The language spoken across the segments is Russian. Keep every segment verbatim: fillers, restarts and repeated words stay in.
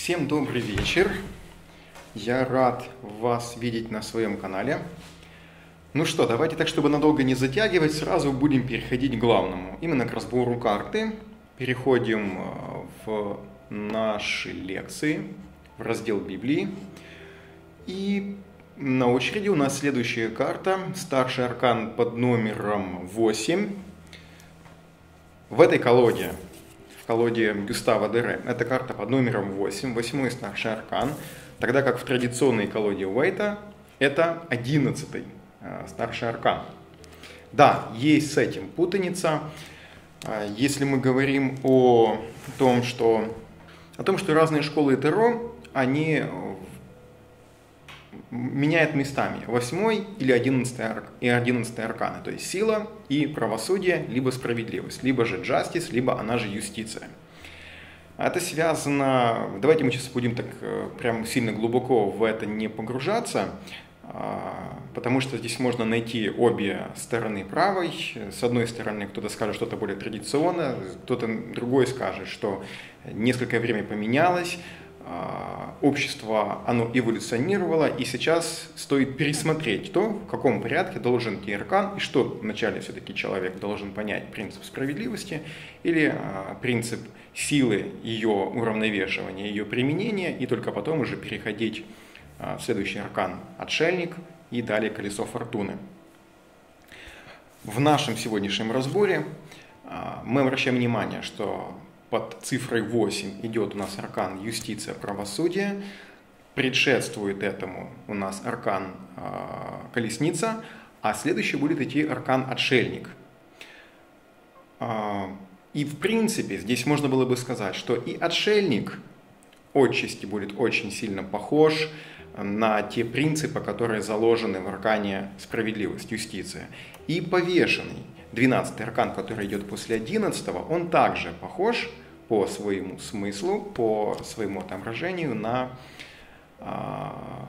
Всем добрый вечер. Я рад вас видеть на своем канале. Ну что, давайте так, чтобы надолго не затягивать, сразу будем переходить к главному. Именно к разбору карты. Переходим в наши лекции, в раздел Библии. И на очереди у нас следующая карта, старший аркан под номером восемь. В этой колоде, в колоде Гюстава Дере, эта карта под номером восемь, восьмой старший аркан, тогда как в традиционной колоде Уэйта это одиннадцатый старший аркан. Да, есть с этим путаница. Если мы говорим о том, что, о том, что разные школы Таро, они меняют местами восьмой или одиннадцатый и одиннадцатый арканы, то есть сила и правосудие, либо справедливость, либо же justice, либо она же юстиция. Это связано, давайте мы сейчас будем так прям сильно глубоко в это не погружаться, потому что здесь можно найти обе стороны правой. С одной стороны, кто-то скажет что-то более традиционное, кто-то другой скажет, что несколько времени поменялось, общество, оно эволюционировало, и сейчас стоит пересмотреть то, в каком порядке должен идти аркан, и что вначале все-таки человек должен понять: принцип справедливости или принцип силы, ее уравновешивания, ее применения, и только потом уже переходить в следующий аркан отшельник и далее колесо фортуны. В нашем сегодняшнем разборе мы обращаем внимание, что под цифрой восемь идет у нас аркан юстиция, правосудие, предшествует этому у нас аркан колесница, а следующий будет идти аркан отшельник. И в принципе здесь можно было бы сказать, что и отшельник отчасти будет очень сильно похож на те принципы, которые заложены в аркане справедливость, юстиция. И повешенный, двенадцатый аркан, который идет после одиннадцатого, он также похож по своему смыслу, по своему отображению на а,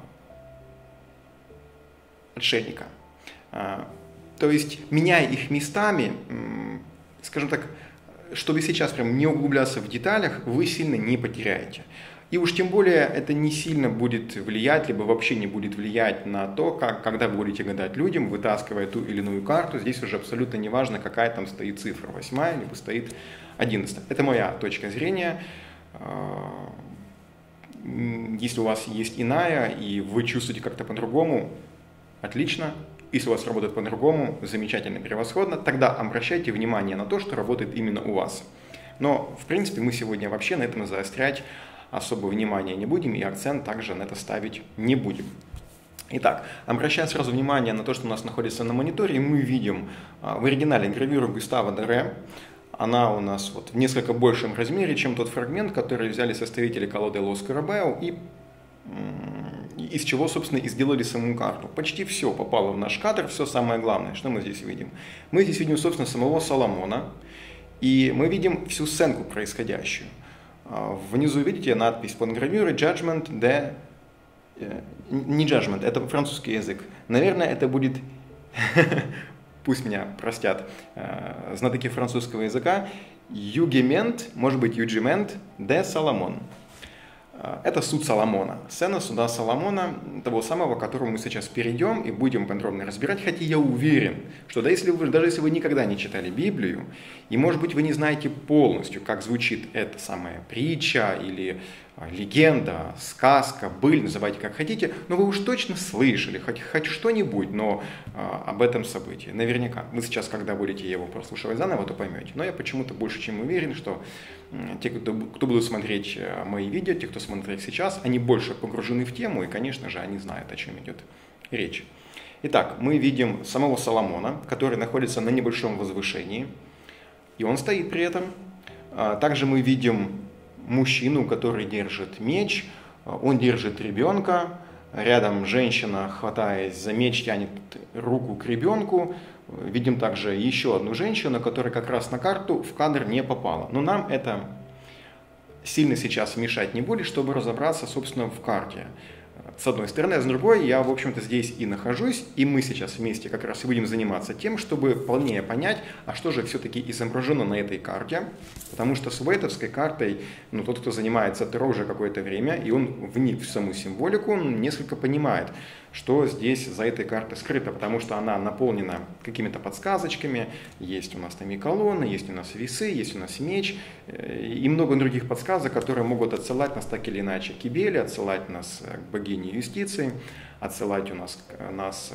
отшельника. А, то есть, меняя их местами, скажем так, чтобы сейчас прям не углубляться в деталях, вы сильно не потеряете. И уж тем более это не сильно будет влиять, либо вообще не будет влиять на то, как, когда вы будете гадать людям, вытаскивая ту или иную карту. Здесь уже абсолютно не важно, какая там стоит цифра, восьмая, либо стоит одиннадцатая. Это моя точка зрения. Если у вас есть иная, и вы чувствуете как-то по-другому, отлично. Если у вас работает по-другому, замечательно, превосходно, тогда обращайте внимание на то, что работает именно у вас. Но, в принципе, мы сегодня вообще на этом заострять особого внимания не будем, и акцент также на это ставить не будем. Итак, обращая сразу внимание на то, что у нас находится на мониторе, мы видим в оригинале гравюру Гюстава Дере. Она у нас вот в несколько большем размере, чем тот фрагмент, который взяли составители колоды Лос Карабео, и из чего, собственно, и сделали саму карту. Почти все попало в наш кадр, все самое главное. Что мы здесь видим? Мы здесь видим, собственно, самого Соломона, и мы видим всю сценку происходящую. Внизу видите надпись под гравюрой Judgment de... Не Judgment, это французский язык. Наверное, это будет... Пусть меня простят знатоки французского языка. Югемент, может быть, Юджимент де Соломон. Это суд Соломона. Сцена суда Соломона, того самого, к которому мы сейчас перейдем и будем подробно разбирать. Хотя я уверен, что да, если вы, даже если вы никогда не читали Библию, и, может быть, вы не знаете полностью, как звучит эта самая притча или легенда, сказка, быль, называйте как хотите, но вы уж точно слышали хоть, хоть что-нибудь, но а, об этом событии. Наверняка. Вы сейчас, когда будете его прослушивать заново, то поймете. Но я почему-то больше чем уверен, что м, те, кто, кто будут смотреть мои видео, те, кто смотрит сейчас, они больше погружены в тему, и, конечно же, они знают, о чем идет речь. Итак, мы видим самого Соломона, который находится на небольшом возвышении, и он стоит при этом. А, также мы видим мужчину, который держит меч, он держит ребенка, рядом женщина, хватаясь за меч, тянет руку к ребенку. Видим также еще одну женщину, которая как раз на карту в кадр не попала. Но нам это сильно сейчас мешать не будет, чтобы разобраться, собственно, в карте. с одной стороны, а с другой я, в общем-то, здесь и нахожусь, и мы сейчас вместе как раз и будем заниматься тем, чтобы полнее понять, а что же все-таки изображено на этой карте, потому что с вейтовской картой, ну, тот, кто занимается Таро уже какое-то время, и он вник в саму символику, он несколько понимает, что здесь за этой картой скрыто, потому что она наполнена какими-то подсказочками, есть у нас там и колонны, есть у нас весы, есть у нас меч, и много других подсказок, которые могут отсылать нас так или иначе к Кибеле, отсылать нас к богине юстиции, отсылать у нас, нас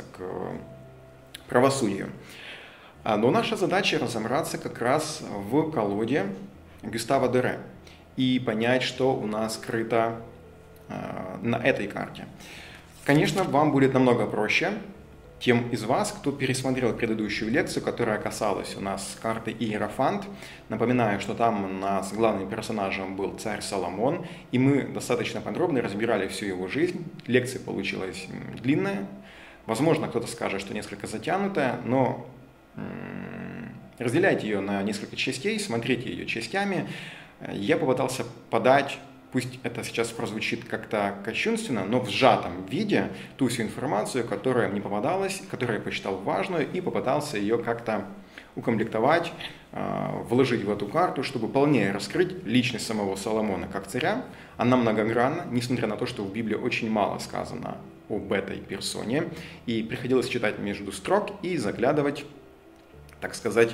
к правосудию. Но наша задача разобраться как раз в колоде Гюстава Дере и понять, что у нас скрыто на этой карте. Конечно, вам будет намного проще тем из вас, кто пересмотрел предыдущую лекцию, которая касалась у нас карты Иерофант. Напоминаю, что там у нас главным персонажем был царь Соломон, и мы достаточно подробно разбирали всю его жизнь. Лекция получилась длинная, возможно, кто-то скажет, что несколько затянутая, но разделяйте ее на несколько частей, смотрите ее частями. Я попытался подать, пусть это сейчас прозвучит как-то кощунственно, но в сжатом виде ту всю информацию, которая мне попадалась, которую я посчитал важную, и попытался ее как-то укомплектовать, вложить в эту карту, чтобы полнее раскрыть личность самого Соломона как царя. Она многогранна, несмотря на то, что в Библии очень мало сказано об этой персоне, и приходилось читать между строк и заглядывать, так сказать,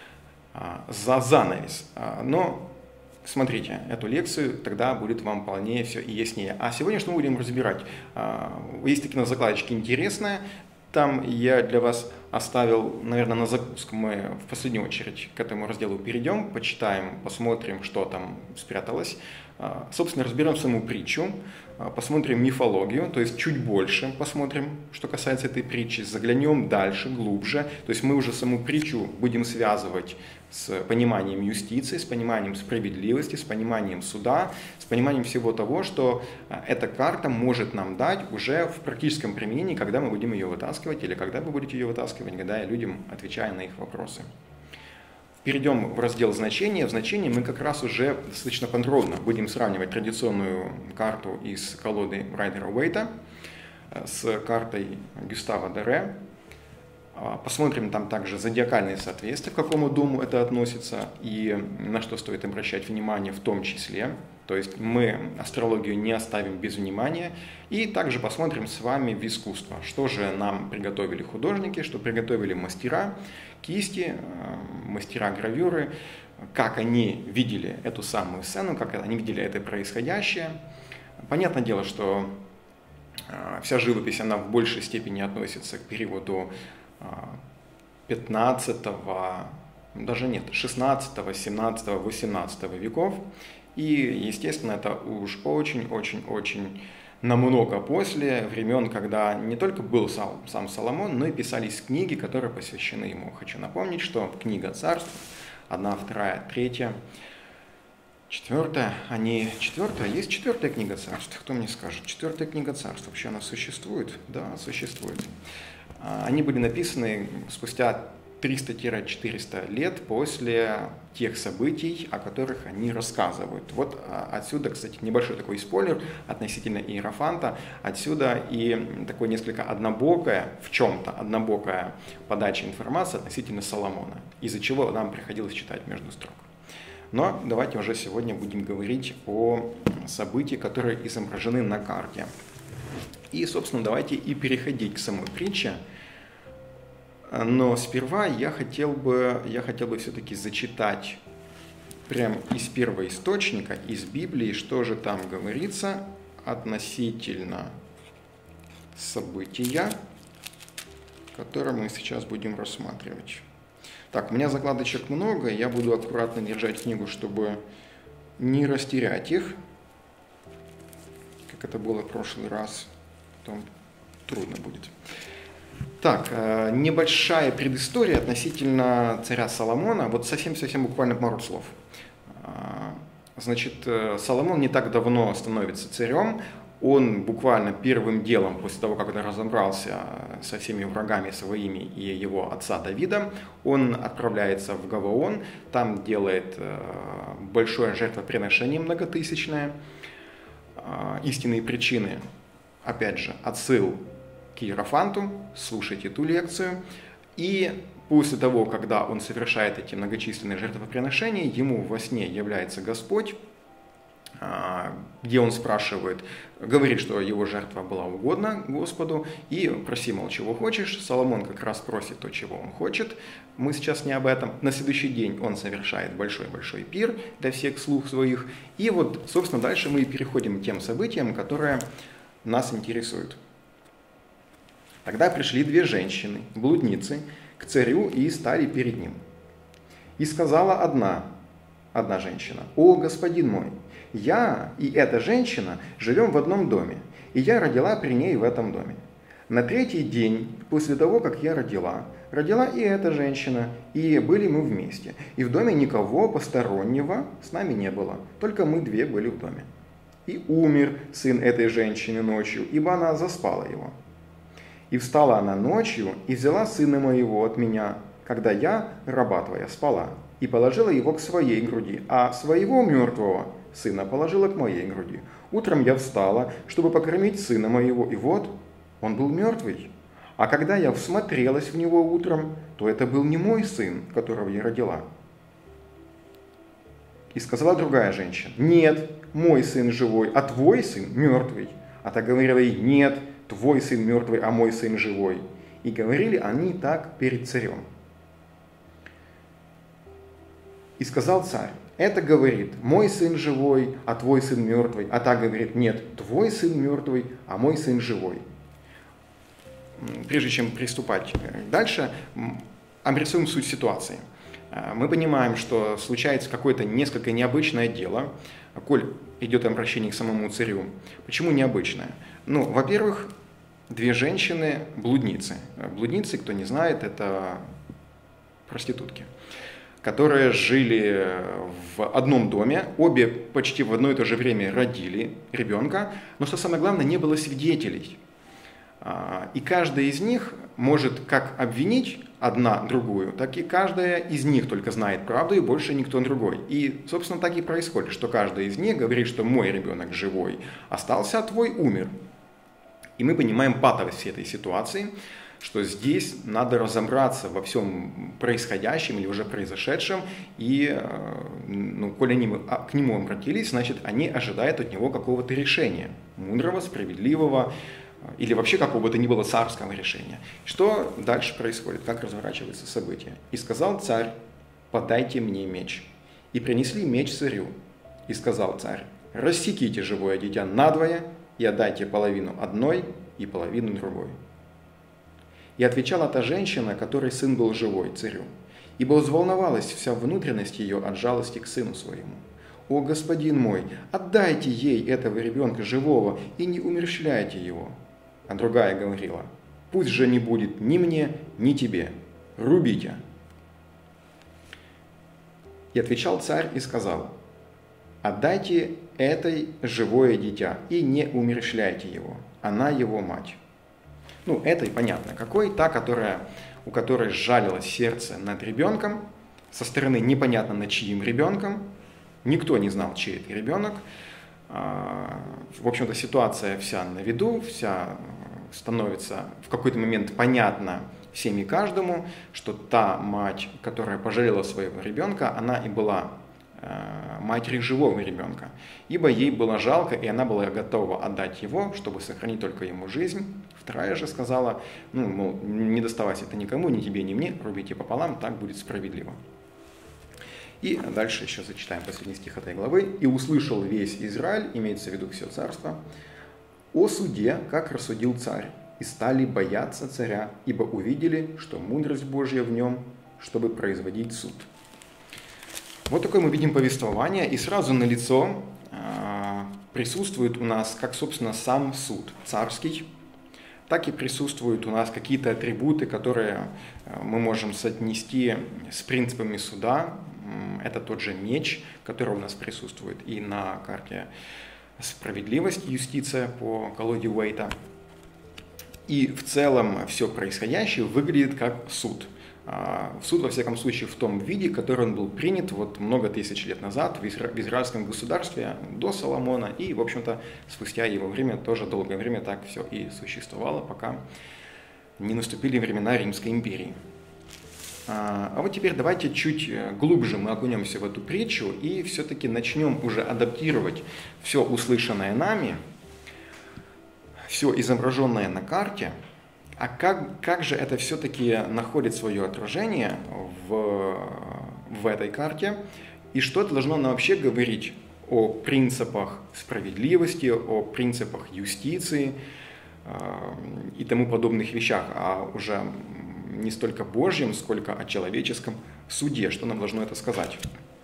за занавес. Но смотрите эту лекцию, тогда будет вам полнее все и яснее. А сегодня что мы будем разбирать? Есть такие на закладочке интересные. Там я для вас оставил, наверное, на закуску. Мы в последнюю очередь к этому разделу перейдем, почитаем, посмотрим, что там спряталось. Собственно, разберем саму притчу, посмотрим мифологию, то есть чуть больше посмотрим, что касается этой притчи, заглянем дальше, глубже. То есть мы уже саму притчу будем связывать с пониманием юстиции, с пониманием справедливости, с пониманием суда, с пониманием всего того, что эта карта может нам дать уже в практическом применении, когда мы будем ее вытаскивать, или когда вы будете ее вытаскивать, когда я людям отвечаю на их вопросы. Перейдем в раздел значения. В значении мы как раз уже достаточно подробно будем сравнивать традиционную карту из колоды Райдера-Уэйта с картой Гюстава Дере. Посмотрим там также зодиакальные соответствия, к какому дому это относится и на что стоит обращать внимание в том числе. То есть мы астрологию не оставим без внимания. И также посмотрим с вами в искусство, что же нам приготовили художники, что приготовили мастера кисти, мастера гравюры, как они видели эту самую сцену, как они видели это происходящее. Понятное дело, что вся живопись, она в большей степени относится к периоду пятнадцатого, даже нет, шестнадцатого, семнадцатого, восемнадцатого веков. И, естественно, это уж очень-очень-очень намного после времен, когда не только был сам, сам Соломон, но и писались книги, которые посвящены ему. Хочу напомнить, что книга царств, одна, вторая, третья, четвертая, они четвертая, есть четвертая книга царств, кто мне скажет? Четвертая книга царств, вообще она существует? Да, существует. Они были написаны спустя триста-четыреста лет после тех событий, о которых они рассказывают. Вот отсюда, кстати, небольшой такой спойлер относительно Иерофанта. Отсюда и такое несколько однобокая, в чем-то однобокая подача информации относительно Соломона, из-за чего нам приходилось читать между строк. Но давайте уже сегодня будем говорить о событиях, которые изображены на карте. И, собственно, давайте и переходить к самой притче. Но сперва я хотел бы, я хотел бы все-таки зачитать прямо из первоисточника, из Библии, что же там говорится относительно события, которое мы сейчас будем рассматривать. Так, у меня закладочек много, я буду аккуратно держать книгу, чтобы не растерять их, как это было в прошлый раз, потом трудно будет. Так, небольшая предыстория относительно царя Соломона, вот совсем-совсем буквально пару слов. Значит, Соломон не так давно становится царем, он буквально первым делом, после того, как он разобрался со всеми врагами своими и его отца Давида, он отправляется в Гаваон, там делает большое жертвоприношение многотысячное. Истинные причины опять же, отсыл к Иерофанту, слушайте ту лекцию, и после того, когда он совершает эти многочисленные жертвоприношения, ему во сне является Господь, где он спрашивает, говорит, что его жертва была угодна Господу, и проси, мол, чего хочешь. Соломон как раз просит то, чего он хочет. Мы сейчас не об этом. На следующий день он совершает большой-большой пир для всех слуг своих. И вот, собственно, дальше мы переходим к тем событиям, которые нас интересуют. Тогда пришли две женщины, блудницы, к царю и стали перед ним. И сказала одна, одна женщина: «О, господин мой, я и эта женщина живем в одном доме, и я родила при ней в этом доме. На третий день после того, как я родила, родила и эта женщина, и были мы вместе. И в доме никого постороннего с нами не было, только мы две были в доме. И умер сын этой женщины ночью, ибо она заспала его. И встала она ночью и взяла сына моего от меня, когда я, раба твоя, спала, и положила его к своей груди, а своего мертвого сына положила к моей груди. Утром я встала, чтобы покормить сына моего, и вот он был мертвый. А когда я всмотрелась в него утром, то это был не мой сын, которого я родила». И сказала другая женщина: «Нет, мой сын живой, а твой сын мертвый». А та говорила ей: «Нет, твой сын мертвый, а мой сын живой». И говорили они так перед царем. И сказал царь: «Это говорит, мой сын живой, а твой сын мертвый». А та говорит: «Нет, твой сын мертвый, а мой сын живой». Прежде чем приступать дальше, обрисуем суть ситуации. Мы понимаем, что случается какое-то несколько необычное дело, коль идет обращение к самому царю. Почему необычное? Ну, во-первых, две женщины блудницы. Блудницы, кто не знает, это проститутки, которые жили в одном доме, обе почти в одно и то же время родили ребенка, но, что самое главное, не было свидетелей. И каждая из них может как обвинить одна другую, так и каждая из них только знает правду, и больше никто другой. И, собственно, так и происходит, что каждая из них говорит, что мой ребенок живой остался, а твой умер. И мы понимаем патовость всей этой ситуации, что здесь надо разобраться во всем происходящем или уже произошедшем, и, ну, коли они к нему обратились, значит, они ожидают от него какого-то решения, мудрого, справедливого, или вообще какого бы то ни было царского решения. Что дальше происходит, как разворачивается событие? «И сказал царь: подайте мне меч. И принесли меч царю. И сказал царь: рассеките живое дитя надвое, и отдайте половину одной и половину другой». И отвечала та женщина, которой сын был живой, царю, ибо взволновалась вся внутренность ее от жалости к сыну своему: «О, господин мой, отдайте ей этого ребенка живого и не умерщвляйте его». А другая говорила: «Пусть же не будет ни мне, ни тебе, рубите». И отвечал царь и сказал: «Отдайте этой живое дитя и не умерщвляйте его, она его мать». Ну, этой понятно какой, та, которая, у которой сжалилось сердце над ребенком, со стороны непонятно над чьим ребенком, никто не знал, чей это ребенок. В общем-то, ситуация вся на виду, вся становится в какой-то момент понятна всем и каждому, что та мать, которая пожалела своего ребенка, она и была матерью живого ребенка, ибо ей было жалко, и она была готова отдать его, чтобы сохранить только ему жизнь. Вторая же сказала: ну, мол, не доставайся это никому, ни тебе, ни мне, рубите пополам, так будет справедливо. И дальше еще зачитаем последний стих этой главы. «И услышал весь Израиль», имеется в виду все царство, «о суде, как рассудил царь, и стали бояться царя, ибо увидели, что мудрость Божья в нем, чтобы производить суд». Вот такое мы видим повествование, и сразу налицо э, присутствует у нас как, собственно, сам суд царский, так и присутствуют у нас какие-то атрибуты, которые мы можем соотнести с принципами суда. Это тот же меч, который у нас присутствует и на карте «Справедливость», юстиция по колоде Уэйта. И в целом все происходящее выглядит как суд. Суд, во всяком случае, в том виде, который он был принят вот много тысяч лет назад в израильском государстве до Соломона, и, в общем-то, спустя его время тоже долгое время так все и существовало, пока не наступили времена Римской империи. А вот теперь давайте чуть глубже мы окунемся в эту притчу и все-таки начнем уже адаптировать все услышанное нами, все изображенное на карте. А как, как же это все-таки находит свое отражение в, в этой карте? И что это должно нам вообще говорить о принципах справедливости, о принципах юстиции э, и тому подобных вещах, а уже не столько Божьем, сколько о человеческом суде. Что нам должно это сказать?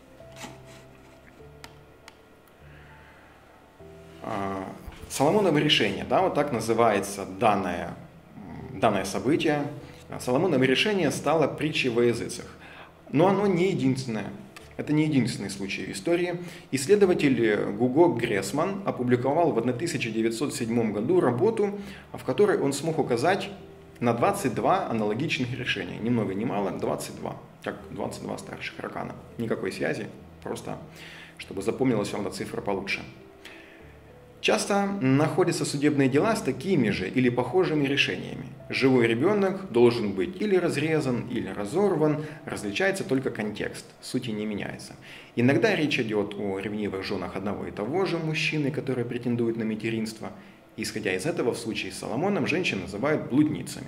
Соломоново решение, да, вот так называется данное, данное событие. Соломоново решение стало притчей во языцах. Но оно не единственное. Это не единственный случай в истории. Исследователь Гуго Грессман опубликовал в тысяча девятьсот седьмом году работу, в которой он смог указать на двадцать два аналогичных решения. Ни много ни мало, двадцать два. Как двадцать два старших аркана. Никакой связи, просто чтобы запомнилась вам эта цифра получше. Часто находятся судебные дела с такими же или похожими решениями. Живой ребенок должен быть или разрезан, или разорван, различается только контекст, сути не меняется. Иногда речь идет о ревнивых женах одного и того же мужчины, которые претендуют на материнство. Исходя из этого, в случае с Соломоном женщин называют блудницами.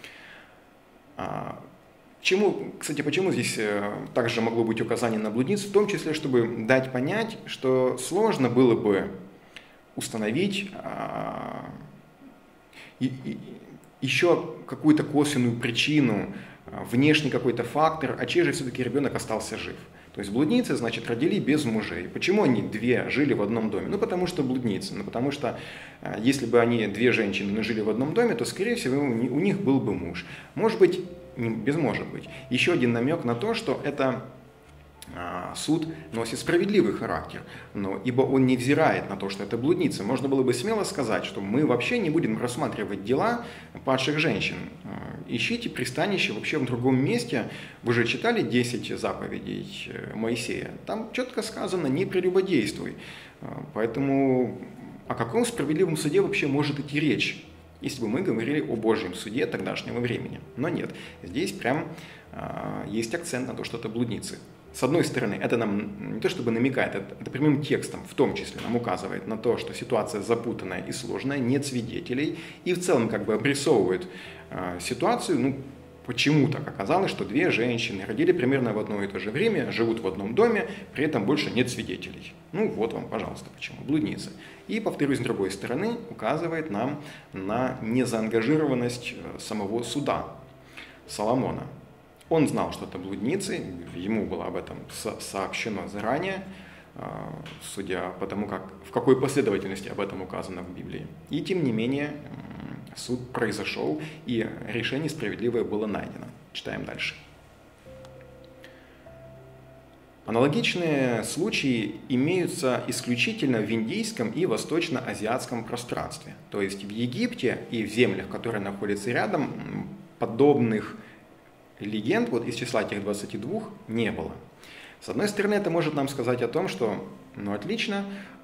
Чему, кстати, почему здесь также могло быть указание на блудниц? В том числе, чтобы дать понять, что сложно было бы установить а, и, и, еще какую-то косвенную причину, внешний какой-то фактор, а чей же все-таки ребенок остался жив. То есть блудницы, значит, родили без мужей. Почему они две жили в одном доме? Ну, потому что блудницы. Ну, потому что если бы они, две женщины, жили в одном доме, то, скорее всего, у них был бы муж. Может быть, без может быть. Еще один намек на то, что это суд носит справедливый характер, но ибо он не взирает на то, что это блудницы. Можно было бы смело сказать, что мы вообще не будем рассматривать дела падших женщин. Ищите пристанище вообще в другом месте. Вы же читали десять заповедей Моисея. Там четко сказано: не прелюбодействуй. Поэтому о каком справедливом суде вообще может идти речь, если бы мы говорили о Божьем суде тогдашнего времени? Но нет, здесь прям есть акцент на то, что это блудницы. С одной стороны, это нам не то чтобы намекает, это, это прямым текстом в том числе нам указывает на то, что ситуация запутанная и сложная, нет свидетелей, и в целом как бы обрисовывает э, ситуацию, ну, почему так оказалось, что две женщины родили примерно в одно и то же время, живут в одном доме, при этом больше нет свидетелей. Ну вот вам, пожалуйста, почему, блудницы. И, повторюсь, с другой стороны, указывает нам на незаангажированность самого суда Соломона. Он знал, что это блудницы, ему было об этом сообщено заранее, судя по тому, как, в какой последовательности об этом указано в Библии. И тем не менее суд произошел, и решение справедливое было найдено. Читаем дальше. Аналогичные случаи имеются исключительно в индийском и восточно-азиатском пространстве. То есть в Египте и в землях, которые находятся рядом, подобных легенд вот из числа этих двадцати двух не было. С одной стороны, это может нам сказать о том, что, ну отлично,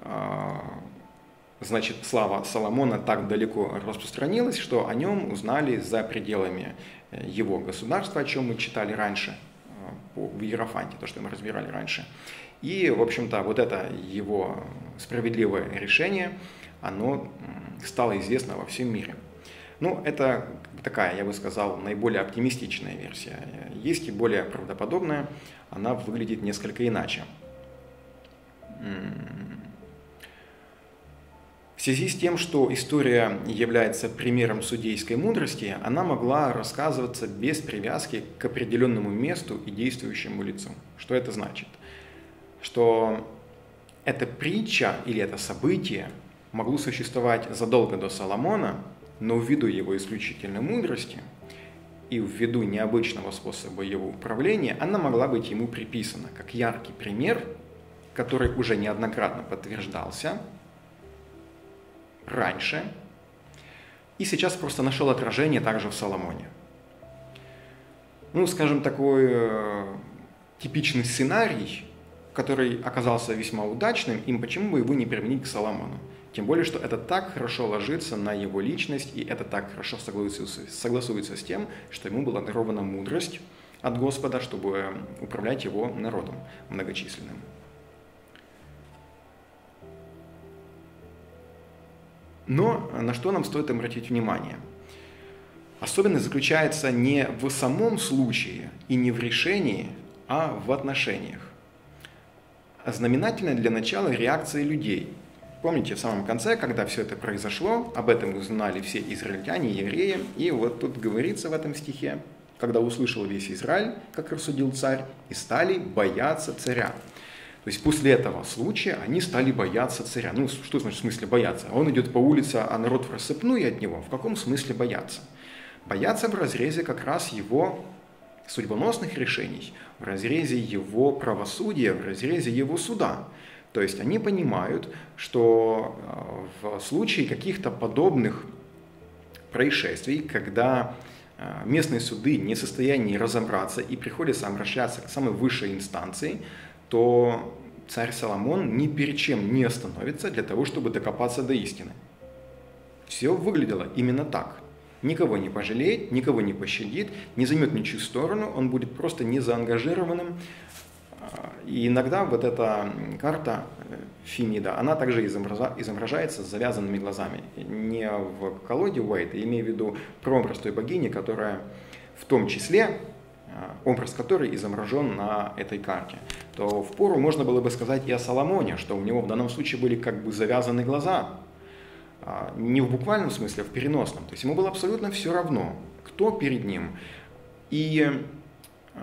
значит, слава Соломона так далеко распространилась, что о нем узнали за пределами его государства, о чем мы читали раньше в Иерофанте, то, что мы разбирали раньше. И, в общем-то, вот это его справедливое решение, оно стало известно во всем мире. Ну, это такая, я бы сказал, наиболее оптимистичная версия. Есть и более правдоподобная, она выглядит несколько иначе. В связи с тем, что история является примером судейской мудрости, она могла рассказываться без привязки к определенному месту и действующему лицу. Что это значит? Что эта притча или это событие могло существовать задолго до Соломона, но ввиду его исключительной мудрости и ввиду необычного способа его управления, она могла быть ему приписана как яркий пример, который уже неоднократно подтверждался раньше и сейчас просто нашел отражение также в Соломоне. Ну, скажем, такой э, типичный сценарий, который оказался весьма удачным, им почему бы его не применить к Соломону? Тем более, что это так хорошо ложится на его личность, и это так хорошо согласуется, согласуется с тем, что ему была дарована мудрость от Господа, чтобы управлять его народом многочисленным. Но на что нам стоит обратить внимание? Особенность заключается не в самом случае и не в решении, а в отношениях. Знаменательная для начала реакция людей. Помните, в самом конце, когда все это произошло, об этом узнали все израильтяне, евреи, и вот тут говорится в этом стихе, когда услышал весь Израиль, как рассудил царь, и стали бояться царя. То есть после этого случая они стали бояться царя. Ну, что значит в смысле бояться? Он идет по улице, а народ в рассыпную от него. В каком смысле бояться? Бояться в разрезе как раз его судьбоносных решений, в разрезе его правосудия, в разрезе его суда. То есть они понимают, что в случае каких-то подобных происшествий, когда местные суды не в состоянии разобраться и приходится обращаться к самой высшей инстанции, то царь Соломон ни перед чем не остановится для того, чтобы докопаться до истины. Все выглядело именно так. Никого не пожалеет, никого не пощадит, не займет ничью сторону, он будет просто незаангажированным. И иногда вот эта карта Фемида, она также изображается с завязанными глазами. Не в колоде Уэйта, имею в виду прообраз той богини, которая в том числе, образ которой изображен на этой карте. То впору можно было бы сказать и о Соломоне, что у него в данном случае были как бы завязаны глаза. Не в буквальном смысле, а в переносном. То есть ему было абсолютно все равно, кто перед ним и э,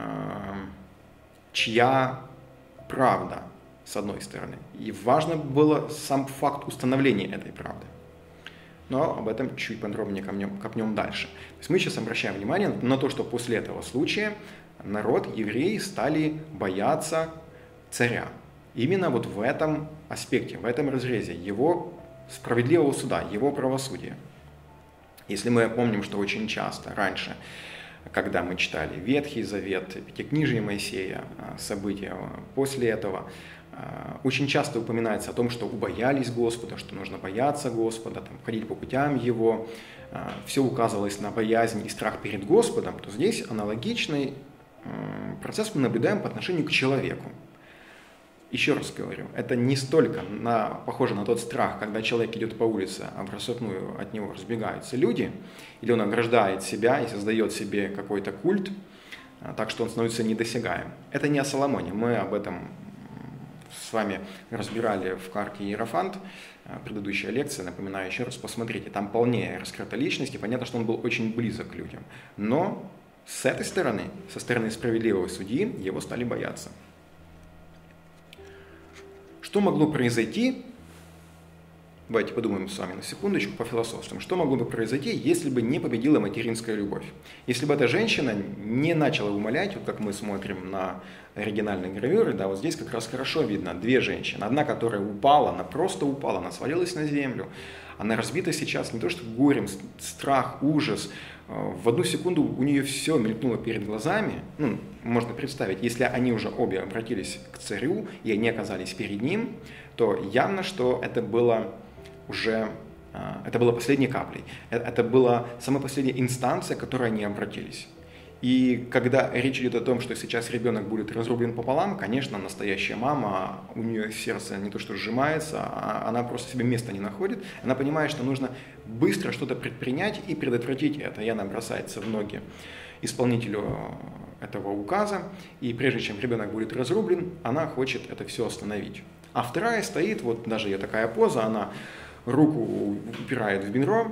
чья правда, с одной стороны. И важно было сам факт установления этой правды. Но об этом чуть подробнее копнем, копнем дальше. То есть мы сейчас обращаем внимание на то, что после этого случая народ, евреи, стали бояться царя. Именно вот в этом аспекте, в этом разрезе его справедливого суда, его правосудия. Если мы помним, что очень часто раньше, когда мы читали Ветхий Завет, Пятикнижие Моисея, события после этого, очень часто упоминается о том, что убоялись Господа, что нужно бояться Господа, там, ходить по путям Его, все указывалось на боязнь и страх перед Господом, то здесь аналогичный процесс мы наблюдаем по отношению к человеку. Еще раз говорю, это не столько на, похоже на тот страх, когда человек идет по улице, а в рассыпную от него разбегаются люди, или он ограждает себя и создает себе какой-то культ, так что он становится недосягаем. Это не о Соломоне, мы об этом с вами разбирали в карте Иерофант, предыдущая лекция, напоминаю еще раз, посмотрите, там полнее раскрыта личность, и понятно, что он был очень близок к людям. Но с этой стороны, со стороны справедливого судьи, его стали бояться. Что могло произойти, давайте подумаем с вами на секундочку по философствам, что могло бы произойти, если бы не победила материнская любовь? Если бы эта женщина не начала умолять, вот как мы смотрим на оригинальные гравюры, да, вот здесь как раз хорошо видно две женщины. Одна, которая упала, она просто упала, она свалилась на землю. Она разбита сейчас не то что горем, страх, ужас. В одну секунду у нее все мелькнуло перед глазами. Ну, можно представить, если они уже обе обратились к царю, и они оказались перед ним, то явно, что это было уже, это было последней каплей. Это была самая последняя инстанция, к которой они обратились. И когда речь идет о том, что сейчас ребенок будет разрублен пополам, конечно, настоящая мама, у нее сердце не то что сжимается, а она просто себе места не находит. Она понимает, что нужно быстро что-то предпринять и предотвратить это. И она бросается в ноги исполнителю этого указа, и прежде чем ребенок будет разрублен, она хочет это все остановить. А вторая стоит, вот даже ее такая поза, она руку упирает в бедро,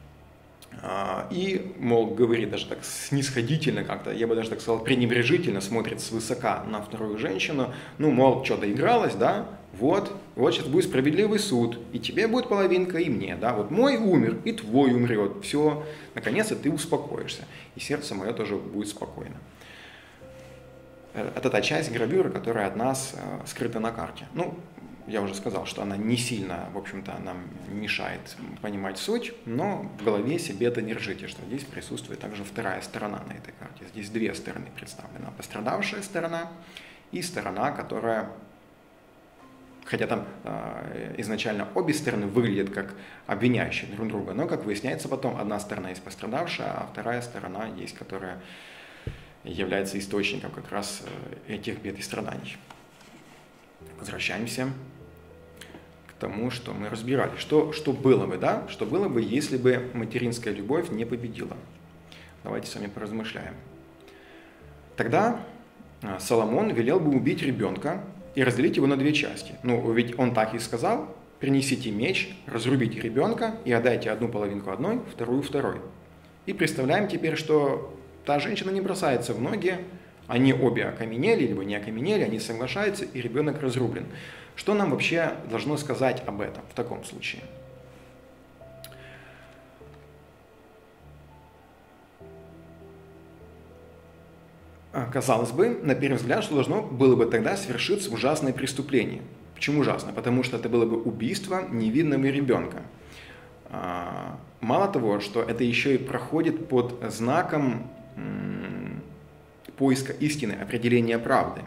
и, мол, говорит даже так снисходительно как-то, я бы даже так сказал, пренебрежительно смотрит свысока на вторую женщину, ну, мол, что, доигралась, да, вот, вот сейчас будет справедливый суд, и тебе будет половинка, и мне, да, вот мой умер, и твой умрет, все, наконец-то ты успокоишься, и сердце мое тоже будет спокойно. Это та часть гравюры, которая от нас скрыта на карте. Ну, я уже сказал, что она не сильно, в общем-то, нам мешает понимать суть, но в голове себе это держите, что здесь присутствует также вторая сторона на этой карте. Здесь две стороны представлены. Пострадавшая сторона и сторона, которая, хотя там э, изначально обе стороны выглядят как обвиняющие друг друга, но, как выясняется потом, одна сторона есть пострадавшая, а вторая сторона есть, которая является источником как раз этих бед и страданий. Возвращаемся к тому, что мы разбирали. Что, что было бы, да? Что было бы, если бы материнская любовь не победила? Давайте с вами поразмышляем. Тогда Соломон велел бы убить ребенка и разделить его на две части. Ну, ведь он так и сказал: принесите меч, разрубите ребенка и отдайте одну половинку одной, вторую второй. И представляем теперь, что та женщина не бросается в ноги, они обе окаменели, либо не окаменели, они соглашаются, и ребенок разрублен. Что нам вообще должно сказать об этом в таком случае? Казалось бы, на первый взгляд, что должно было бы тогда свершиться ужасное преступление. Почему ужасно? Потому что это было бы убийство невинного ребенка. Мало того, что это еще и проходит под знаком поиска истины, определения правды.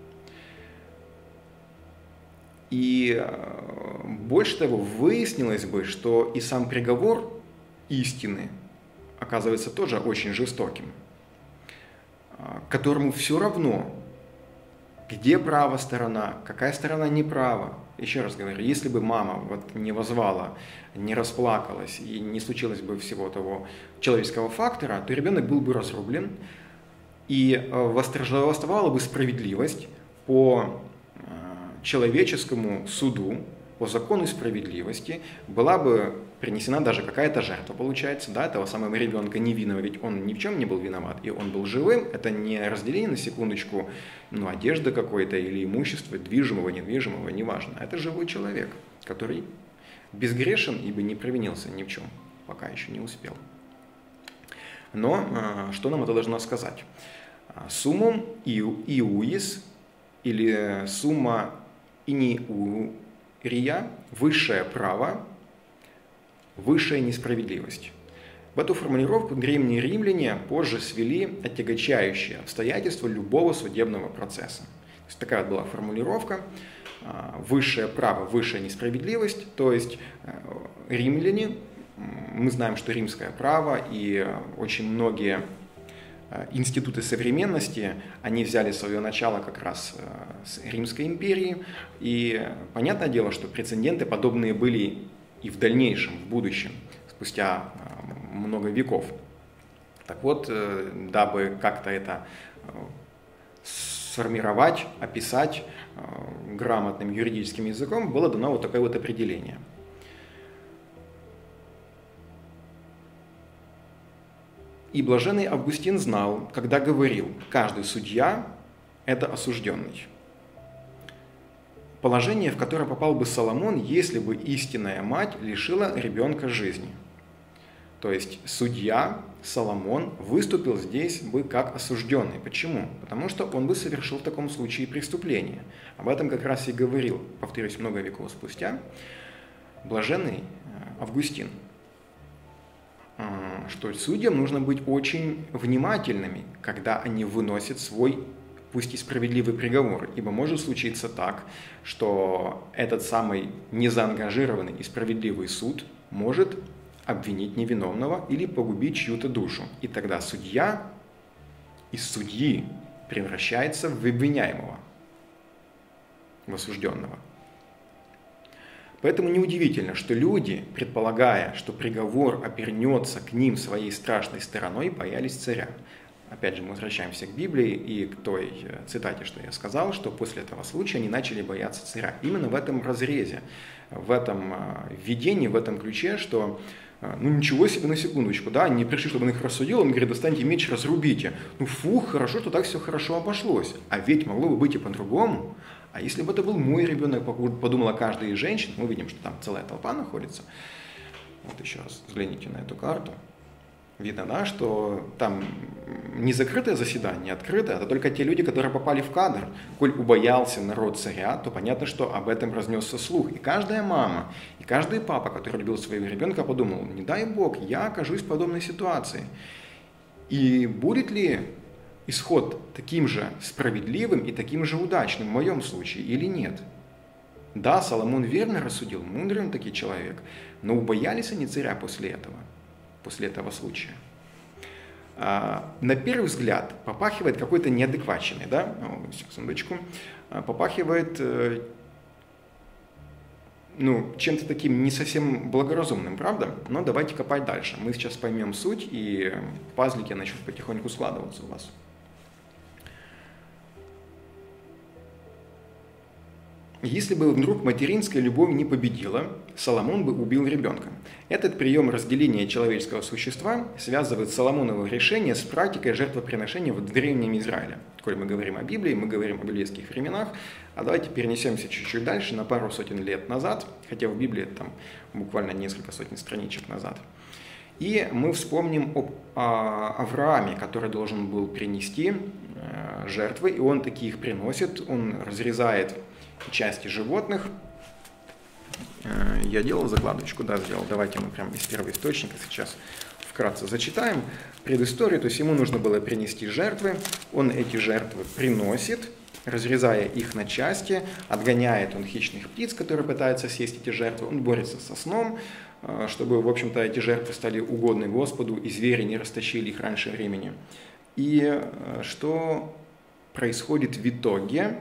И больше того, выяснилось бы, что и сам приговор истины оказывается тоже очень жестоким, которому все равно, где права сторона, какая сторона не права. Еще раз говорю, если бы мама вот не воззвала, не расплакалась и не случилось бы всего того человеческого фактора, то ребенок был бы разрублен, и восторжествовала бы справедливость по человеческому суду, по закону справедливости, была бы принесена даже какая-то жертва, получается, да, этого самого ребенка невинного, ведь он ни в чем не был виноват, и он был живым. Это не разделение на секундочку, ну, одежды какой-то или имущества, движимого, недвижимого, неважно. Это живой человек, который безгрешен, ибо не провинился ни в чем, пока еще не успел. Но что нам это должно сказать? Суммум иуис, или сумма иниурия, высшее право, высшая несправедливость. В эту формулировку древние римляне позже свели отягчающие обстоятельства любого судебного процесса. То есть такая вот была формулировка: высшее право, высшая несправедливость. То есть римляне, мы знаем, что римское право и очень многие институты современности, они взяли свое начало как раз с Римской империи. И понятное дело, что прецеденты подобные были и в дальнейшем, в будущем, спустя много веков. Так вот, дабы как-то это сформировать, описать грамотным юридическим языком, было дано вот такое вот определение. И блаженный Августин знал, когда говорил: каждый судья – это осужденный. Положение, в которое попал бы Соломон, если бы истинная мать лишила ребенка жизни. То есть судья Соломон выступил здесь бы как осужденный. Почему? Потому что он бы совершил в таком случае преступление. Об этом как раз и говорил, повторюсь, много веков спустя, блаженный Августин, что судьям нужно быть очень внимательными, когда они выносят свой, пусть и справедливый приговор, ибо может случиться так, что этот самый незаангажированный и справедливый суд может обвинить невиновного или погубить чью-то душу. И тогда судья из судьи превращается в обвиняемого, в осужденного. Поэтому неудивительно, что люди, предполагая, что приговор обернется к ним своей страшной стороной, боялись царя. Опять же, мы возвращаемся к Библии и к той цитате, что я сказал, что после этого случая они начали бояться царя. Именно в этом разрезе, в этом видении, в этом ключе, что ну ничего себе, на секундочку, да, они пришли, чтобы он их рассудил, он говорит: достаньте меч, разрубите. Ну фух, хорошо, что так все хорошо обошлось. А ведь могло бы быть и по-другому. А если бы это был мой ребенок, подумала каждая из женщин, мы видим, что там целая толпа находится. Вот еще раз взгляните на эту карту. Видно, да, что там не закрытое заседание, а открытое. Это только те люди, которые попали в кадр. Коль убоялся народ царя, то понятно, что об этом разнесся слух. И каждая мама, и каждый папа, который любил своего ребенка, подумал: не дай Бог, я окажусь в подобной ситуации. И будет ли исход таким же справедливым и таким же удачным в моем случае или нет? Да, Соломон верно рассудил, мудрый он таки человек, но убоялись они царя после этого, после этого случая. А, на первый взгляд попахивает какой-то неадекватщиной, да, секундочку, попахивает ну, чем-то таким не совсем благоразумным, правда? Но давайте копать дальше. Мы сейчас поймем суть, и пазлики начнут потихоньку складываться у вас. Если бы вдруг материнская любовь не победила, Соломон бы убил ребенка. Этот прием разделения человеческого существа связывает Соломоново решение с практикой жертвоприношения в Древнем Израиле. Коль мы говорим о Библии, мы говорим о библейских временах, а давайте перенесемся чуть-чуть дальше, на пару сотен лет назад, хотя в Библии там буквально несколько сотен страничек назад. И мы вспомним об Аврааме, который должен был принести жертвы, и он такие их приносит, он разрезает части животных. Я делал закладочку, да, сделал. Давайте мы прямо из первоисточника сейчас вкратце зачитаем предысторию. То есть ему нужно было принести жертвы, он эти жертвы приносит, разрезая их на части, отгоняет он хищных птиц, которые пытаются съесть эти жертвы, он борется со сном, чтобы, в общем-то, эти жертвы стали угодны Господу, и звери не растащили их раньше времени. И что происходит в итоге?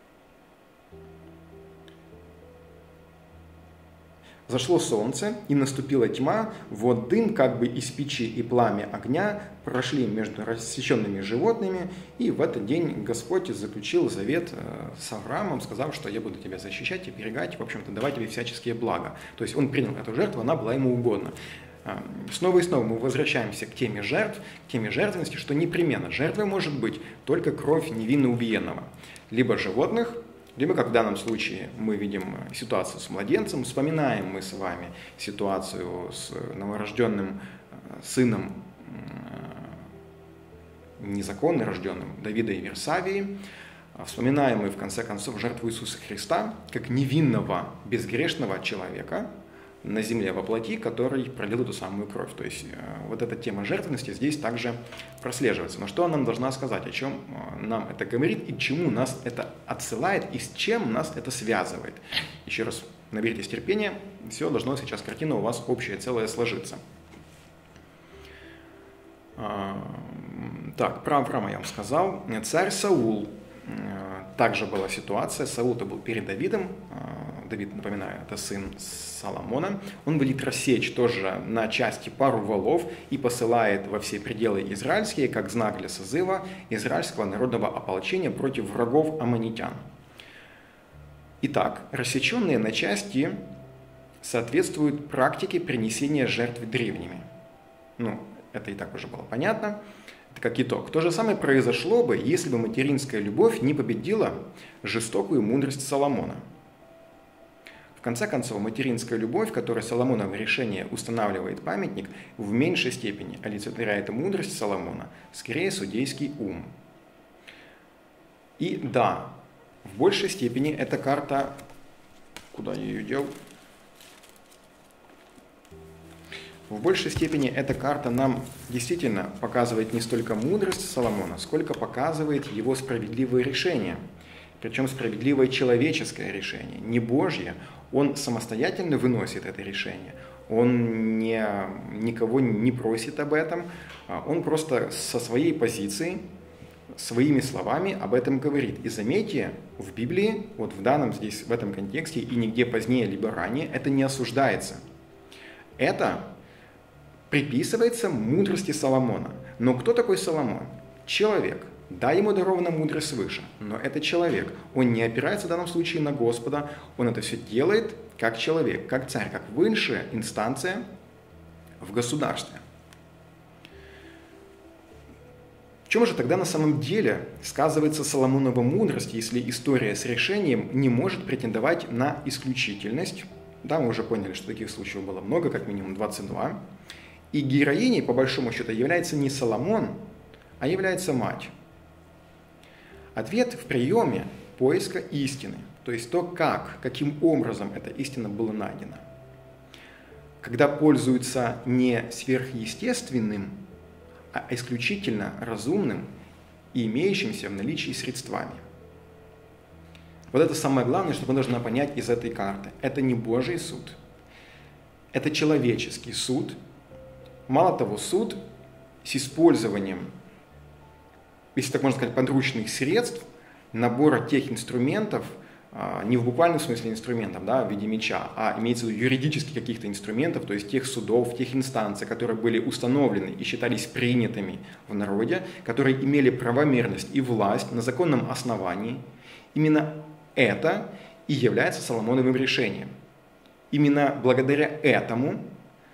Зашло солнце, и наступила тьма, вот дым как бы из печи и пламя огня прошли между рассеченными животными, и в этот день Господь заключил завет с Авраамом, сказав, что я буду тебя защищать, оберегать, в общем-то, давать тебе всяческие блага. То есть он принял эту жертву, она была ему угодна. Снова и снова мы возвращаемся к теме жертв, к теме жертвенности, что непременно жертвой может быть только кровь невинно убиенного, либо животных, либо, как в данном случае мы видим ситуацию с младенцем, вспоминаем мы с вами ситуацию с новорожденным сыном, незаконно рожденным Давида и Версавии, вспоминаем мы, в конце концов, жертву Иисуса Христа, как невинного, безгрешного человека на земле во плоти, который пролил эту самую кровь. То есть вот эта тема жертвенности здесь также прослеживается. Но что она нам должна сказать, о чем нам это говорит и к чему нас это отсылает и с чем нас это связывает? Еще раз наберитесь терпения, все должно сейчас картина у вас общая целая сложиться. Так, про Авраама я вам сказал. Царь Саул. Также была ситуация. Саул-то был перед Давидом. Давид, напоминаю, это сын Соломона. Он велит рассечь тоже на части пару валов и посылает во все пределы израильские, как знак для созыва израильского народного ополчения против врагов аммонитян. Итак, рассеченные на части соответствуют практике принесения жертв древними. Ну, это и так уже было понятно. Это как итог. То же самое произошло бы, если бы материнская любовь не победила жестокую мудрость Соломона. В конце концов, материнская любовь, которой Соломоново решение устанавливает памятник, в меньшей степени олицетворяет мудрость Соломона, скорее судейский ум. И да, в большей степени эта карта... Куда я ее дел? В большей степени эта карта нам действительно показывает не столько мудрость Соломона, сколько показывает его справедливое решение. Причем справедливое человеческое решение, не Божье. Он самостоятельно выносит это решение, он не, никого не просит об этом, он просто со своей позиции, своими словами об этом говорит. И заметьте, в Библии, вот в данном здесь, в этом контексте и нигде позднее, либо ранее, это не осуждается. Это приписывается мудрости Соломона. Но кто такой Соломон? Человек. Да, ему дарована мудрость свыше, но это человек. Он не опирается в данном случае на Господа, он это все делает как человек, как царь, как высшая инстанция в государстве. В чем же тогда на самом деле сказывается Соломонова мудрость, если история с решением не может претендовать на исключительность? Да, мы уже поняли, что таких случаев было много, как минимум двадцать два. И героиней, по большому счету, является не Соломон, а является мать. Ответ в приеме поиска истины, то есть то, как, каким образом эта истина была найдена. Когда пользуются не сверхъестественным, а исключительно разумным и имеющимся в наличии средствами. Вот это самое главное, что мы должны понять из этой карты. Это не Божий суд, это человеческий суд. Мало того, суд с использованием, если так можно сказать, подручных средств, набора тех инструментов, не в буквальном смысле инструментов, да, в виде меча, а имеется в виду юридически каких-то инструментов, то есть тех судов, тех инстанций, которые были установлены и считались принятыми в народе, которые имели правомерность и власть на законном основании. Именно это и является Соломоновым решением. Именно благодаря этому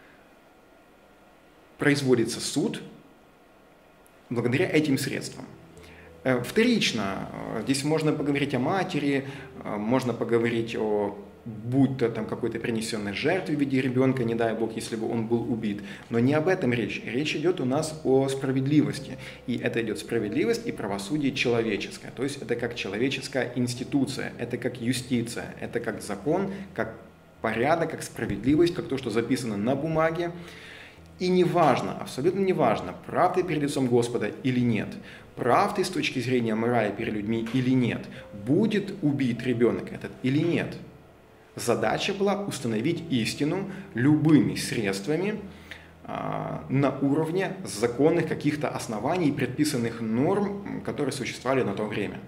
производится суд, благодаря этим средствам. Вторично, здесь можно поговорить о матери, можно поговорить о, будь то там какой-то принесенной жертве в виде ребенка, не дай Бог, если бы он был убит. Но не об этом речь. Речь идет у нас о справедливости. И это идет справедливость и правосудие человеческое. То есть это как человеческая институция, это как юстиция, это как закон, как порядок, как справедливость, как то, что записано на бумаге. И не важно, абсолютно не важно, прав ты перед лицом Господа или нет, прав ты с точки зрения морали перед людьми или нет, будет убит ребенок этот или нет. Задача была установить истину любыми средствами а, на уровне законных каких-то оснований и предписанных норм, которые существовали на то время.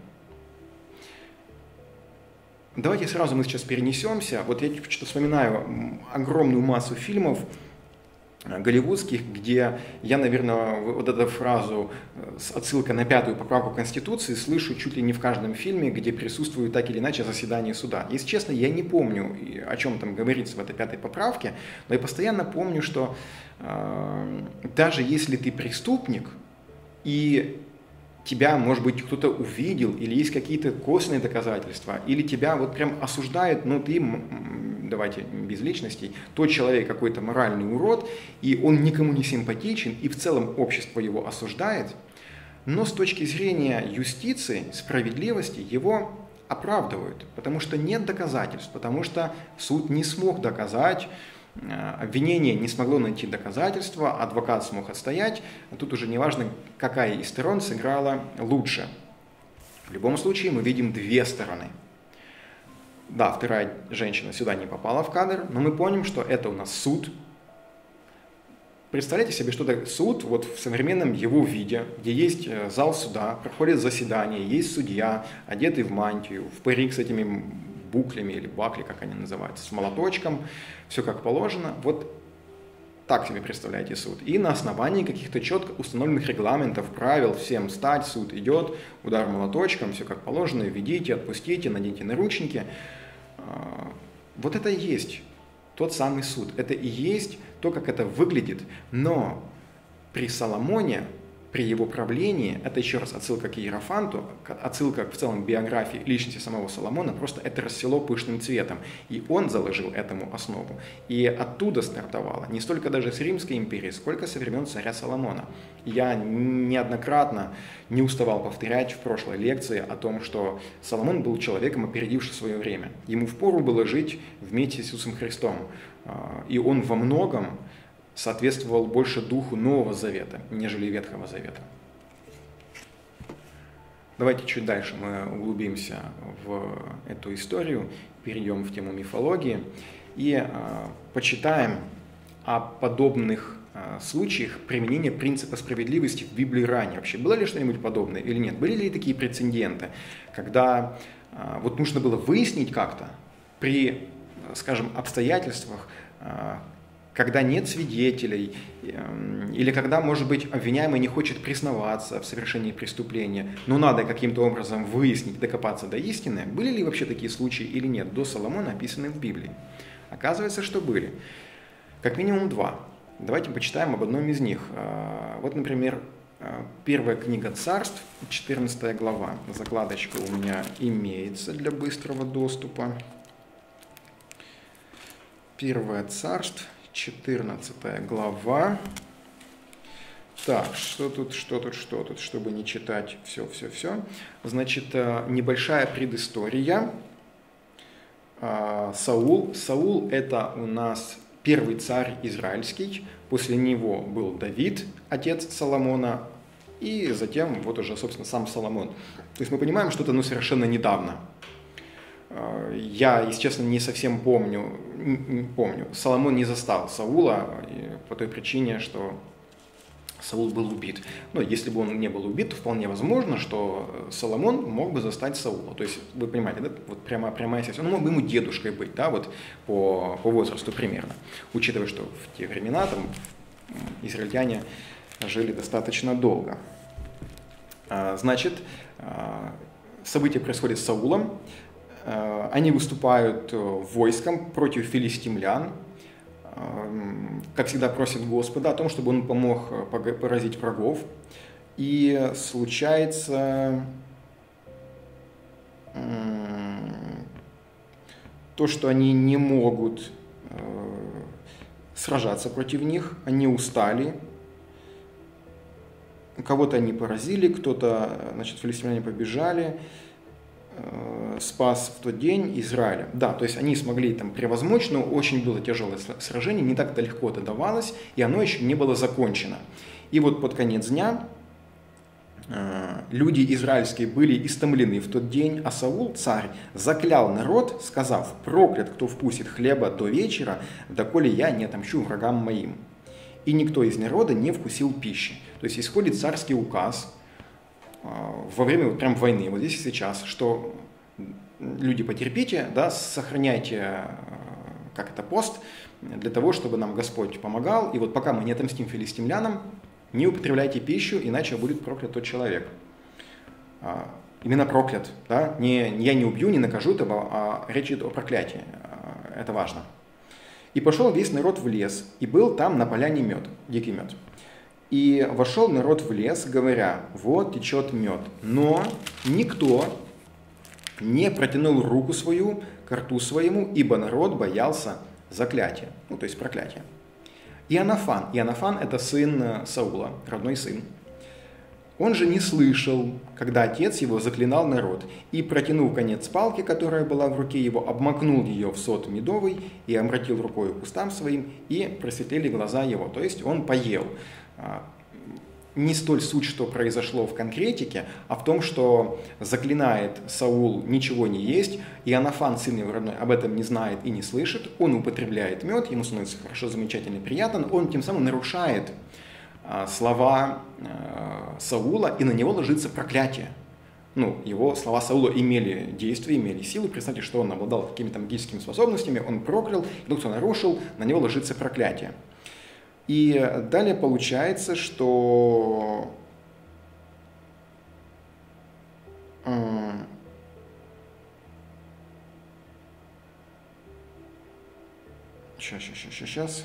Давайте сразу мы сейчас перенесемся. Вот я что-то вспоминаю огромную массу фильмов голливудских, где я, наверное, вот эту фразу с отсылкой на пятую поправку Конституции слышу чуть ли не в каждом фильме, где присутствует так или иначе заседание суда. Если честно, я не помню, о чем там говорится в этой пятой поправке, но я постоянно помню, что э, даже если ты преступник и тебя, может быть, кто-то увидел, или есть какие-то косвенные доказательства, или тебя вот прям осуждают, ну ты, давайте без личностей, тот человек какой-то моральный урод, и он никому не симпатичен, и в целом общество его осуждает, но с точки зрения юстиции, справедливости, его оправдывают, потому что нет доказательств, потому что суд не смог доказать, обвинение не смогло найти доказательства, адвокат смог отстоять, а тут уже не важно, какая из сторон сыграла лучше. В любом случае мы видим две стороны. Да, вторая женщина сюда не попала в кадр, но мы помним, что это у нас суд. Представляете себе, что это суд вот в современном его виде, где есть зал суда, проходит заседание, есть судья, одетый в мантию, в парик с этими буклями или бакли, как они называются, с молоточком, все как положено. Вот так себе представляете суд. И на основании каких-то четко установленных регламентов, правил, всем встать, суд идет, удар молоточком, все как положено, введите, отпустите, наденьте наручники. Вот это и есть тот самый суд. Это и есть то, как это выглядит. Но при Соломоне, при его правлении, это еще раз отсылка к Иерофанту, отсылка в целом к биографии личности самого Соломона, просто это рассело пышным цветом. И он заложил этому основу. И оттуда стартовало, не столько даже с Римской империи, сколько со времен царя Соломона. Я неоднократно не уставал повторять в прошлой лекции о том, что Соломон был человеком, опередившим свое время. Ему впору было жить вместе с Иисусом Христом. И он во многом соответствовал больше духу Нового Завета, нежели Ветхого Завета. Давайте чуть дальше мы углубимся в эту историю, перейдем в тему мифологии и э, почитаем о подобных э, случаях применения принципа справедливости в Библии ранее. Вообще, было ли что-нибудь подобное или нет? Были ли такие прецеденты, когда э, вот нужно было выяснить как-то при, скажем, обстоятельствах, э, когда нет свидетелей, или когда, может быть, обвиняемый не хочет признаваться в совершении преступления, но надо каким-то образом выяснить, докопаться до истины, были ли вообще такие случаи или нет, до Соломона описаны в Библии? Оказывается, что были. Как минимум два. Давайте почитаем об одном из них. Вот, например, первая книга Царств, четырнадцатая глава. Закладочка у меня имеется для быстрого доступа. Первое Царств, четырнадцатая глава. Так, что тут, что тут, что тут, чтобы не читать все, все, все. Значит, небольшая предыстория. Саул. Саул – это у нас первый царь израильский. После него был Давид, отец Соломона, и затем вот уже, собственно, сам Соломон. То есть мы понимаем, что это ну, совершенно недавно. Я, если честно, не совсем помню, не помню. Соломон не застал Саула по той причине, что Саул был убит. Но если бы он не был убит, то вполне возможно, что Соломон мог бы застать Саула. То есть, вы понимаете, да, вот прямо, прямая связь. Он мог бы ему дедушкой быть, да, вот по, по возрасту примерно. Учитывая, что в те времена там израильтяне жили достаточно долго. Значит, события происходят с Саулом. Они выступают войском против филистимлян. Как всегда, просит Господа о том, чтобы он помог поразить врагов. И случается то, что они не могут сражаться против них, они устали. Кого-то они поразили, кто-то, значит, филистимляне побежали. Спас в тот день Израиля. Да, то есть они смогли там превозмочь, но очень было тяжелое сражение, не так-то легко это давалось, и оно еще не было закончено. И вот под конец дня э, люди израильские были истомлены в тот день, а Саул, царь, заклял народ, сказав: «Проклят, кто вкусит хлеба до вечера, доколе я не отомщу врагам моим». И никто из народа не вкусил пищи. То есть исходит царский указ во время вот прям войны, вот здесь и сейчас, что люди, потерпите, да, сохраняйте, как это, пост, для того, чтобы нам Господь помогал, и вот пока мы не отомстим филистимлянам, не употребляйте пищу, иначе будет проклят тот человек. Именно проклят, да, не, я не убью, не накажу этого, а речь идет о проклятии, это важно. «И пошел весь народ в лес, и был там на поляне мед, дикий мед. И вошел народ в лес, говоря: вот течет мед. Но никто не протянул руку свою к рту своему, ибо народ боялся заклятия». Ну, то есть проклятия. Иоаннафан. Иоаннафан – это сын Саула, родной сын. Он же не слышал, когда отец его заклинал народ, и, протянув конец палки, которая была в руке его, обмакнул ее в сот медовый и обратил рукой к устам своим, и просветлели глаза его. То есть он поел. Не столь суть, что произошло в конкретике, а в том, что заклинает Саул ничего не есть, и Иоаннафан, сын его родной, об этом не знает и не слышит, он употребляет мед, ему становится хорошо, замечательно, приятно, он тем самым нарушает слова Саула, и на него ложится проклятие. Ну, его слова Саула имели действие, имели силу. Представьте, что он обладал какими-то магическими способностями, он проклял, и тот, кто нарушил, на него ложится проклятие. И далее получается, что сейчас, сейчас, сейчас, сейчас.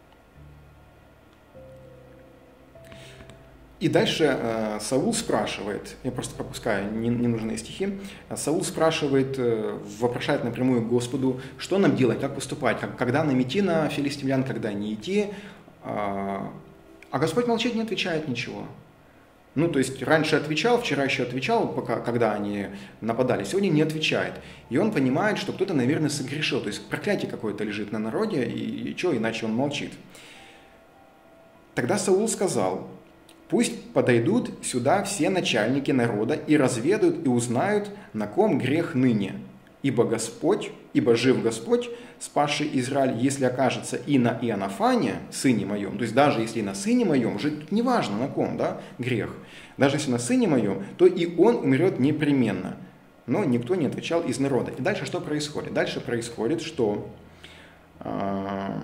И дальше э, Саул спрашивает, я просто пропускаю ненужные стихи, Саул спрашивает, э, вопрошает напрямую к Господу, что нам делать, как поступать, как, когда нам идти на филистимлян, когда не идти. А Господь молчит, не отвечает ничего. Ну, то есть раньше отвечал, вчера еще отвечал, пока, когда они нападали, сегодня не отвечает. И он понимает, что кто-то, наверное, согрешил, то есть проклятие какое-то лежит на народе, и, и что, иначе он молчит. Тогда Саул сказал: «Пусть подойдут сюда все начальники народа и разведают и узнают, на ком грех ныне. Ибо Господь, ибо жив Господь, спасший Израиль, если окажется и на Иоаннафане, сыне моем», то есть даже если на сыне моем, уже не важно на ком, да, грех, даже если на сыне моем, то и он умрет непременно. Но никто не отвечал из народа. И дальше что происходит? Дальше происходит, что э,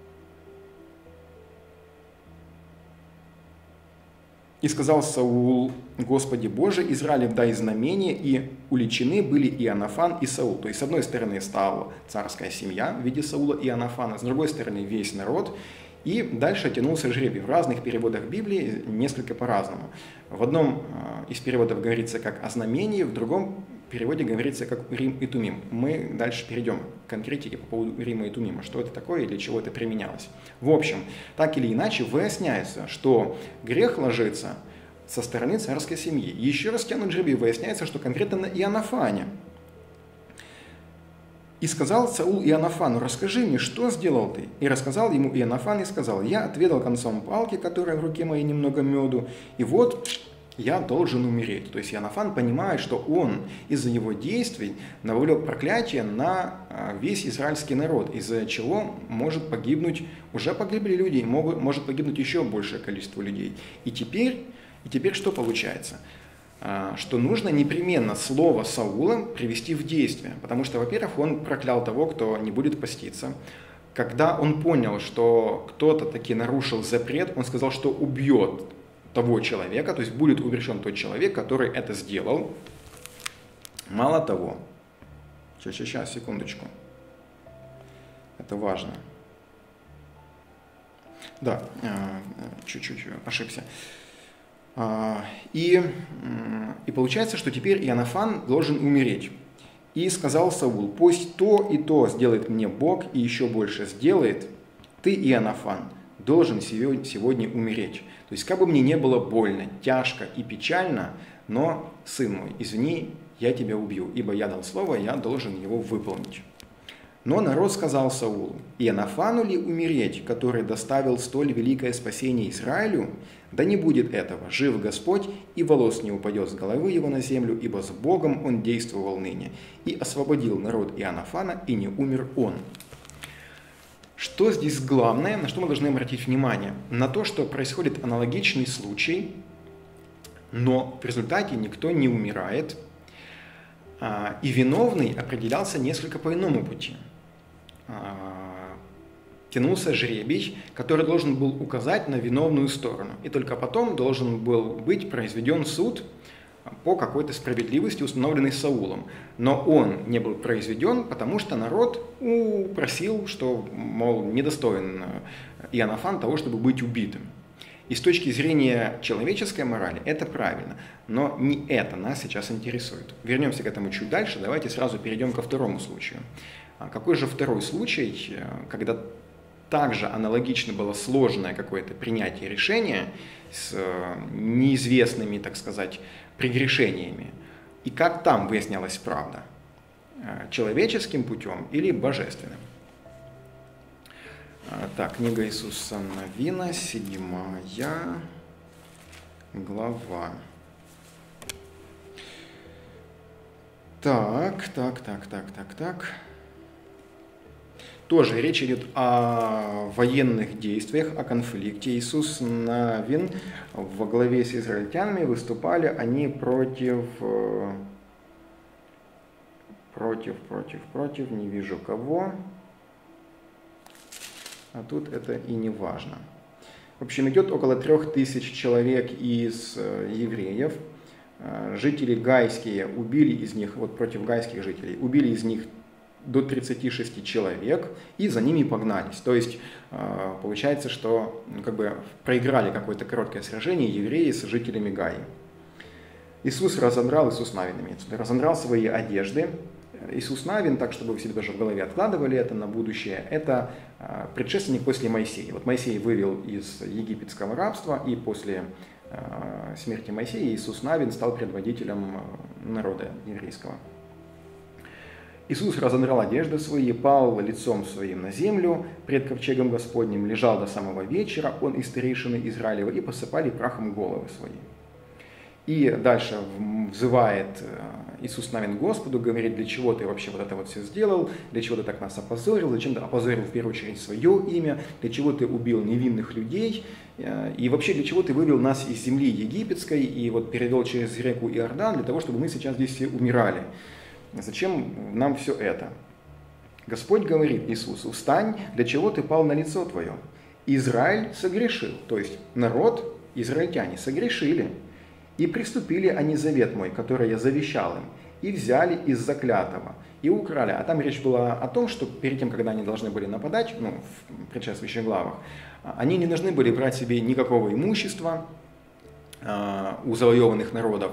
«И сказал Саул: Господи Боже, Израилев дай знамение, и уличены были Иоаннафан и Саул». То есть, с одной стороны, стала царская семья в виде Саула и Иоаннафана, с другой стороны, весь народ. И дальше тянулся жребий. В разных переводах Библии несколько по-разному. В одном из переводов говорится как о знамении, в другом переводе говорится как Урим и Тумим. Мы дальше перейдем к конкретике по поводу Урима и Тумима, что это такое и для чего это применялось. В общем, так или иначе выясняется, что грех ложится со стороны царской семьи. Еще раз тянут жребий, выясняется, что конкретно на Иоаннафане. «И сказал Саул Иоаннафану: расскажи мне, что сделал ты?» И рассказал ему Иоаннафан и сказал: «Я отведал концом палки, которая в руке моей, немного меду, и вот я должен умереть». То есть Иоаннафан понимает, что он из-за его действий навалил проклятие на весь израильский народ, из-за чего может погибнуть, уже погибли люди, могут, может погибнуть еще большее количество людей. И теперь, и теперь что получается? Что нужно непременно слово Саула привести в действие, потому что, во-первых, он проклял того, кто не будет поститься. Когда он понял, что кто-то таки нарушил запрет, он сказал, что убьет того человека, то есть будет умерщвлен тот человек, который это сделал. Мало того, сейчас, сейчас, сейчас, секундочку, это важно. Да, чуть-чуть ошибся. И, и получается, что теперь Иоаннафан должен умереть. И сказал Саул: пусть то и то сделает мне Бог, и еще больше сделает. Ты, Иоаннафан, должен сегодня умереть. То есть, как бы мне не было больно, тяжко и печально, но, сын мой, извини, я тебя убью, ибо я дал слово, я должен его выполнить. Но народ сказал Саулу: Иоаннафану ли умереть, который доставил столь великое спасение Израилю? Да не будет этого, жив Господь, и волос не упадет с головы его на землю, ибо с Богом он действовал ныне, и освободил народ Иоаннафана, и не умер он. Что здесь главное, на что мы должны обратить внимание? На то, что происходит аналогичный случай, но в результате никто не умирает, и виновный определялся несколько по иному пути. Тянулся жребий, который должен был указать на виновную сторону. И только потом должен был быть произведен суд по какой-то справедливости, установленной Саулом. Но он не был произведен, потому что народ просил, что, мол, недостоин Иоаннафан того, чтобы быть убитым. И с точки зрения человеческой морали это правильно, но не это нас сейчас интересует. Вернемся к этому чуть дальше, давайте сразу перейдем ко второму случаю. Какой же второй случай, когда также аналогично было сложное какое-то принятие решения с неизвестными, так сказать, прегрешениями? И как там выяснялась правда? Человеческим путем или божественным? Так, книга Иисуса Навина, седьмая глава. Так, так, так, так, так, так. Тоже речь идет о военных действиях, о конфликте. Иисус Навин во главе с израильтянами выступали они против, против, против, против, не вижу кого. А тут это и не важно. В общем, идет около трех тысяч человек из евреев. Жители гайские убили из них, вот против гайских жителей, убили из них до тридцати шести человек и за ними погнались. То есть получается, что ну, как бы проиграли какое-то короткое сражение евреи с жителями Гаи. Иисус разодрал, Иисус Навин имеется, разодрал свои одежды. Иисус Навин, так чтобы вы себе даже в голове откладывали это на будущее, это предшественник после Моисея. Вот Моисей вывел из египетского рабства, и после смерти Моисея Иисус Навин стал предводителем народа еврейского. Иисус разодрал одежды свои, пал лицом своим на землю пред ковчегом Господним, лежал до самого вечера, он и старейшины Израилева, и посыпали прахом головы свои. И дальше взывает Иисус Навин Господу, говорит: для чего ты вообще вот это вот все сделал, для чего ты так нас опозорил, зачем ты опозорил в первую очередь свое имя, для чего ты убил невинных людей, и вообще для чего ты вывел нас из земли египетской и вот перевел через реку Иордан, для того, чтобы мы сейчас здесь все умирали. Зачем нам все это? Господь говорит Иисусу: встань, для чего ты пал на лицо твое? Израиль согрешил, то есть народ, израильтяне согрешили, и приступили они завет мой, который я завещал им, и взяли из заклятого, и украли. А там речь была о том, что перед тем, когда они должны были нападать, ну, в предшествующих главах, они не должны были брать себе никакого имущества у завоеванных народов,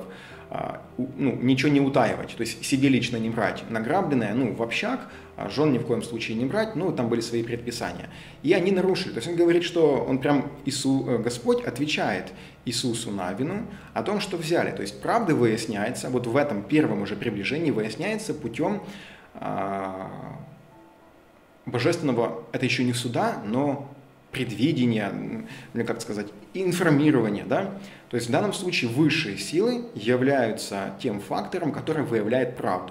ну, ничего не утаивать, то есть себе лично не брать награбленное, ну, в общак, а жен ни в коем случае не брать, ну, там были свои предписания. И они нарушили, то есть он говорит, что он прям, Иисус, Господь отвечает Иисусу Навину о том, что взяли, то есть правда выясняется, вот в этом первом уже приближении выясняется путем а, божественного, это еще не суда, но предвидения, или как сказать, информирования, да? То есть в данном случае высшие силы являются тем фактором, который выявляет правду.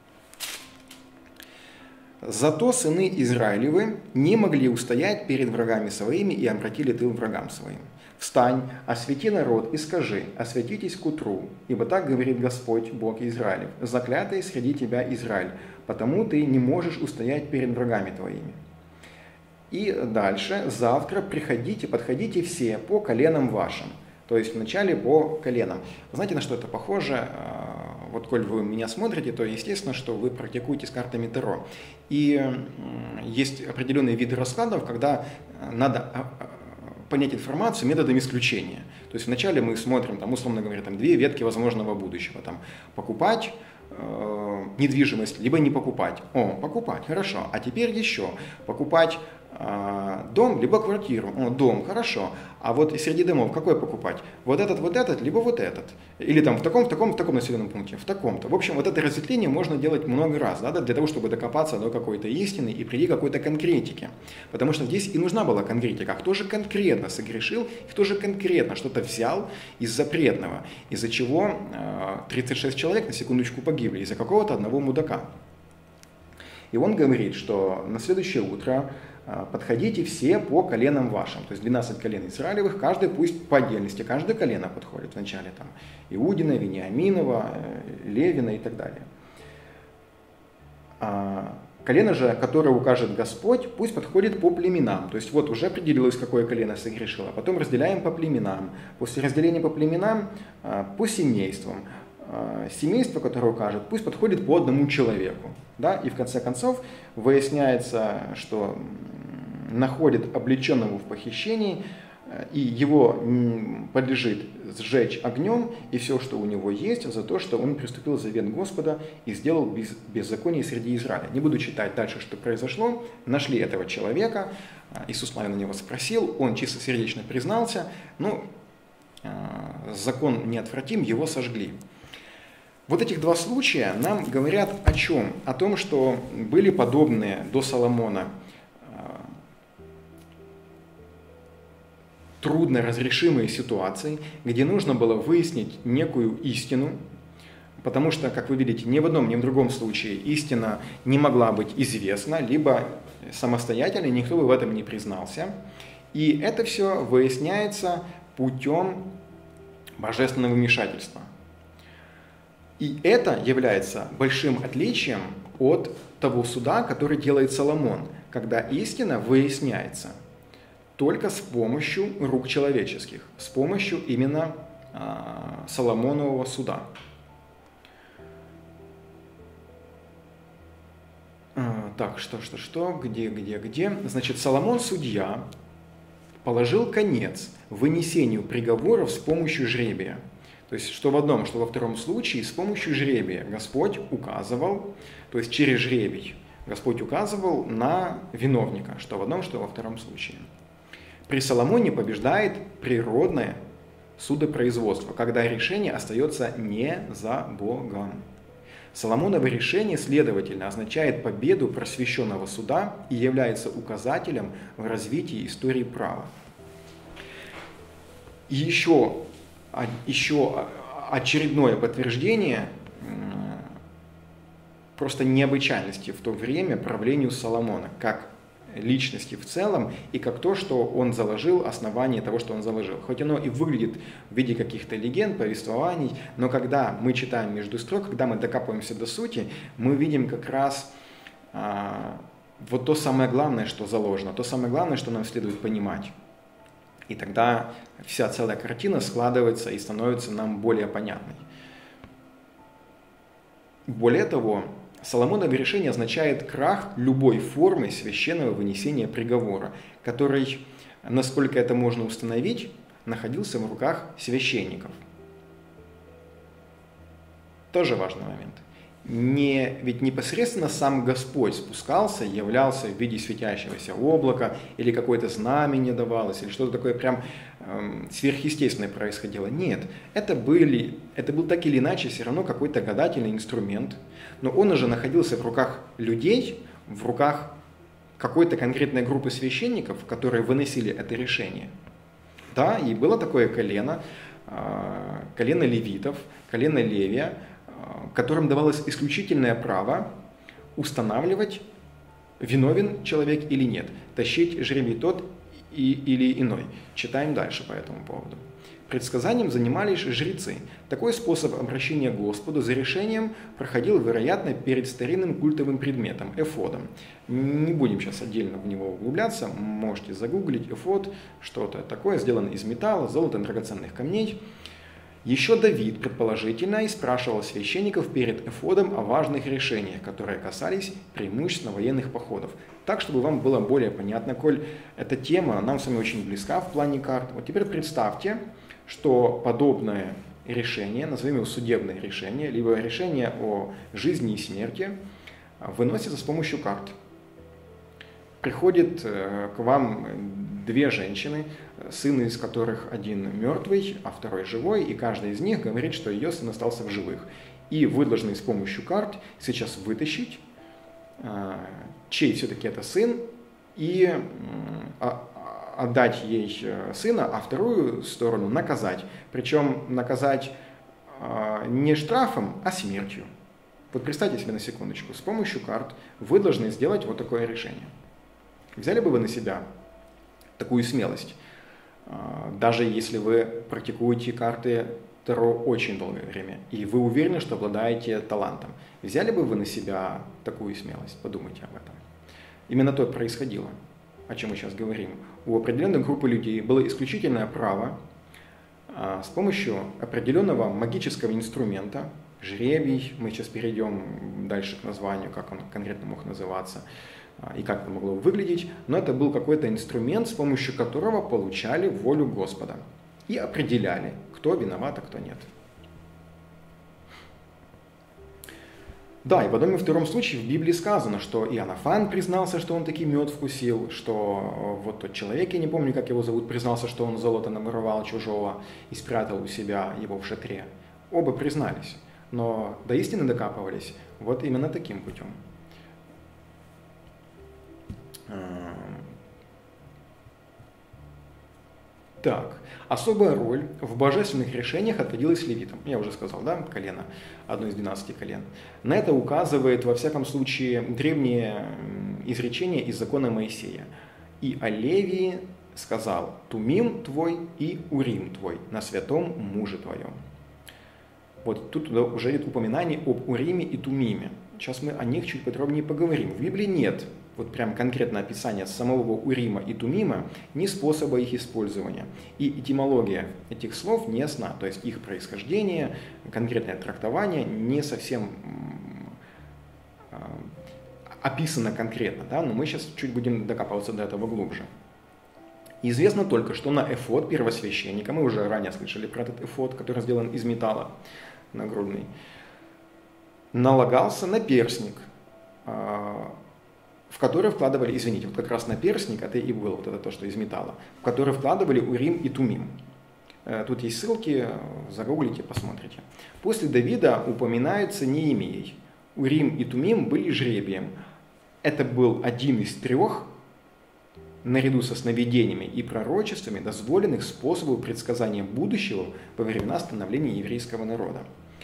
Зато сыны Израилевы не могли устоять перед врагами своими и обратили тыл врагам своим. Встань, освети народ и скажи, осветитесь к утру, ибо так говорит Господь, Бог Израилев, заклятый среди тебя Израиль, потому ты не можешь устоять перед врагами твоими. И дальше, завтра приходите, подходите все по коленам вашим. То есть вначале по коленам. Знаете, на что это похоже? Вот, коль вы меня смотрите, то естественно, что вы практикуете с картами Таро. И есть определенные виды раскладов, когда надо понять информацию методом исключения. То есть вначале мы смотрим, там, условно говоря, там, две ветки возможного будущего. Там, покупать э, недвижимость, либо не покупать. О, покупать, хорошо. А теперь еще покупать дом, либо квартиру. О, дом, хорошо. А вот среди домов какой покупать? Вот этот, вот этот, либо вот этот. Или там в таком, в таком, в таком населенном пункте, в таком-то. В общем, вот это разветвление можно делать много раз, да, для того, чтобы докопаться до какой-то истины и прийти к какой-то конкретике. Потому что здесь и нужна была конкретика. Кто же конкретно согрешил, кто же конкретно что-то взял из запретного, из-за чего тридцать шесть человек на секундочку погибли, из-за какого-то одного мудака. И он говорит, что на следующее утро подходите все по коленам вашим, то есть двенадцать колен Израилевых, каждый пусть по отдельности, каждое колено подходит вначале, там, Иудина, Вениаминова, Левина и так далее. А колено же, которое укажет Господь, пусть подходит по племенам, то есть вот уже определилось, какое колено согрешило, потом разделяем по племенам, после разделения по племенам по семействам, семейство, которое укажет, пусть подходит по одному человеку. Да? И в конце концов выясняется, что находит облеченного в похищении, и его подлежит сжечь огнем, и все, что у него есть, за то, что он приступил завет Господа и сделал без, беззаконие среди Израиля. Не буду читать дальше, что произошло. Нашли этого человека, Иисус на него спросил, он чистосердечно признался, ну, закон неотвратим, его сожгли. Вот этих два случая нам говорят о чем? О том, что были подобные до Соломона трудно разрешимые ситуации, где нужно было выяснить некую истину, потому что, как вы видите, ни в одном, ни в другом случае истина не могла быть известна, либо самостоятельно никто бы в этом не признался. И это все выясняется путем божественного вмешательства. И это является большим отличием от того суда, который делает Соломон, когда истина выясняется только с помощью рук человеческих, с помощью именно а, Соломонового суда. А, так, что, что, что, где, где, где? Значит, Соломон, судья, положил конец вынесению приговоров с помощью жребия. То есть, что в одном, что во втором случае, с помощью жребия Господь указывал, то есть через жребий Господь указывал на виновника, что в одном, что во втором случае. При Соломоне побеждает природное судопроизводство, когда решение остается не за Богом. Соломоново решение, следовательно, означает победу просвещенного суда и является указателем в развитии истории права. И еще, еще очередное подтверждение просто необычайности в то время правлению Соломона, как личности в целом, и как то, что он заложил, основание того, что он заложил. Хоть оно и выглядит в виде каких-то легенд, повествований, но когда мы читаем между строк, когда мы докапываемся до сути, мы видим как раз а, вот то самое главное, что заложено, то самое главное, что нам следует понимать. И тогда вся целая картина складывается и становится нам более понятной. Более того, Соломоново решение означает крах любой формы священного вынесения приговора, который, насколько это можно установить, находился в руках священников. Тоже важный момент. Не, ведь непосредственно сам Господь спускался, являлся в виде светящегося облака, или какое-то знамение давалось, или что-то такое прям эм, сверхъестественное происходило. Нет, это, были, это был так или иначе все равно какой-то гадательный инструмент, но он уже находился в руках людей, в руках какой-то конкретной группы священников, которые выносили это решение. Да, и было такое колено, э, колено левитов, колено Левия, которым давалось исключительное право устанавливать, виновен человек или нет, тащить жребий тот и, или иной. Читаем дальше по этому поводу. Предсказанием занимались жрецы. Такой способ обращения к Господу за решением проходил, вероятно, перед старинным культовым предметом, эфодом. Не будем сейчас отдельно в него углубляться, можете загуглить эфод, что-то такое, сделано из металла, золота, драгоценных камней. Еще Давид, предположительно, и спрашивал священников перед эфодом о важных решениях, которые касались преимущественно военных походов. Так, чтобы вам было более понятно, коль эта тема нам с вами очень близка в плане карт. Вот теперь представьте, что подобное решение, назовем его судебное решение, либо решение о жизни и смерти, выносится с помощью карт. Приходит к вам две женщины, сын из которых один мертвый, а второй живой, и каждая из них говорит, что ее сын остался в живых. И вы должны с помощью карт сейчас вытащить, чей все-таки это сын, и отдать ей сына, а вторую сторону наказать. Причем наказать не штрафом, а смертью. Вот представьте себе на секундочку, с помощью карт вы должны сделать вот такое решение. Взяли бы вы на себя такую смелость, даже если вы практикуете карты Таро очень долгое время, и вы уверены, что обладаете талантом, взяли бы вы на себя такую смелость? Подумайте об этом. Именно то происходило, о чем мы сейчас говорим. У определенной группы людей было исключительное право с помощью определенного магического инструмента, жребий, мы сейчас перейдем дальше к названию, как он конкретно мог называться, и как это могло выглядеть, но это был какой-то инструмент, с помощью которого получали волю Господа и определяли, кто виноват, а кто нет. Да, и в одном и втором случае в Библии сказано, что Иоаннафан признался, что он таки мед вкусил, что вот тот человек, я не помню, как его зовут, признался, что он золото наворовал чужого и спрятал у себя его в шатре. Оба признались, но до истины докапывались вот именно таким путем. Так, особая роль в божественных решениях отводилась левитам. Я уже сказал, да, колено, одно из двенадцати колен. На это указывает, во всяком случае, древнее изречение из закона Моисея. «И о Левии сказал: Тумим твой и Урим твой на святом муже твоем». Вот тут уже идет упоминание об Уриме и Тумиме. Сейчас мы о них чуть подробнее поговорим. В Библии нет вот прям конкретно описания самого Урима и Тумима, ни способа их использования. И этимология этих слов не ясна, то есть их происхождение, конкретное трактование не совсем э, описано конкретно, да? Но мы сейчас чуть будем докапываться до этого глубже. Известно только, что на эфод первосвященника, мы уже ранее слышали про этот эфод, который сделан из металла, нагрудный, налагался наперстник, в который вкладывали, извините, вот как раз наперстник, это и было вот это то, что из металла, в который вкладывали Урим и Тумим. Тут есть ссылки, загуглите, посмотрите. После Давида упоминается Неемией. Урим и Тумим были жребием. Это был один из трех, наряду со сновидениями и пророчествами, дозволенных способов предсказания будущего во времена становления еврейского народа.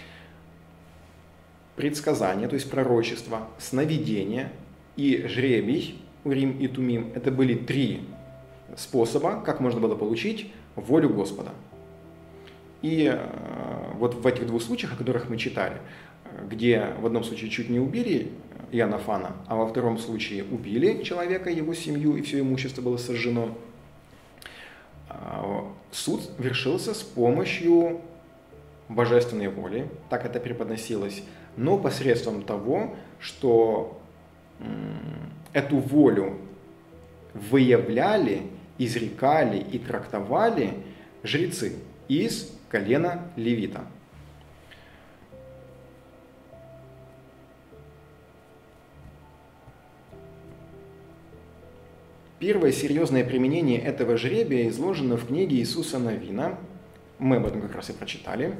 Предсказание, то есть пророчество, сновидение и жребий, Урим и Тумим, это были три способа, как можно было получить волю Господа. И э, вот в этих двух случаях, о которых мы читали, где в одном случае чуть не убили Иоаннафана, а во втором случае убили человека, его семью, и все имущество было сожжено, суд вершился с помощью божественной воли, так это преподносилось, но посредством того, что эту волю выявляли, изрекали и трактовали жрецы из колена левита. Первое серьезное применение этого жребия изложено в книге Иисуса Навина. Мы об этом как раз и прочитали.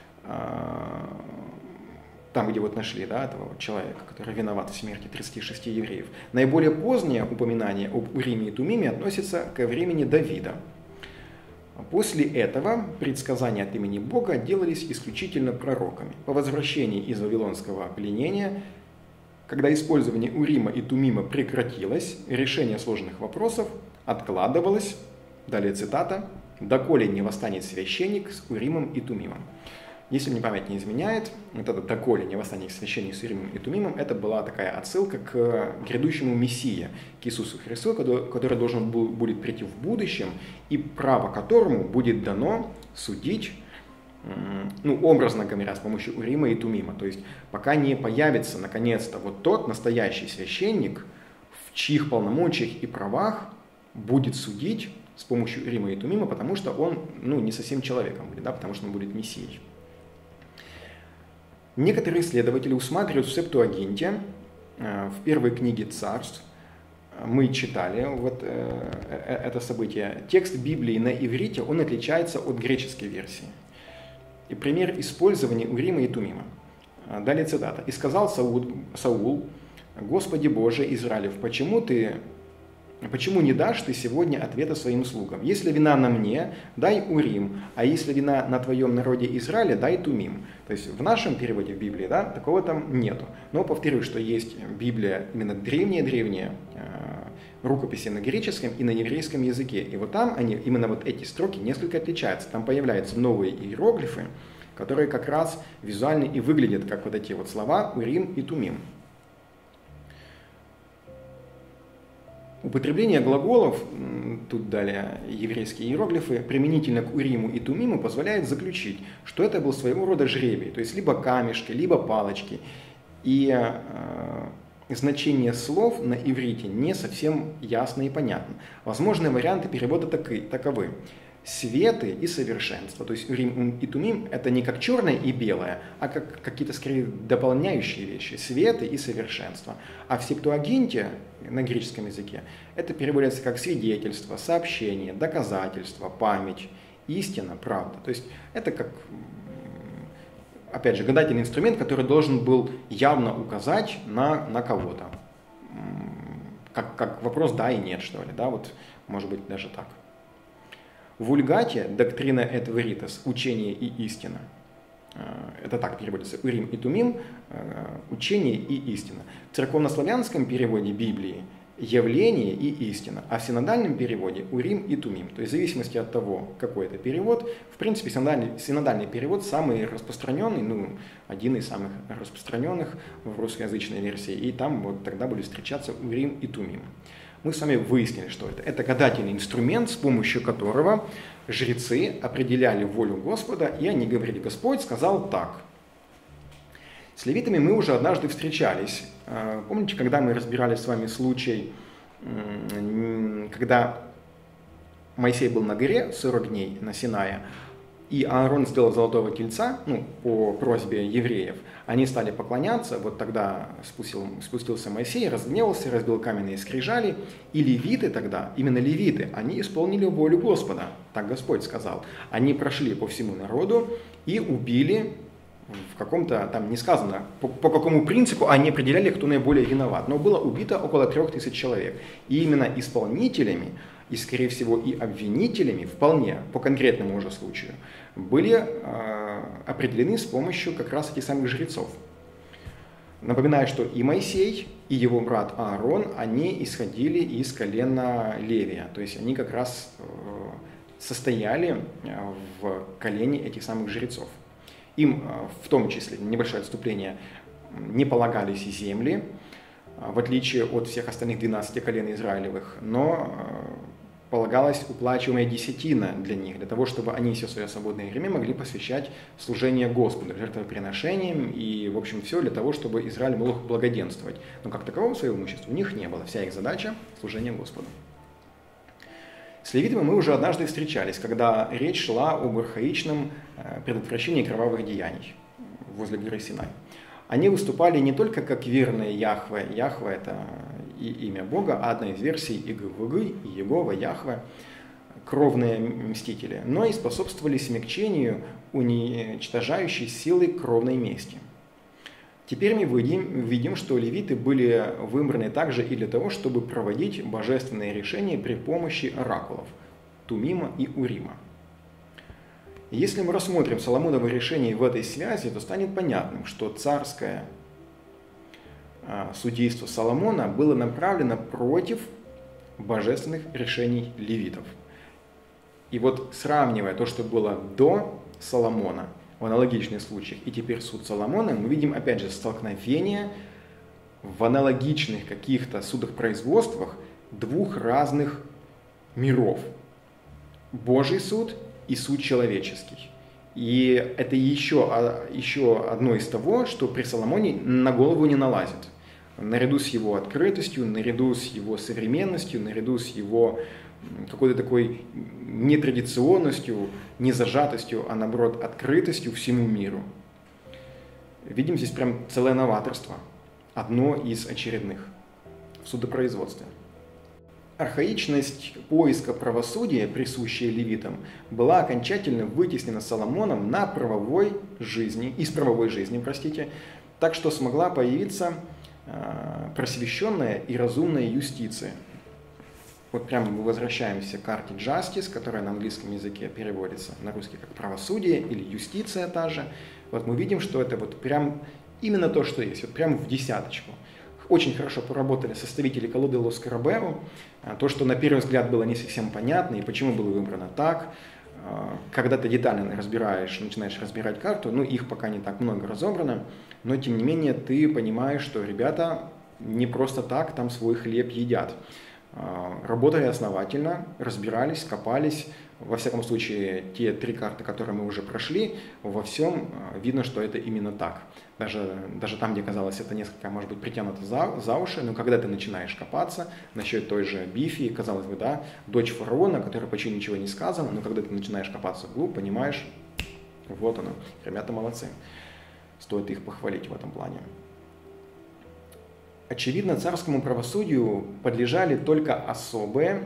Там, где вот нашли, да, этого человека, который виноват в смерти тридцати шести евреев. Наиболее позднее упоминание об Уриме и Тумиме относится ко времени Давида. После этого предсказания от имени Бога делались исключительно пророками. По возвращении из вавилонского пленения, когда использование Урима и Тумима прекратилось, решение сложных вопросов откладывалось, далее цитата, «доколе не восстанет священник с Уримом и Тумимом». Если мне память не изменяет, вот это «доколе не восстанет священник с Уримом и Тумимом» это была такая отсылка к грядущему Мессии, к Иисусу Христу, который должен был, будет прийти в будущем, и право которому будет дано судить, ну, образно говоря, с помощью Урима и Тумима. То есть пока не появится наконец-то вот тот настоящий священник, в чьих полномочиях и правах будет судить с помощью Урима и Тумима, потому что он, ну, не совсем человеком будет, да, потому что он будет Мессией. Некоторые исследователи усматривают в Септуагинте, в первой книге Царств, мы читали вот это событие, текст Библии на иврите, он отличается от греческой версии. И пример использования Урима и Тумима. Далее цитата. «И сказал Саул, Саул, Господи Боже Израилев, почему ты... Почему не дашь ты сегодня ответа своим слугам? Если вина на мне, дай Урим, а если вина на твоем народе Израиля, дай Тумим». То есть в нашем переводе в Библии, да, такого там нету. Но повторюсь, что есть Библия именно древние-древние э, рукописи на греческом и на еврейском языке. И вот там они, именно вот эти строки несколько отличаются. Там появляются новые иероглифы, которые как раз визуально и выглядят как вот эти вот слова Урим и Тумим. Употребление глаголов, тут далее еврейские иероглифы, применительно к Уриму и Тумиму позволяет заключить, что это был своего рода жребий, то есть либо камешки, либо палочки. И э, значение слов на иврите не совсем ясно и понятно. Возможные варианты перевода таки, таковы. Светы и совершенство. То есть Урим и Тумим это не как черное и белое, а как какие-то скорее дополняющие вещи. Светы и совершенство. А в Септуагинте на греческом языке это переводится как свидетельство, сообщение, доказательство, память, истина, правда. То есть это как, опять же, гадательный инструмент, который должен был явно указать на, на кого-то. Как, как вопрос да и нет, что ли. Да? Вот, может быть, даже так. В Вульгате доктрина эт веритас, учение и истина. Это так переводится, Урим и Тумим, учение и истина. В церковнославянском переводе Библии явление и истина, а в синодальном переводе Урим и Тумим. То есть в зависимости от того, какой это перевод, в принципе синодальный, синодальный перевод самый распространенный, ну, один из самых распространенных в русскоязычной версии, и там вот тогда будут встречаться Урим и Тумим. Мы с вами выяснили, что это. Это гадательный инструмент, с помощью которого жрецы определяли волю Господа, и они говорили: Господь сказал так. С левитами мы уже однажды встречались. Помните, когда мы разбирали с вами случай, когда Моисей был на горе сорок дней на Синае, и Аарон сделал золотого тельца, ну, по просьбе евреев, они стали поклоняться, вот тогда спустил, спустился Моисей, разгневался, разбил каменные скрижали, и левиты тогда, именно левиты, они исполнили волю Господа, так Господь сказал. Они прошли по всему народу и убили, в каком-то, там не сказано, по, по какому принципу они определяли, кто наиболее виноват, но было убито около трех тысяч человек. И именно исполнителями, и, скорее всего, и обвинителями, вполне, по конкретному уже случаю, были э, определены с помощью как раз этих самых жрецов. Напоминаю, что и Моисей, и его брат Аарон, они исходили из колена Левия, то есть они как раз э, состояли в колене этих самых жрецов. Им, э, в том числе, небольшое отступление, не полагались и земли, в отличие от всех остальных двенадцати колен Израилевых, но полагалась уплачиваемая десятина для них, для того, чтобы они все свое свободное время могли посвящать служение Господу, жертвоприношениям и, в общем, все для того, чтобы Израиль мог благоденствовать. Но как такового своего имущества у них не было. Вся их задача – служение Господу. С левитами мы уже однажды встречались, когда речь шла об архаичном предотвращении кровавых деяний возле горы Синай. Они выступали не только как верные Яхве, Яхве – это и имя Бога, а одна из версий Игвг, Иегова, Яхве, кровные мстители, но и способствовали смягчению уничтожающей силы кровной мести. Теперь мы видим, видим, что левиты были выбраны также и для того, чтобы проводить божественные решения при помощи оракулов Тумима и Урима. Если мы рассмотрим Соломоново решение в этой связи, то станет понятным, что царское судейство Соломона было направлено против божественных решений левитов. И вот сравнивая то, что было до Соломона, в аналогичных случаях, и теперь суд Соломона, мы видим опять же столкновение в аналогичных каких-то судопроизводствах двух разных миров. Божий суд и суд человеческий. И это еще, еще одно из того, что при Соломоне на голову не налазит. Наряду с его открытостью, наряду с его современностью, наряду с его какой-то такой нетрадиционностью, не зажатостью, а наоборот открытостью всему миру. Видим здесь прям целое новаторство, одно из очередных в судопроизводстве. Архаичность поиска правосудия, присущая левитам, была окончательно вытеснена Соломоном на правовой жизни, из правовой жизни, простите, так что смогла появиться э, просвещенная и разумная юстиция. Вот прямо мы возвращаемся к карте Justice, которая на английском языке переводится на русский как правосудие или юстиция та же. Вот мы видим, что это вот прям именно то, что есть, вот прям в десяточку. Очень хорошо поработали составители колоды Лоскарабео. То, что на первый взгляд было не совсем понятно и почему было выбрано так. Когда ты детально разбираешь, начинаешь разбирать карту, ну их пока не так много разобрано, но тем не менее ты понимаешь, что ребята не просто так там свой хлеб едят. Работали основательно, разбирались, копались. Во всяком случае, те три карты, которые мы уже прошли, во всем видно, что это именно так. Даже, даже там, где казалось, это несколько, может быть, притянуто за, за уши, но когда ты начинаешь копаться насчет той же Бифи, казалось бы, да, дочь фараона, которой почти ничего не сказано, но когда ты начинаешь копаться вглубь, понимаешь, вот оно, ребята молодцы. Стоит их похвалить в этом плане. Очевидно, царскому правосудию подлежали только особые...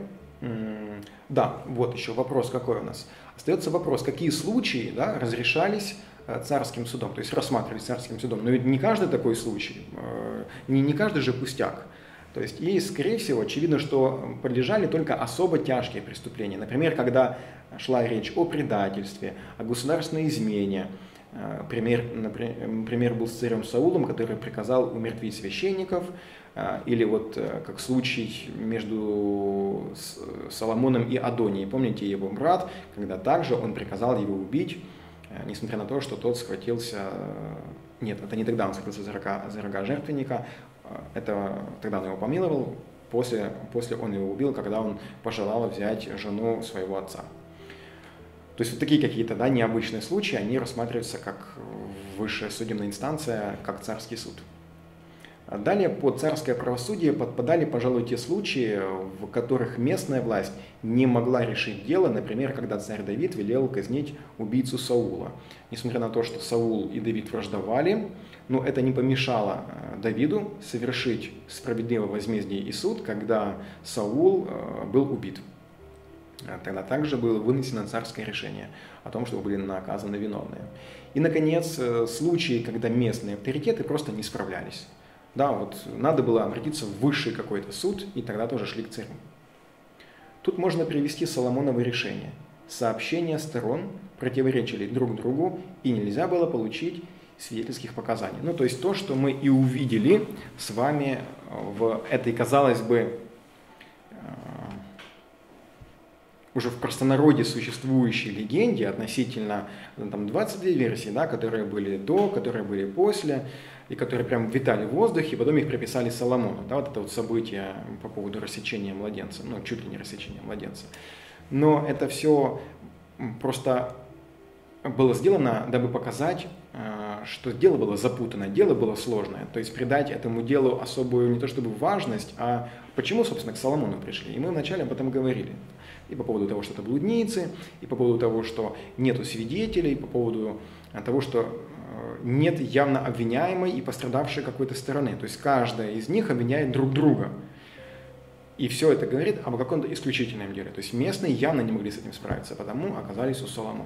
Да, вот еще вопрос какой у нас. Остается вопрос, какие случаи, да, разрешались царским судом, то есть рассматривались царским судом. Но ведь не каждый такой случай, не, не каждый же пустяк. То есть и, скорее всего, очевидно, что подлежали только особо тяжкие преступления. Например, когда шла речь о предательстве, о государственной измене. Пример, например, был с царем Саулом, который приказал умертвить священников, или вот как случай между Соломоном и Адонией. Помните его брат, когда также он приказал его убить, несмотря на то, что тот схватился... Нет, это не тогда он схватился за рога, за рога жертвенника, это тогда он его помиловал, после, после он его убил, когда он пожелал взять жену своего отца. То есть вот такие какие-то, да, необычные случаи, они рассматриваются как высшая судебная инстанция, как царский суд. Далее под царское правосудие подпадали, пожалуй, те случаи, в которых местная власть не могла решить дело, например, когда царь Давид велел казнить убийцу Саула. Несмотря на то, что Саул и Давид враждовали, но это не помешало Давиду совершить справедливое возмездие и суд, когда Саул был убит. Тогда также было вынесено царское решение о том, чтобы были наказаны виновные. И, наконец, случаи, когда местные авторитеты просто не справлялись. Да, вот надо было обратиться в высший какой-то суд, и тогда тоже шли к царю. Тут можно привести Соломоново решение. Сообщения сторон противоречили друг другу, и нельзя было получить свидетельских показаний. Ну, то есть то, что мы и увидели с вами в этой, казалось бы, уже в простонародье существующей легенде относительно там, двадцать две версии, да, которые были до, которые были после, и которые прям витали в воздухе, и потом их приписали Соломону. Да, вот это вот событие по поводу рассечения младенца, ну, чуть ли не рассечения младенца. Но это все просто было сделано, дабы показать, что дело было запутанное, дело было сложное. То есть придать этому делу особую не то чтобы важность, а почему, собственно, к Соломону пришли. И мы вначале об этом говорили. И по поводу того, что это блудницы, и по поводу того, что нету свидетелей, и по поводу того, что нет явно обвиняемой и пострадавшей какой-то стороны. То есть каждая из них обвиняет друг друга. И все это говорит об каком-то исключительном деле. То есть местные явно не могли с этим справиться, потому оказались у Соломона.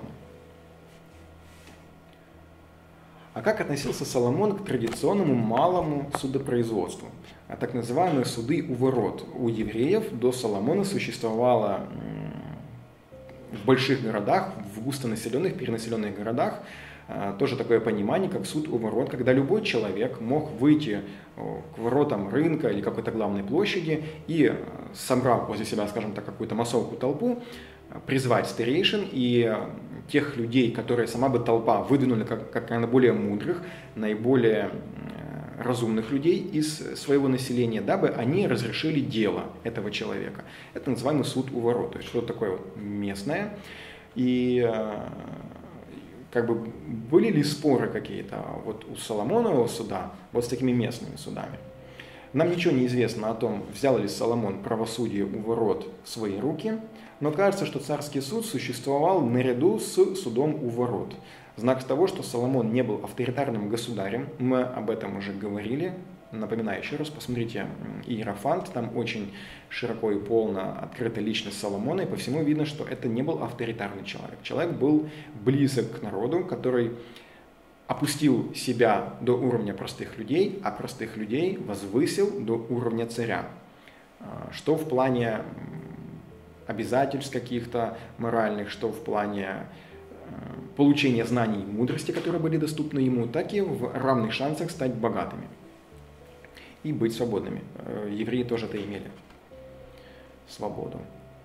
А как относился Соломон к традиционному малому судопроизводству? А так называемые суды у ворот. У евреев до Соломона существовало в больших городах, в густонаселенных, перенаселенных городах, тоже такое понимание, как суд у ворот, когда любой человек мог выйти к воротам рынка или какой-то главной площади и, собрав возле себя, скажем так, какую-то массовку, толпу, призвать старейшин и тех людей, которые сама бы толпа выдвинули как, как наиболее мудрых, наиболее разумных людей из своего населения, дабы они разрешили дело этого человека. Это называемый суд у ворот. То есть что-то такое вот местное. И как бы были ли споры какие-то вот у Соломонового суда вот с такими местными судами? Нам ничего не известно о том, взял ли Соломон правосудие у ворот в свои руки, но кажется, что царский суд существовал наряду с судом у ворот. Знак того, что Соломон не был авторитарным государем, мы об этом уже говорили. Напоминаю еще раз, посмотрите Иерофант, там очень широко и полно открыта личность Соломона, и по всему видно, что это не был авторитарный человек. Человек был близок к народу, который опустил себя до уровня простых людей, а простых людей возвысил до уровня царя. Что в плане обязательств каких-то моральных, что в плане получения знаний и мудрости, которые были доступны ему, так и в равных шансах стать богатыми и быть свободными. Евреи тоже это имели. Свободу.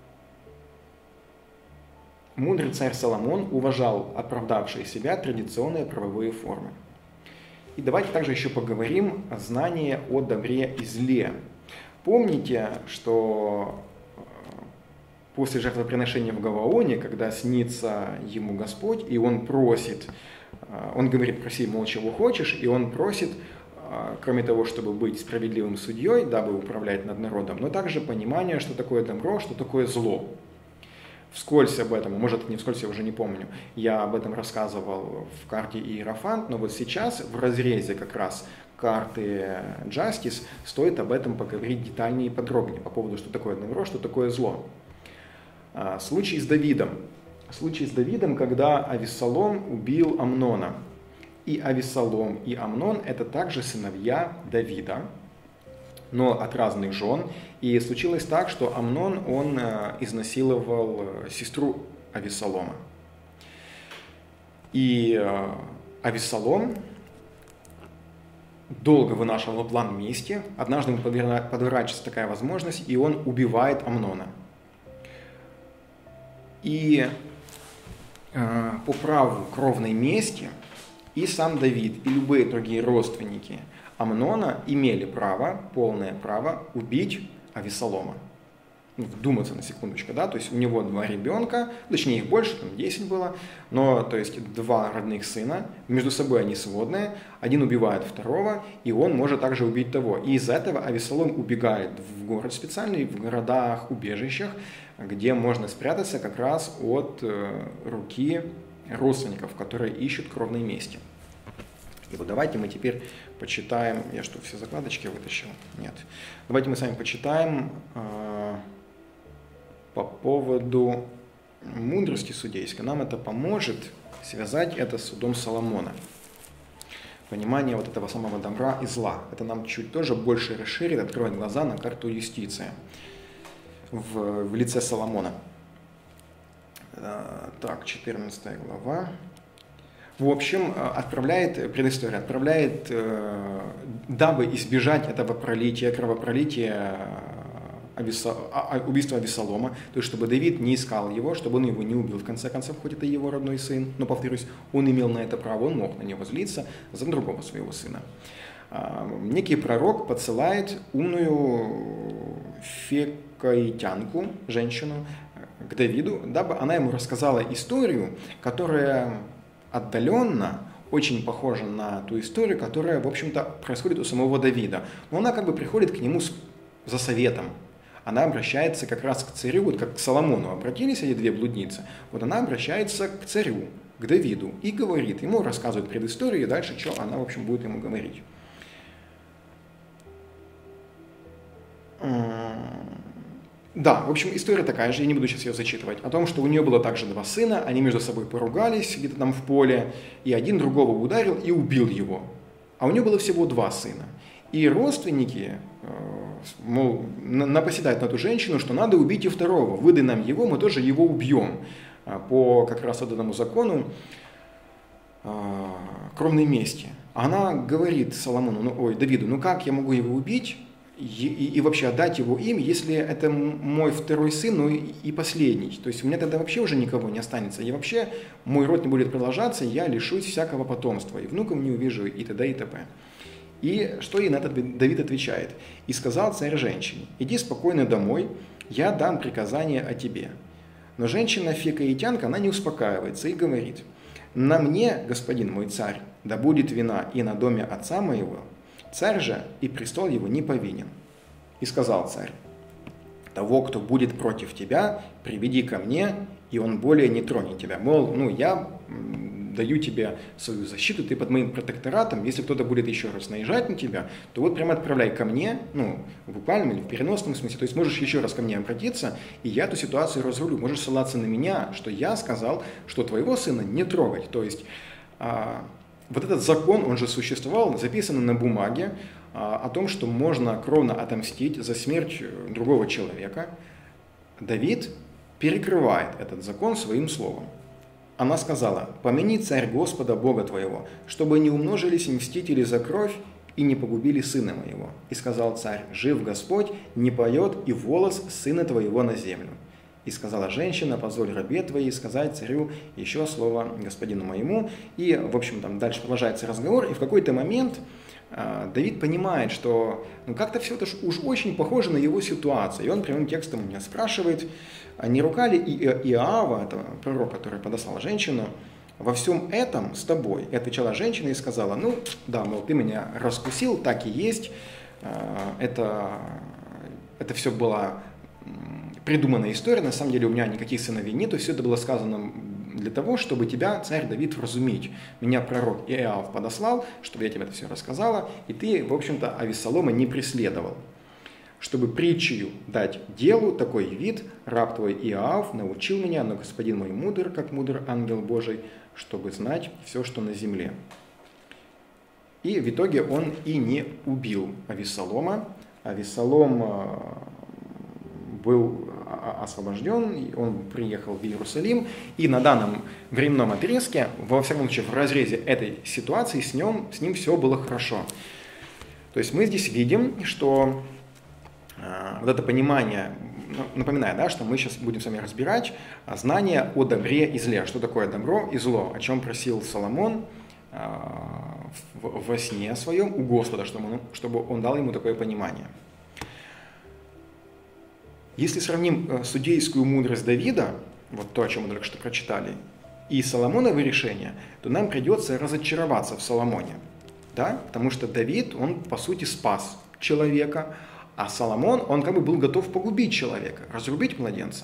Мудрый царь Соломон уважал оправдавшие себя традиционные правовые формы. И давайте также еще поговорим о знании о добре и зле. Помните, что после жертвоприношения в Гаваоне, когда снится ему Господь, и он просит, он говорит: проси, мол, чего хочешь, и он просит, кроме того, чтобы быть справедливым судьей, дабы управлять над народом, но также понимание, что такое добро, что такое зло. Вскользь об этом, может, не вскользь, я уже не помню, я об этом рассказывал в карте Иерофант, но вот сейчас в разрезе как раз карты Justice стоит об этом поговорить детальнее и подробнее по поводу, что такое добро, что такое зло. Случай с Давидом. Случай с Давидом, когда Авессалом убил Амнона. И Авессалом, и Амнон – это также сыновья Давида, но от разных жен. И случилось так, что Амнон, он изнасиловал сестру Авессалома. И Авессалом долго вынашивал план мести. Однажды ему подворачивается такая возможность, и он убивает Амнона. И э, по праву кровной мести и сам Давид, и любые другие родственники Амнона имели право, полное право убить Авессалома. Вдуматься на секундочку, да, то есть у него два ребенка, точнее их больше, там десять было, но то есть два родных сына, между собой они сводные, один убивает второго, и он может также убить того. И из-за этого Авессалом убегает в город специальный, в городах, убежищах, где можно спрятаться как раз от э, руки родственников, которые ищут кровной мести. И вот давайте мы теперь почитаем, я что, все закладочки вытащил? Нет. Давайте мы с вами почитаем э, по поводу мудрости судейской. Нам это поможет связать это с судом Соломона. Понимание вот этого самого добра и зла. Это нам чуть тоже больше расширит, откроет глаза на карту юстиции в, в лице Соломона. Так, четырнадцатая глава. В общем, отправляет, предыстория, отправляет, дабы избежать этого пролития, кровопролития, убийства Авессалома, то есть чтобы Давид не искал его, чтобы он его не убил, в конце концов, хоть это его родной сын, но, повторюсь, он имел на это право, он мог на него злиться за другого своего сына. Некий пророк подсылает умную фекаитянку, женщину, к Давиду, дабы она ему рассказала историю, которая отдаленно очень похожа на ту историю, которая, в общем-то, происходит у самого Давида. Но она как бы приходит к нему с, за советом. Она обращается как раз к царю, вот как к Соломону обратились эти две блудницы. Вот она обращается к царю, к Давиду, и говорит, ему рассказывает предысторию, и дальше что она, в общем, будет ему говорить. Да, в общем, история такая же, я не буду сейчас ее зачитывать, о том, что у нее было также два сына, они между собой поругались где-то там в поле, и один другого ударил и убил его. А у нее было всего два сына. И родственники, мол, напоседают на ту женщину, что надо убить и второго, выдай нам его, мы тоже его убьем. По как раз вот этому закону кровной мести. Она говорит Соломону, ну, ой, Давиду, ну как я могу его убить и, и, и вообще отдать его им, если это мой второй сын, ну и, и последний. То есть у меня тогда вообще уже никого не останется. И вообще мой род не будет продолжаться, я лишусь всякого потомства. И внуков не увижу, и т.д. и т.п. И что ей на это Давид отвечает? «И сказал царь женщине, иди спокойно домой, я дам приказание о тебе». Но женщина фекаитянка, она не успокаивается и говорит, «На мне, господин мой царь, да будет вина и на доме отца моего, царь же и престол его не повинен». И сказал царь, «Того, кто будет против тебя, приведи ко мне, и он более не тронет тебя». Мол, ну я даю тебе свою защиту, ты под моим протекторатом, если кто-то будет еще раз наезжать на тебя, то вот прямо отправляй ко мне, ну, в буквальном или в переносном смысле, то есть можешь еще раз ко мне обратиться, и я эту ситуацию разрулю, можешь ссылаться на меня, что я сказал, что твоего сына не трогать, то есть а, вот этот закон, он же существовал, записан на бумаге, а, о том, что можно кровно отомстить за смерть другого человека. Давид перекрывает этот закон своим словом. Она сказала, «Помяни, царь Господа Бога твоего, чтобы не умножились мстители за кровь и не погубили сына моего». И сказал царь, «Жив Господь, не поет и волос сына твоего на землю». И сказала женщина, «Позволь рабе твоей сказать царю еще слово господину моему». И, в общем, там дальше продолжается разговор, и в какой-то момент Давид понимает, что ну, как-то все это уж очень похоже на его ситуацию. И он прямым текстом у меня спрашивает, а не рука ли Иоава, это пророк, который подослал женщину, во всем этом с тобой? И отвечала женщина и сказала, ну да, мол, ты меня раскусил, так и есть. Это, это все была придуманная история, на самом деле у меня никаких сыновей нету, все это было сказано для того, чтобы тебя, царь Давид, вразумить. Меня пророк Иоав подослал, чтобы я тебе это все рассказала, и ты, в общем-то, Авессалома не преследовал. Чтобы притчею дать делу такой вид, раб твой Иоав научил меня, но господин мой мудр, как мудр ангел Божий, чтобы знать все, что на земле. И в итоге он и не убил Авессалома. Авессалом был освобожден, он приехал в Иерусалим, и на данном временном отрезке, во всяком случае в разрезе этой ситуации, с ним, с ним все было хорошо. То есть мы здесь видим, что э, вот это понимание, напоминаю, да, что мы сейчас будем с вами разбирать знание о добре и зле, что такое добро и зло, о чем просил Соломон э, во сне своем у Господа, чтобы он, чтобы он дал ему такое понимание. Если сравним судейскую мудрость Давида, вот то, о чем мы только что прочитали, и Соломоново решение, то нам придется разочароваться в Соломоне. Да? Потому что Давид, он по сути спас человека, а Соломон, он как бы был готов погубить человека, разрубить младенца.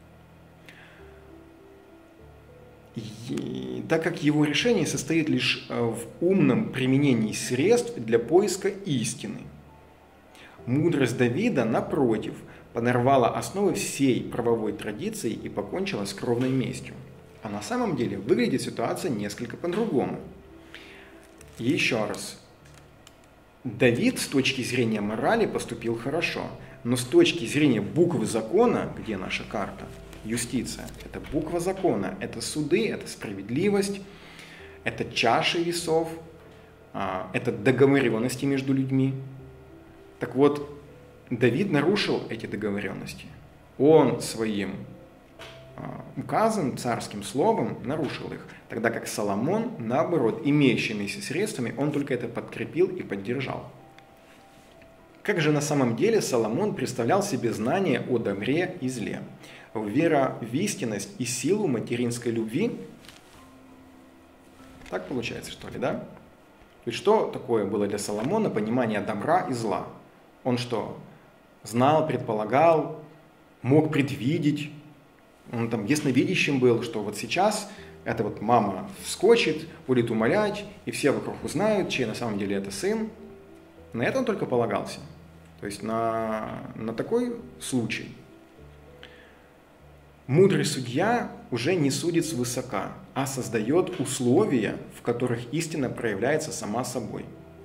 И, так как его решение состоит лишь в умном применении средств для поиска истины. Мудрость Давида, напротив, подорвала основы всей правовой традиции и покончила с кровной местью. А на самом деле выглядит ситуация несколько по-другому. Еще раз. Давид с точки зрения морали поступил хорошо, но с точки зрения буквы закона, где наша карта, юстиция, это буква закона, это суды, это справедливость, это чаши весов, это договоренности между людьми. Так вот, Давид нарушил эти договоренности. Он своим указом, царским словом нарушил их, тогда как Соломон, наоборот, имеющимися средствами, он только это подкрепил и поддержал. Как же на самом деле Соломон представлял себе знание о добре и зле? Вера в истинность и силу материнской любви? Так получается, что ли, да? То есть что такое было для Соломона понимание добра и зла? Он что, знал, предполагал, мог предвидеть? Он там ясновидящим был, что вот сейчас эта вот мама вскочит, будет умолять, и все вокруг узнают, чей на самом деле это сын. На это он только полагался. То есть на, на такой случай. Мудрый судья уже не судит свысока, а создает условия, в которых истина проявляется сама собой.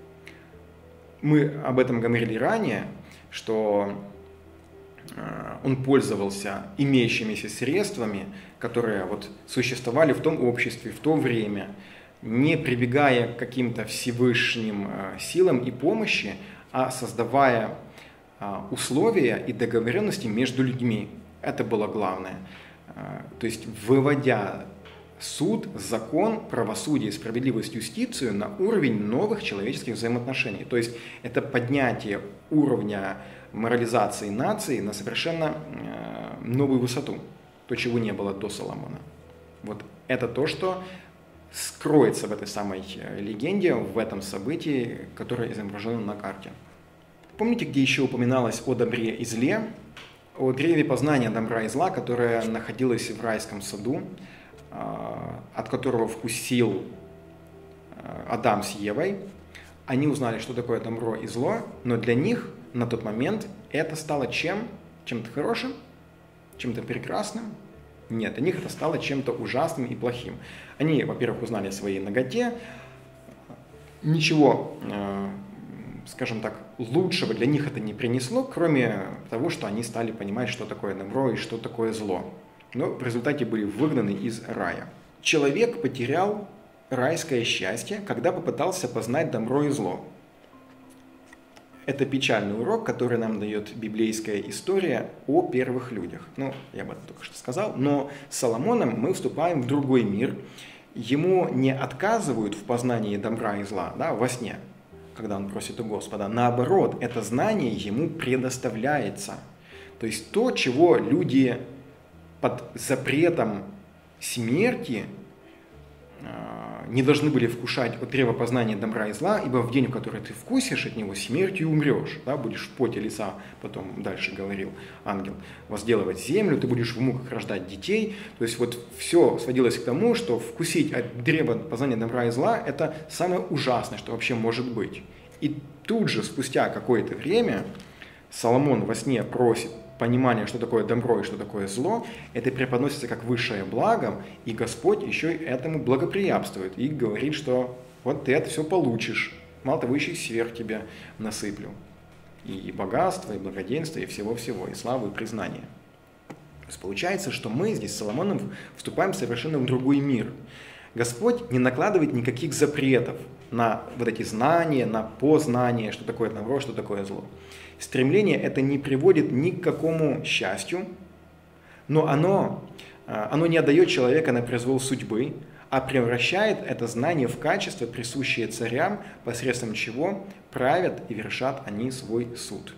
Мы об этом говорили ранее, что он пользовался имеющимися средствами, которые вот существовали в том обществе, в то время, не прибегая к каким-то всевышним силам и помощи, а создавая условия и договоренности между людьми. Это было главное. То есть выводя суд, закон, правосудие, справедливость, юстицию на уровень новых человеческих взаимоотношений. То есть это поднятие уровня морализации нации на совершенно новую высоту. То, чего не было до Соломона. Вот это то, что скроется в этой самой легенде, в этом событии, которое изображено на карте. Помните, где еще упоминалось о добре и зле? О древе познания добра и зла, которое находилось в райском саду, от которого вкусил Адам с Евой. Они узнали, что такое добро и зло, но для них на тот момент это стало чем? Чем-то хорошим? Чем-то прекрасным? Нет, для них это стало чем-то ужасным и плохим. Они, во-первых, узнали о своей наготе. Ничего, скажем так, лучшего для них это не принесло, кроме того, что они стали понимать, что такое добро и что такое зло. Но в результате были выгнаны из рая. Человек потерял райское счастье, когда попытался познать добро и зло. Это печальный урок, который нам дает библейская история о первых людях. Ну, я об этом только что сказал. Но с Соломоном мы вступаем в другой мир. Ему не отказывают в познании добра и зла, да, во сне, когда он просит у Господа. Наоборот, это знание ему предоставляется. То есть то, чего люди под запретом смерти не должны были вкушать от древа познания добра и зла, ибо в день, в который ты вкусишь от него, смертью умрешь, да, будешь в поте лица, потом дальше говорил ангел, возделывать землю, ты будешь в муках рождать детей. То есть вот все сводилось к тому, что вкусить от древа познания добра и зла – это самое ужасное, что вообще может быть. И тут же, спустя какое-то время, Соломон во сне просит понимание, что такое добро и что такое зло, это преподносится как высшее благо, и Господь еще этому благоприятствует и говорит, что вот ты это все получишь, мало того, еще и сверх тебя насыплю. И богатство, и благоденство, и всего-всего, и славу, и признание. То есть получается, что мы здесь с Соломоном вступаем совершенно в другой мир. Господь не накладывает никаких запретов на вот эти знания, на познание, что такое добро, что такое зло. Стремление это не приводит ни к какому счастью, но оно, оно не отдает человека на произвол судьбы, а превращает это знание в качество, присущее царям, посредством чего правят и вершат они свой суд.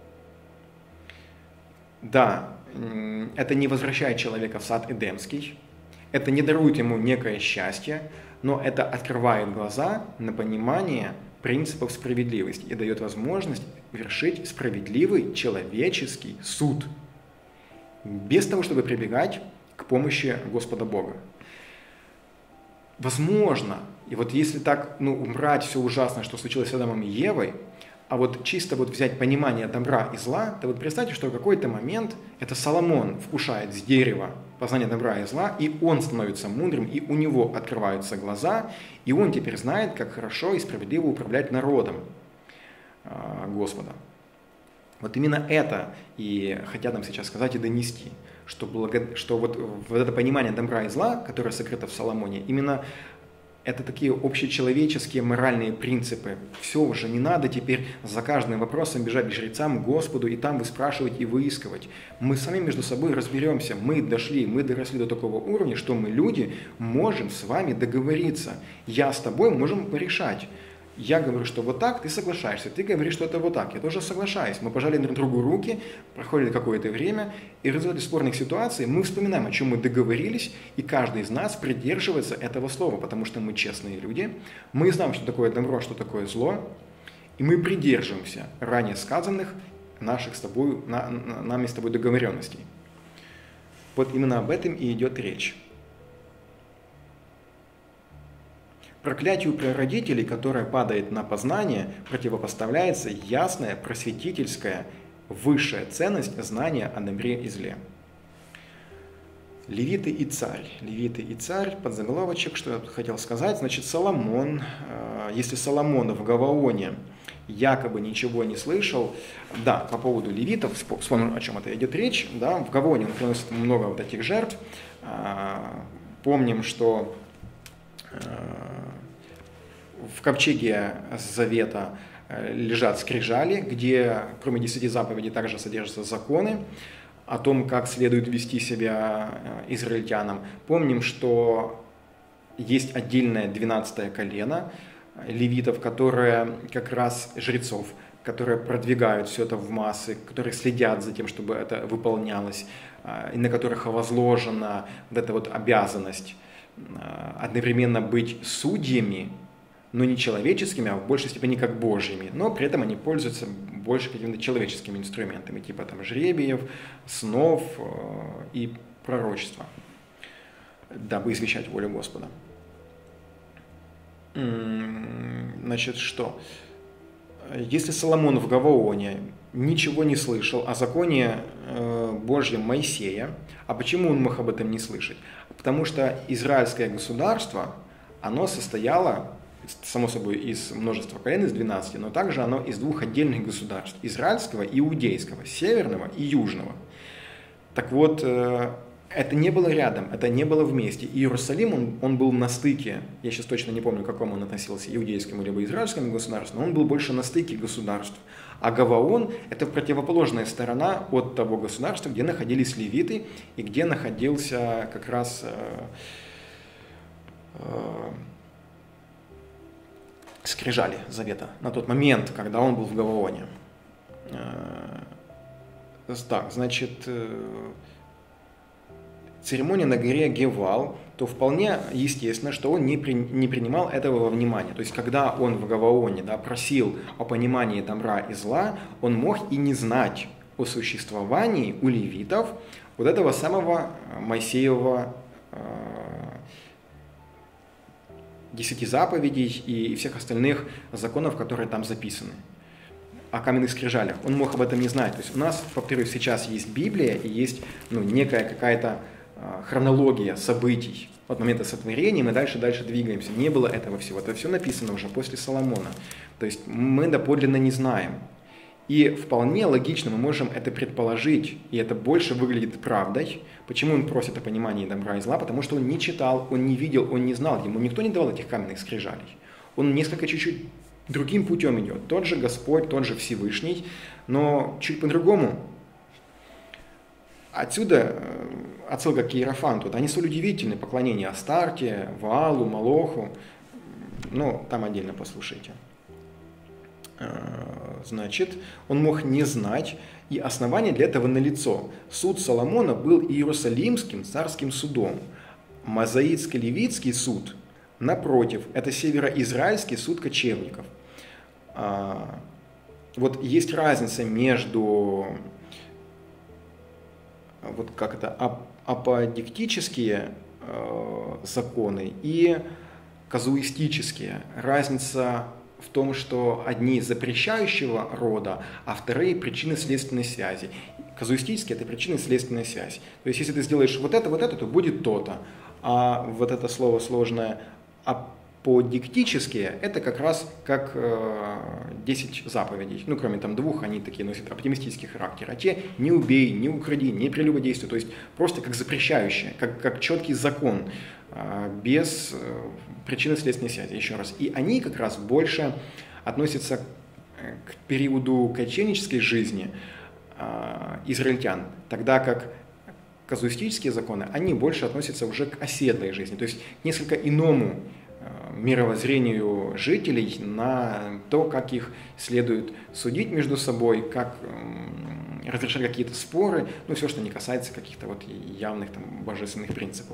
Да, это не возвращает человека в сад Эдемский, это не дарует ему некое счастье, но это открывает глаза на понимание принципов справедливости и дает возможность вершить справедливый человеческий суд, без того, чтобы прибегать к помощи Господа Бога. Возможно, и вот если так, ну, убрать все ужасное, что случилось с Адамом и Евой, а вот чисто вот взять понимание добра и зла, то вот представьте, что в какой-то момент это Соломон вкушает с дерева познание добра и зла, и он становится мудрым, и у него открываются глаза, и он теперь знает, как хорошо и справедливо управлять народом Господа. Вот именно это и хотят нам сейчас сказать и донести, что, благо... что вот, вот это понимание добра и зла, которое сокрыто в Соломоне, именно это такие общечеловеческие моральные принципы. Все уже, не надо теперь за каждым вопросом бежать к жрецам, к Господу, и там выспрашивать и выискивать. Мы сами между собой разберемся. Мы дошли, мы доросли до такого уровня, что мы, люди, можем с вами договориться. Я с тобой можем порешать. Я говорю, что вот так, ты соглашаешься, ты говоришь, что это вот так, я тоже соглашаюсь. Мы пожали друг другу руки, проходит какое-то время, и в результате спорных ситуаций мы вспоминаем, о чем мы договорились, и каждый из нас придерживается этого слова, потому что мы честные люди, мы знаем, что такое добро, что такое зло, и мы придерживаемся ранее сказанных наших с тобой, на, на, нами с тобой договоренностей. Вот именно об этом и идет речь. Проклятию прародителей, которое падает на познание, противопоставляется ясная, просветительская, высшая ценность знания о добре и зле. Левиты и царь. Левиты и царь, подзаголовочек, что я тут хотел сказать. Значит, Соломон, если Соломон в Гаваоне якобы ничего не слышал, да, по поводу левитов, вспомним, о чем это идет речь, да, в Гаваоне он приносит много вот этих жертв. Помним, что в ковчеге Завета лежат скрижали, где кроме десяти заповедей также содержатся законы о том, как следует вести себя израильтянам. Помним, что есть отдельное двенадцатое колено левитов, которые как раз жрецов, которые продвигают все это в массы, которые следят за тем, чтобы это выполнялось, и на которых возложена вот эта вот обязанность одновременно быть судьями, но не человеческими, а в большей степени как божьими, но при этом они пользуются больше какими-то человеческими инструментами, типа там жребиев, снов и пророчества, дабы извещать волю Господа. Значит, что? Если Соломон в Гаваоне ничего не слышал о законе Божьем Моисея, а почему он мог об этом не слышать? Потому что израильское государство, оно состояло, само собой, из множества колен, из двенадцати, но также оно из двух отдельных государств, израильского и иудейского, северного и южного. Так вот, это не было рядом, это не было вместе. Иерусалим, он, он был на стыке, я сейчас точно не помню, к какому он относился, иудейскому либо израильскому государству, но он был больше на стыке государств. А Гаваон – это противоположная сторона от того государства, где находились левиты и где находился как раз э, э, скрижали Завета на тот момент, когда он был в Гаваоне. Э, так, значит, э, церемония на горе Гевал, то вполне естественно, что он не, при, не принимал этого во внимание. То есть, когда он в Гаваоне, да, просил о понимании добра и зла, он мог и не знать о существовании у левитов вот этого самого Моисеевого э, десяти заповедей и всех остальных законов, которые там записаны. О каменных скрижалях. Он мог об этом не знать. То есть у нас, повторюсь, сейчас есть Библия и есть ну, некая какая-то хронология событий от момента сотворения, мы дальше-дальше двигаемся. Не было этого всего. Это все написано уже после Соломона. То есть мы доподлинно не знаем. И вполне логично мы можем это предположить, и это больше выглядит правдой. Почему он просит о понимании добра и зла? Потому что он не читал, он не видел, он не знал. Ему никто не давал этих каменных скрижалей. Он несколько чуть-чуть другим путем идет. Тот же Господь, тот же Всевышний, но чуть по-другому. Отсюда отсылка к Иерофанту. Они столь удивительны, поклонение Астарте, Ваалу, Молоху. Ну, там отдельно послушайте. Значит, он мог не знать, и основание для этого налицо. Суд Соломона был иерусалимским царским судом. Мозаицко-левитский суд, напротив, это североизраильский суд кочевников. Вот есть разница между вот как это, ап аподиктические э, законы и казуистические. Разница в том, что одни запрещающего рода, а вторые причины следственной связи. Казуистические – это причины следственной связи. То есть, если ты сделаешь вот это, вот это, то будет то-то. А вот это слово сложное аподиктические – это как раз как э, десять заповедей. Ну, кроме там двух, они такие носят оптимистический характер. А те – не убей, не укради, не прелюбодействуй. То есть, просто как запрещающие, как, как четкий закон, э, без э, причины следственной связи. Еще раз. И они как раз больше относятся к периоду кочевнической жизни э, израильтян, тогда как казуистические законы, они больше относятся уже к оседлой жизни, то есть несколько иному мировоззрению жителей на то, как их следует судить между собой, как разрешать какие-то споры, ну все, что не касается каких-то вот явных там божественных принципов.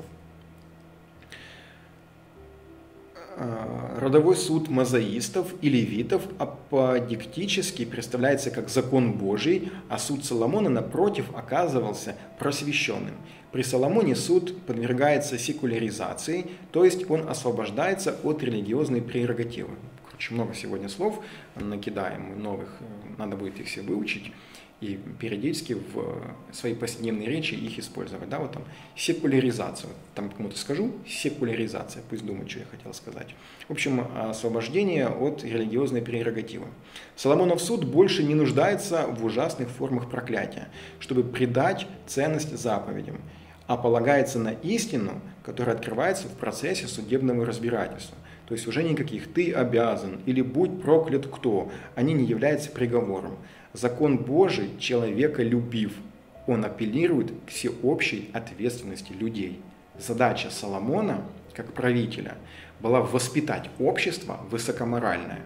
Родовой суд мозаистов и левитов аподиктически представляется как закон Божий, а суд Соломона, напротив, оказывался просвещенным. При Соломоне суд подвергается секуляризации, то есть он освобождается от религиозной прерогативы. Короче, много сегодня слов накидаем, новых, надо будет их все выучить. и периодически в своей повседневной речи их использовать. Да, вот там секуляризацию, там кому-то скажу, секуляризация, пусть думают, что я хотел сказать. В общем, освобождение от религиозной прерогативы. Соломонов суд больше не нуждается в ужасных формах проклятия, чтобы придать ценность заповедям, а полагается на истину, которая открывается в процессе судебного разбирательства. То есть уже никаких «ты обязан» или «будь проклят кто», они не являются приговором. Закон Божий человека любив, он апеллирует к всеобщей ответственности людей. Задача Соломона, как правителя, была воспитать общество высокоморальное,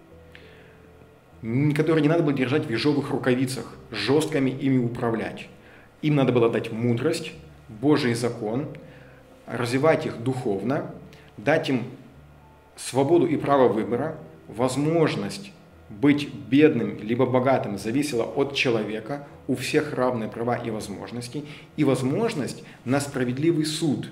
которое не надо было держать в ежовых рукавицах, жесткими ими управлять. Им надо было дать мудрость, Божий закон, развивать их духовно, дать им свободу и право выбора, возможность быть бедным либо богатым зависело от человека, у всех равные права и возможности, и возможность на справедливый суд,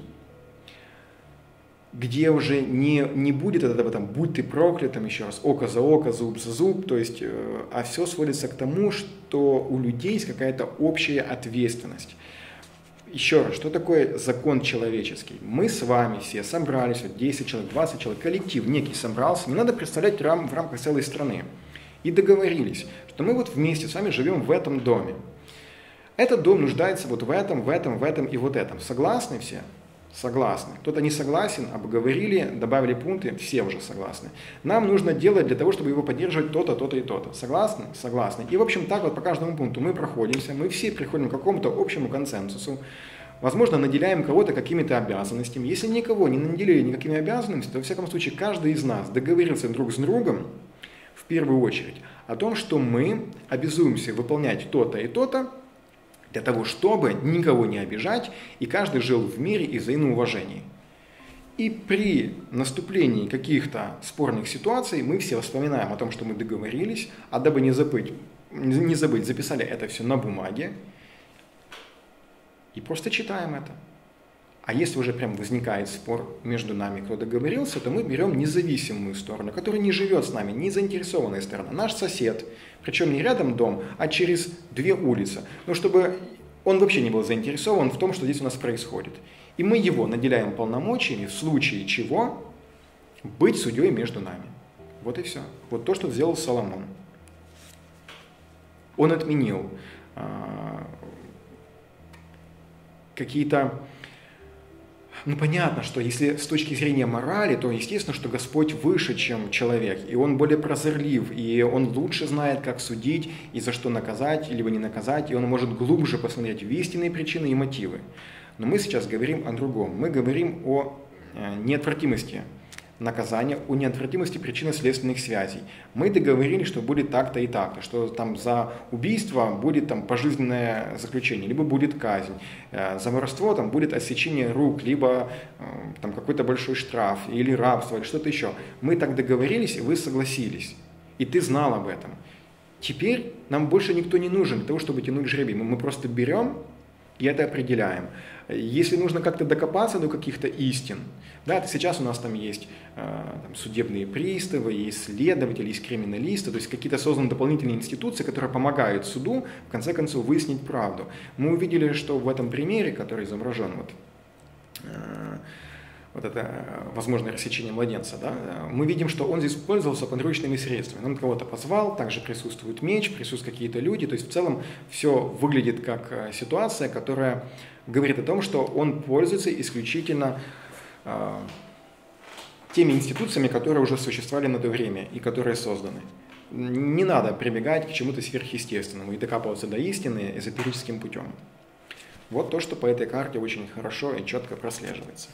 где уже не, не будет этого там, будь ты проклятым, еще раз, око за око, зуб за зуб, то есть, а все сводится к тому, что у людей есть какая-то общая ответственность. Еще раз, что такое закон человеческий? Мы с вами все собрались, вот десять человек, двадцать человек, коллектив некий собрался, не надо представлять в рамках целой страны. И договорились, что мы вот вместе с вами живем в этом доме. Этот дом нуждается вот в этом, в этом, в этом и вот этом. Согласны все? Согласны. Кто-то не согласен, обговорили, добавили пункты, все уже согласны. Нам нужно делать для того, чтобы его поддерживать то-то, то-то и то-то. Согласны? Согласны. И в общем так вот по каждому пункту мы проходимся, мы все приходим к какому-то общему консенсусу. Возможно, наделяем кого-то какими-то обязанностями. Если никого не наделили никакими обязанностями, то, во всяком случае, каждый из нас договорился друг с другом, в первую очередь, о том, что мы обязуемся выполнять то-то и то-то, для того, чтобы никого не обижать, и каждый жил в мире и взаимном уважении. И при наступлении каких-то спорных ситуаций мы все вспоминаем о том, что мы договорились, а дабы не забыть, не забыть, записали это все на бумаге, и просто читаем это. А если уже прям возникает спор между нами, кто договорился, то мы берем независимую сторону, которая не живет с нами, не заинтересованная сторона. Наш сосед, причем не рядом дом, а через две улицы. Ну, чтобы он вообще не был заинтересован в том, что здесь у нас происходит. И мы его наделяем полномочиями, в случае чего, быть судьей между нами. Вот и все. Вот то, что сделал Соломон. Он отменил а, какие-то... Ну, понятно, что если с точки зрения морали, то естественно, что Господь выше, чем человек, и Он более прозорлив, и Он лучше знает, как судить, и за что наказать, либо не наказать, и Он может глубже посмотреть в истинные причины и мотивы. Но мы сейчас говорим о другом. Мы говорим о неотвратимости наказания, о неотвратимости причинно-следственных связей. Мы договорились, что будет так-то и так-то, что там за убийство будет там пожизненное заключение, либо будет казнь, за воровство там будет отсечение рук, либо там какой-то большой штраф, или рабство, или что-то еще. Мы так договорились, и вы согласились, и ты знал об этом. Теперь нам больше никто не нужен для того, чтобы тянуть жребий. Мы просто берем и это определяем. Если нужно как-то докопаться до каких-то истин, да, то сейчас у нас там есть э, там, судебные приставы, есть следователи, есть криминалисты, то есть какие-то созданы дополнительные институции, которые помогают суду в конце концов выяснить правду. Мы увидели, что в этом примере, который изображен, вот, э, вот это возможное рассечение младенца, да, мы видим, что он здесь пользовался подручными средствами. Он кого-то позвал, также присутствует меч, присутствуют какие-то люди, то есть в целом все выглядит как ситуация, которая говорит о том, что он пользуется исключительно э, теми институциями, которые уже существовали на то время и которые созданы. Не надо прибегать к чему-то сверхъестественному и докапываться до истины эзотерическим путем. Вот то, что по этой карте очень хорошо и четко прослеживается.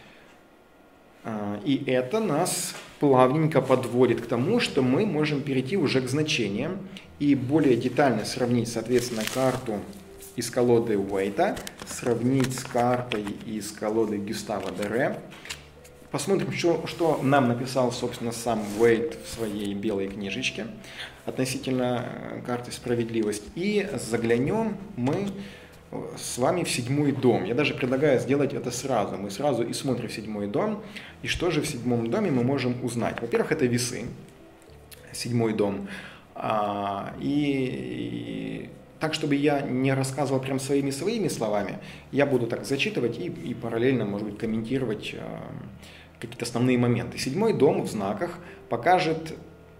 И это нас плавненько подводит к тому, что мы можем перейти уже к значениям и более детально сравнить, соответственно, карту из колоды Уэйта, сравнить с картой из колоды Гюстава Дере. Посмотрим, что, что нам написал, собственно, сам Уэйт в своей белой книжечке относительно карты «Справедливость». И заглянем мы с вами в седьмой дом. Я даже предлагаю сделать это сразу. Мы сразу и смотрим в седьмой дом. И что же в седьмом доме мы можем узнать? Во-первых, это весы, седьмой дом. И так, чтобы я не рассказывал прям своими-своими словами, я буду так зачитывать и, и параллельно, может быть, комментировать э, какие-то основные моменты. Седьмой дом в знаках покажет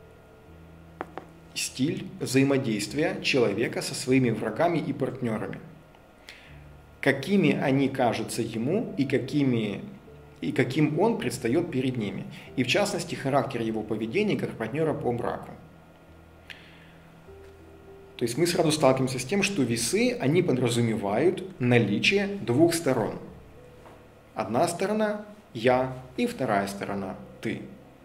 стиль взаимодействия человека со своими врагами и партнерами. Какими они кажутся ему и, какими, и каким он предстает перед ними. И в частности, характер его поведения как партнера по браку. То есть мы сразу сталкиваемся с тем, что весы, они подразумевают наличие двух сторон. Одна сторона – я, и вторая сторона – ты.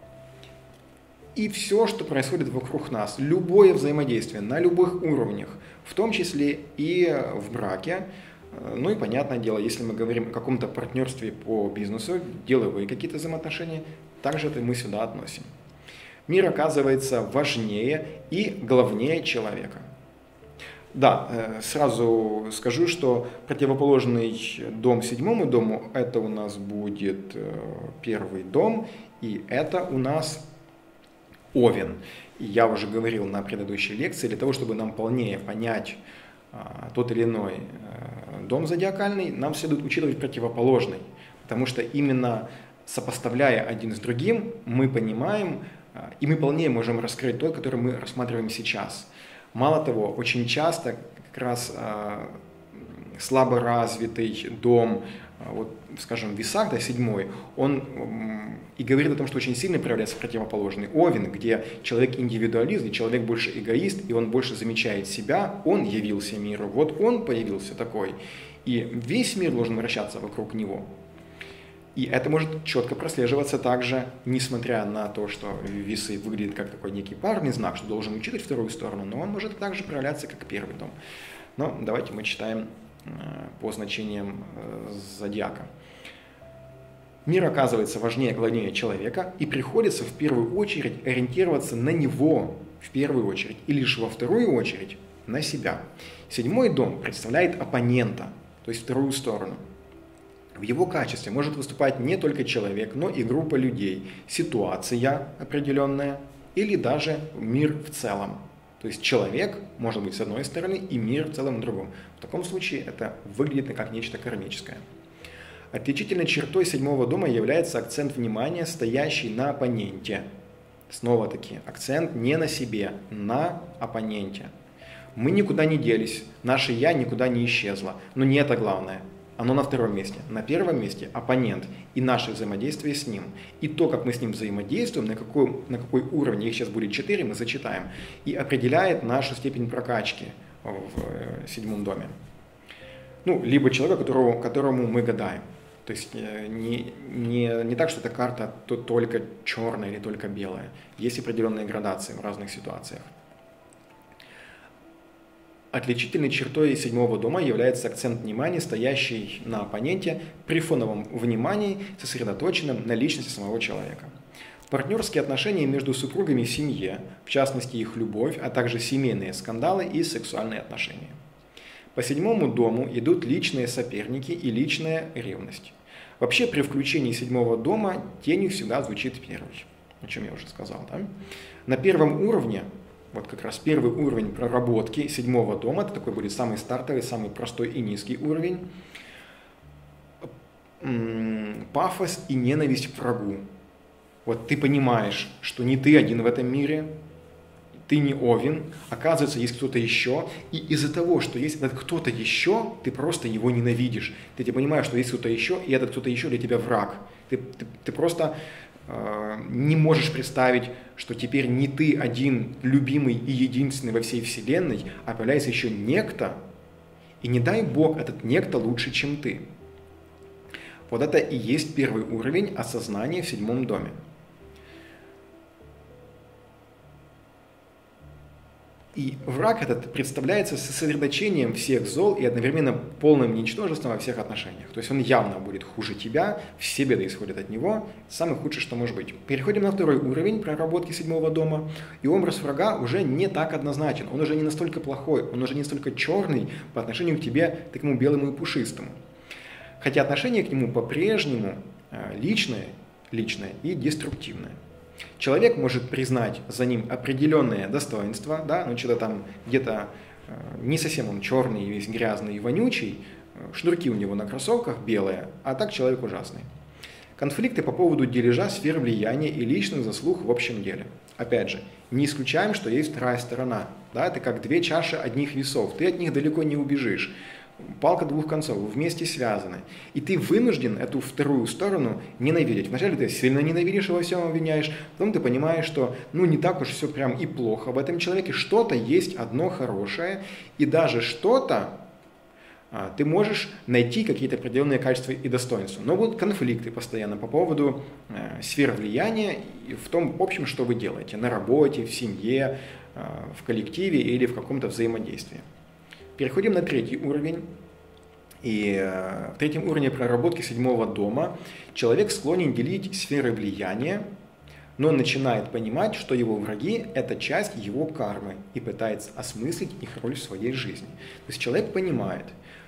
И все, что происходит вокруг нас, любое взаимодействие на любых уровнях, в том числе и в браке, ну и понятное дело, если мы говорим о каком-то партнерстве по бизнесу, деловые какие-то взаимоотношения, также это мы сюда относим. Мир оказывается важнее и главнее человека. Да, сразу скажу, что противоположный дом седьмому дому, это у нас будет первый дом, и это у нас Овен. И я уже говорил на предыдущей лекции, для того, чтобы нам полнее понять а, тот или иной а, дом зодиакальный, нам следует учитывать противоположный, потому что именно сопоставляя один с другим, мы понимаем, а, и мы полнее можем раскрыть тот, который мы рассматриваем сейчас. Мало того, очень часто как раз а, слабо развитый дом, а, вот, скажем, в весах, да, седьмой, он м, и говорит о том, что очень сильно проявляется противоположный Овен, где человек индивидуалист, где человек больше эгоист, и он больше замечает себя, он явился миру, вот он появился такой, и весь мир должен вращаться вокруг него. И это может четко прослеживаться также, несмотря на то, что весы выглядят как такой некий парный знак, что должен учитывать вторую сторону, но он может также проявляться как первый дом. Но давайте мы читаем по значениям зодиака. Мир оказывается важнее, главнее человека, и приходится в первую очередь ориентироваться на него, в первую очередь, и лишь во вторую очередь на себя. Седьмой дом представляет оппонента, то есть вторую сторону. В его качестве может выступать не только человек, но и группа людей, ситуация определенная или даже мир в целом. То есть человек может быть с одной стороны и мир в целом другом. В таком случае это выглядит как нечто кармическое. Отличительной чертой седьмого дома является акцент внимания, стоящий на оппоненте. Снова-таки, акцент не на себе, на оппоненте. Мы никуда не делись, наше «я» никуда не исчезло, но не это главное. Оно на втором месте. На первом месте оппонент и наше взаимодействие с ним. И то, как мы с ним взаимодействуем, на какой, на какой уровне, их сейчас будет четыре, мы зачитаем, и определяет нашу степень прокачки в седьмом доме. Ну, либо человека, которому, которому мы гадаем. То есть не, не, не так, что эта карта то только черная или только белая. Есть определенные градации в разных ситуациях. Отличительной чертой седьмого дома является акцент внимания, стоящий на оппоненте при фоновом внимании, сосредоточенном на личности самого человека. Партнерские отношения между супругами в семье, в частности их любовь, а также семейные скандалы и сексуальные отношения. По седьмому дому идут личные соперники и личная ревность. Вообще при включении седьмого дома тенью всегда звучит первый, о чем я уже сказал. Да? На первом уровне, вот как раз первый уровень проработки седьмого дома, это такой будет самый стартовый, самый простой и низкий уровень, пафос и ненависть к врагу. Вот ты понимаешь, что не ты один в этом мире, ты не Овен, оказывается, есть кто-то еще, и из-за того, что есть этот кто-то еще, ты просто его ненавидишь. Ты, ты понимаешь, что есть кто-то еще, и этот кто-то еще для тебя враг. Ты, ты, ты просто э, не можешь представить, что теперь не ты один любимый и единственный во всей вселенной, а появляется еще некто, и не дай Бог, этот некто лучше, чем ты. Вот это и есть первый уровень осознания в седьмом доме. И враг этот представляется сосредоточением всех зол и одновременно полным ничтожеством во всех отношениях. То есть он явно будет хуже тебя, все беды исходят от него, самое худшее, что может быть. Переходим на второй уровень проработки седьмого дома, и образ врага уже не так однозначен, он уже не настолько плохой, он уже не настолько черный по отношению к тебе, такому белому и пушистому. Хотя отношение к нему по-прежнему личное, личное и деструктивное. Человек может признать за ним определенные достоинства, да, ну что-то там где-то не совсем он черный, весь грязный и вонючий, шнурки у него на кроссовках белые, а так человек ужасный. Конфликты по поводу дележа сфер влияния и личных заслуг в общем деле. Опять же, не исключаем, что есть вторая сторона. Да, это как две чаши одних весов. Ты от них далеко не убежишь. Палка двух концов, вы вместе связаны. И ты вынужден эту вторую сторону ненавидеть. Вначале ты сильно ненавидишь и во всем обвиняешь, потом ты понимаешь, что ну не так уж все прям и плохо в этом человеке. Что-то есть одно хорошее, и даже что-то ты можешь найти какие-то определенные качества и достоинства. Но будут конфликты постоянно по поводу э, сфер влияния и в том общем, что вы делаете на работе, в семье, э, в коллективе или в каком-то взаимодействии. Переходим на третий уровень. И э, в третьем уровне проработки седьмого дома человек склонен делить сферы влияния, но он начинает понимать, что его враги – это часть его кармы и пытается осмыслить их роль в своей жизни. То есть человек понимает,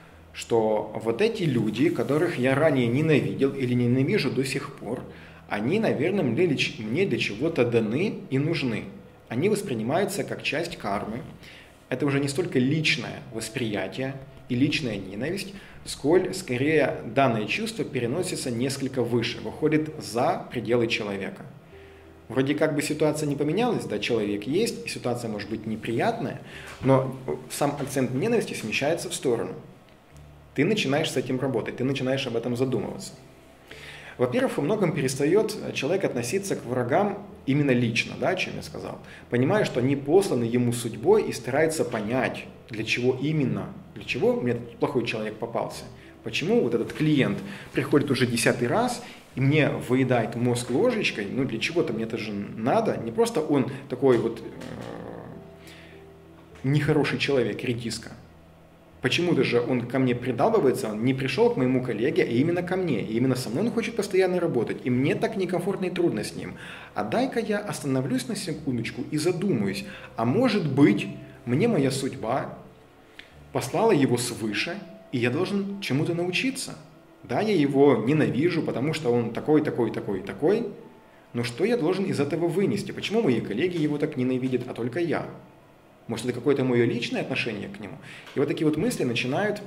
что вот эти люди, которых я ранее ненавидел или ненавижу до сих пор, они, наверное, мне для чего-то даны и нужны. Они воспринимаются как часть кармы. Это уже не столько личное восприятие и личная ненависть, сколь скорее данное чувство переносится несколько выше, выходит за пределы человека. Вроде как бы ситуация не поменялась, да, человек есть, и ситуация может быть неприятная, но сам акцент ненависти смещается в сторону. Ты начинаешь с этим работать, ты начинаешь об этом задумываться. Во-первых, во многом перестает человек относиться к врагам именно лично, да, о чем я сказал, понимая, что они посланы ему судьбой и старается понять, для чего именно, для чего мне этот плохой человек попался. Почему вот этот клиент приходит уже десятый раз и мне выедает мозг ложечкой, ну для чего-то мне это же надо, не просто он такой вот э, нехороший человек, редиска. Почему-то же он ко мне придалбывается, он не пришел к моему коллеге, а именно ко мне. И именно со мной он хочет постоянно работать. И мне так некомфортно и трудно с ним. А дай-ка я остановлюсь на секундочку и задумаюсь. А может быть, мне моя судьба послала его свыше, и я должен чему-то научиться. Да, я его ненавижу, потому что он такой, такой, такой, такой. Но что я должен из этого вынести? Почему мои коллеги его так ненавидят, а только я? Может, это какое-то мое личное отношение к нему? И вот такие вот мысли начинают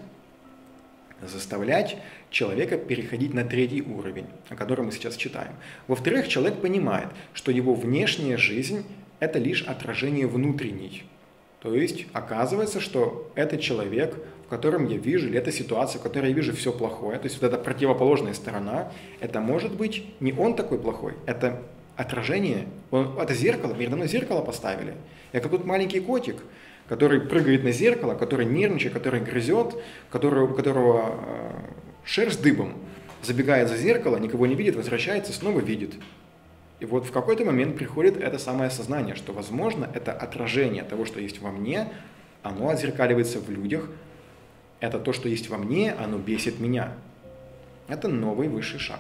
заставлять человека переходить на третий уровень, о котором мы сейчас читаем. Во-вторых, человек понимает, что его внешняя жизнь – это лишь отражение внутренней. То есть, оказывается, что этот человек, в котором я вижу, или эта ситуация, в которой я вижу все плохое, то есть вот эта противоположная сторона, это может быть не он такой плохой, это отражение, он, это зеркало, передо мной зеркало поставили. Я как тут маленький котик, который прыгает на зеркало, который нервничает, который грызет, который, у которого э, шерсть дыбом, забегает за зеркало, никого не видит, возвращается, снова видит. И вот в какой-то момент приходит это самое осознание, что, возможно, это отражение того, что есть во мне, оно отзеркаливается в людях, это то, что есть во мне, оно бесит меня. Это новый высший шаг.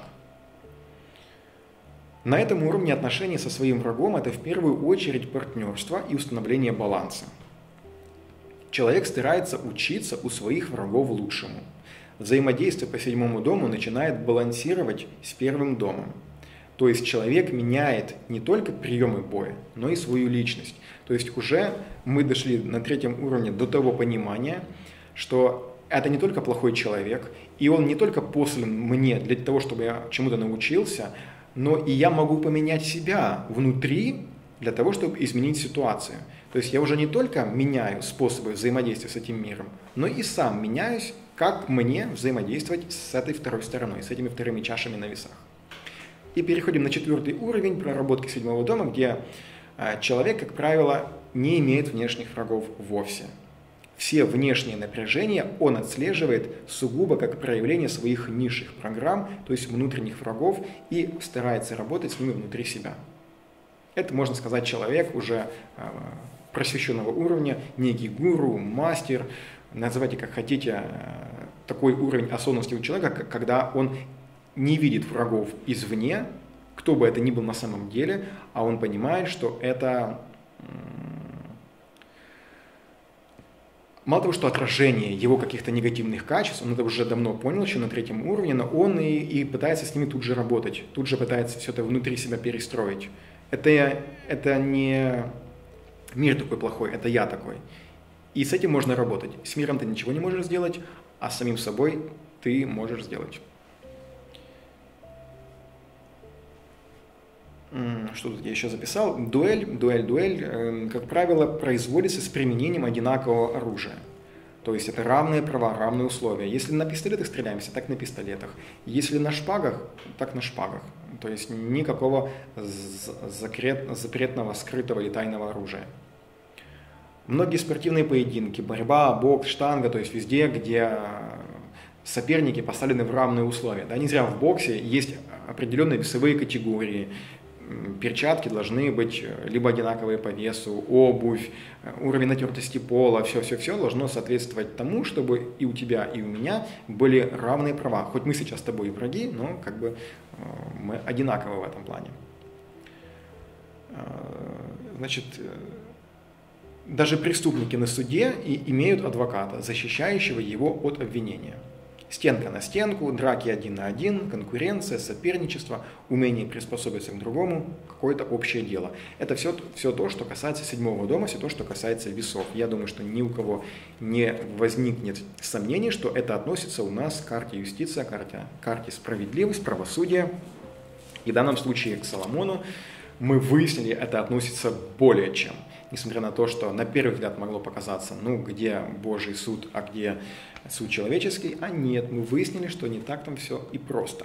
На этом уровне отношений со своим врагом – это в первую очередь партнерство и установление баланса. Человек старается учиться у своих врагов лучшему. Взаимодействие по седьмому дому начинает балансировать с первым домом. То есть человек меняет не только приемы боя, но и свою личность. То есть уже мы дошли на третьем уровне до того понимания, что это не только плохой человек, и он не только послан мне для того, чтобы я чему-то научился, но и я могу поменять себя внутри для того, чтобы изменить ситуацию. То есть я уже не только меняю способы взаимодействия с этим миром, но и сам меняюсь, как мне взаимодействовать с этой второй стороной, с этими вторыми чашами на весах. И переходим на четвертый уровень проработки седьмого дома, где человек, как правило, не имеет внешних врагов вовсе. Все внешние напряжения он отслеживает сугубо как проявление своих низших программ, то есть внутренних врагов, и старается работать с ними внутри себя. Это, можно сказать, человек уже э, просвещенного уровня, некий гуру, мастер, называйте как хотите, э, такой уровень осознанности у человека, когда он не видит врагов извне, кто бы это ни был на самом деле, а он понимает, что это... Мало того, что отражение его каких-то негативных качеств, он это уже давно понял, еще на третьем уровне, но он и, и пытается с ними тут же работать, тут же пытается все это внутри себя перестроить. Это, это не мир такой плохой, это я такой. И с этим можно работать. С миром ты ничего не можешь сделать, а с самим собой ты можешь сделать. Что тут я еще записал? Дуэль, дуэль, дуэль, как правило, производится с применением одинакового оружия. То есть это равные права, равные условия. Если на пистолетах стреляемся, так на пистолетах. Если на шпагах, так на шпагах. То есть никакого запретного, скрытого или тайного оружия. Многие спортивные поединки, борьба, бокс, штанга, то есть везде, где соперники поставлены в равные условия. Да, не зря в боксе есть определенные весовые категории. Перчатки должны быть либо одинаковые по весу, обувь, уровень натертости пола, все-все-все должно соответствовать тому, чтобы и у тебя, и у меня были равные права. Хоть мы сейчас с тобой и враги, но как бы мы одинаковы в этом плане. Значит, даже преступники на суде и имеют адвоката, защищающего его от обвинения. Стенка на стенку, драки один на один, конкуренция, соперничество, умение приспособиться к другому, какое-то общее дело. Это все, все то, что касается седьмого дома, все то, что касается весов. Я думаю, что ни у кого не возникнет сомнений, что это относится у нас к карте юстиция, карте, карте справедливость, правосудие. И в данном случае к Соломону мы выяснили, это относится более чем. Несмотря на то, что на первый взгляд могло показаться, ну, где Божий суд, а где суд человеческий, а нет, мы выяснили, что не так там все и просто.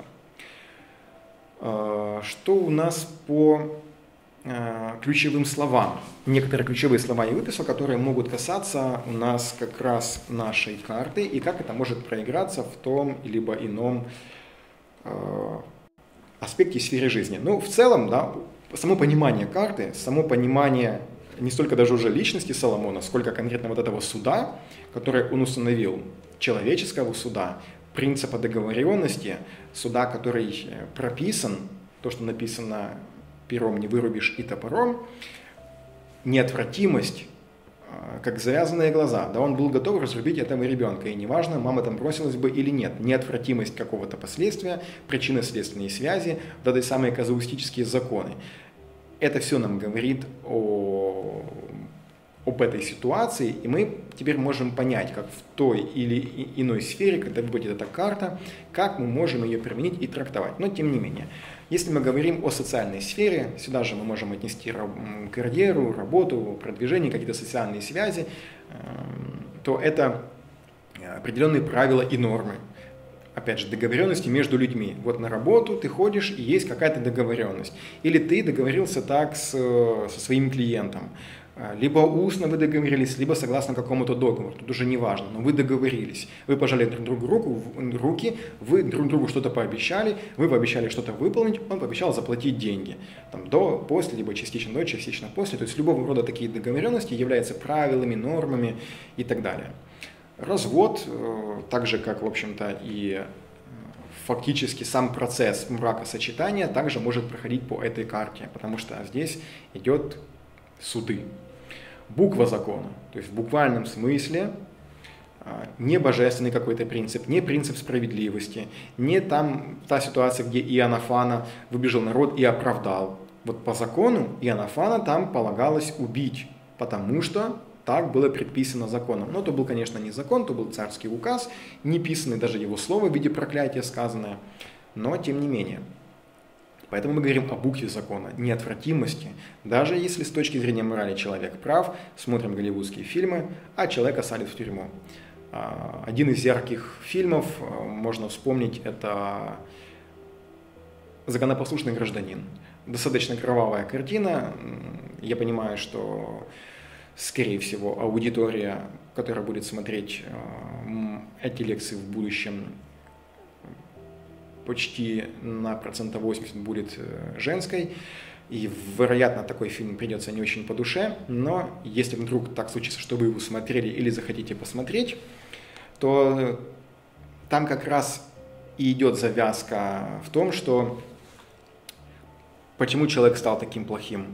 Что у нас по ключевым словам? Некоторые ключевые слова я выписал, которые могут касаться у нас как раз нашей карты и как это может проиграться в том либо ином аспекте сферы жизни. Ну, в целом, да, само понимание карты, само понимание не столько даже уже личности Соломона, сколько конкретно вот этого суда, который он установил, человеческого суда, принципа договоренности, суда, который прописан, то, что написано пером не вырубишь и топором, неотвратимость, как завязанные глаза. Да, он был готов разрубить этого ребенка, и неважно, мама там бросилась бы или нет. Неотвратимость какого-то последствия, причинно-следственные связи, вот эти самые казуистические законы. Это все нам говорит о, об этой ситуации, и мы теперь можем понять, как в той или иной сфере, когда будет эта карта, как мы можем ее применить и трактовать. Но тем не менее, если мы говорим о социальной сфере, сюда же мы можем отнести карьеру, работу, продвижение, какие-то социальные связи, то это определенные правила и нормы. Опять же, договоренности между людьми. Вот на работу ты ходишь, и есть какая-то договоренность. Или ты договорился так с, со своим клиентом. Либо устно вы договорились, либо согласно какому-то договору. Тут уже не важно, но вы договорились. Вы пожали друг другу руку, руки, вы друг другу что-то пообещали, вы пообещали что-то выполнить, он пообещал заплатить деньги. Там, до, после, либо частично до, частично после. То есть любого рода такие договоренности являются правилами, нормами и так далее. Развод, так же как, в общем-то, и фактически сам процесс бракосочетания также может проходить по этой карте, потому что здесь идет суды. Буква закона, то есть в буквальном смысле не божественный какой-то принцип, не принцип справедливости, не там та ситуация, где Иоаннафана выбежал народ и оправдал. Вот по закону Иоаннафана там полагалось убить, потому что так было предписано законом. Но это был, конечно, не закон, это был царский указ, не писанный даже его слово в виде проклятия сказанное, но тем не менее. Поэтому мы говорим о букве закона, неотвратимости. Даже если с точки зрения морали человек прав, смотрим голливудские фильмы, а человека садят в тюрьму. Один из ярких фильмов, можно вспомнить, это «Законопослушный гражданин». Достаточно кровавая картина. Я понимаю, что скорее всего, аудитория, которая будет смотреть э, эти лекции в будущем, почти на процентов восемьдесят будет э, женской. И, вероятно, такой фильм придется не очень по душе. Но если вдруг так случится, что вы его смотрели или захотите посмотреть, то там как раз и идет завязка в том, что почему человек стал таким плохим.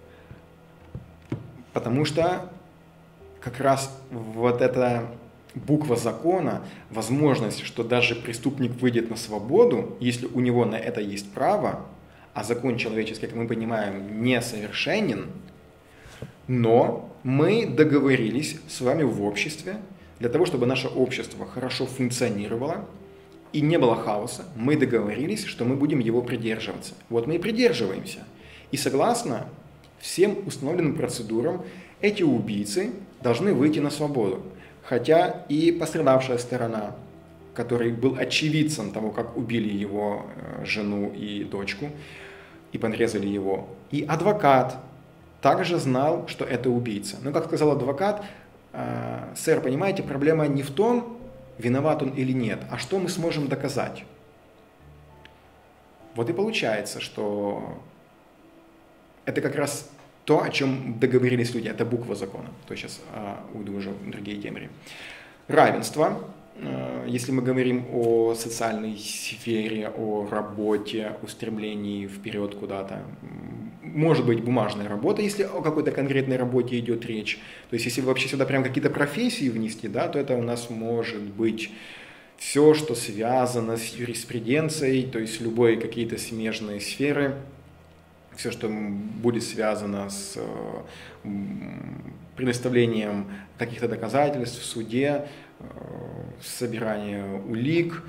Потому что как раз вот эта буква закона, возможность, что даже преступник выйдет на свободу, если у него на это есть право, а закон человеческий, как мы понимаем, несовершенен, Но мы договорились с вами в обществе, для того, чтобы наше общество хорошо функционировало и не было хаоса, мы договорились, что мы будем его придерживаться. Вот мы и придерживаемся. И согласно всем установленным процедурам, эти убийцы должны выйти на свободу. Хотя и пострадавшая сторона, который был очевидцем того, как убили его жену и дочку, и подрезали его, и адвокат также знал, что это убийца. Но, как сказал адвокат, сэр, понимаете, проблема не в том, виноват он или нет, а что мы сможем доказать. Вот и получается, что это как раз то, о чем договорились люди, это буква закона. То есть сейчас а, уйду уже в другие темы. Равенство. Если мы говорим о социальной сфере, о работе, о стремлении вперед куда-то, может быть бумажная работа, если о какой-то конкретной работе идет речь. То есть если вообще сюда прям какие-то профессии внести, да, то это у нас может быть все, что связано с юриспруденцией, то есть любые какие-то смежные сферы, все, что будет связано с предоставлением каких-то доказательств в суде, собирание улик,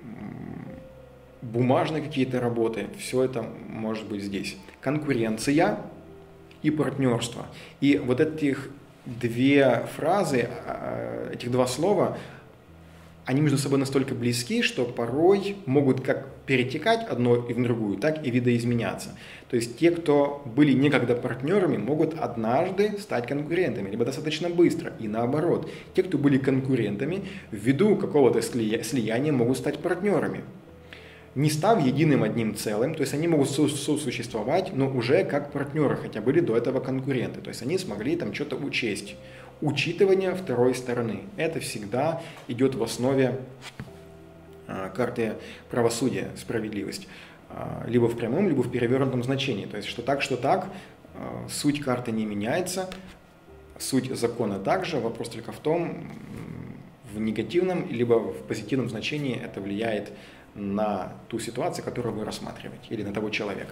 бумажные какие-то работы, все это может быть здесь. Конкуренция и партнерство. И вот этих две фразы, этих два слова, они между собой настолько близки, что порой могут как перетекать одно и в другую, так и видоизменяться. То есть те, кто были некогда партнерами, могут однажды стать конкурентами, либо достаточно быстро, и наоборот. Те, кто были конкурентами, ввиду какого-то слияния могут стать партнерами. Не став единым одним целым, то есть они могут сосуществовать, но уже как партнеры, хотя были до этого конкуренты. То есть они смогли там что-то учесть. Учитывание второй стороны. Это всегда идет в основе а, карты правосудия, справедливость. А, либо в прямом, либо в перевернутом значении. То есть что так, что так, а, суть карты не меняется, суть закона также. Вопрос только в том, в негативном, либо в позитивном значении это влияет на ту ситуацию, которую вы рассматриваете, или на того человека.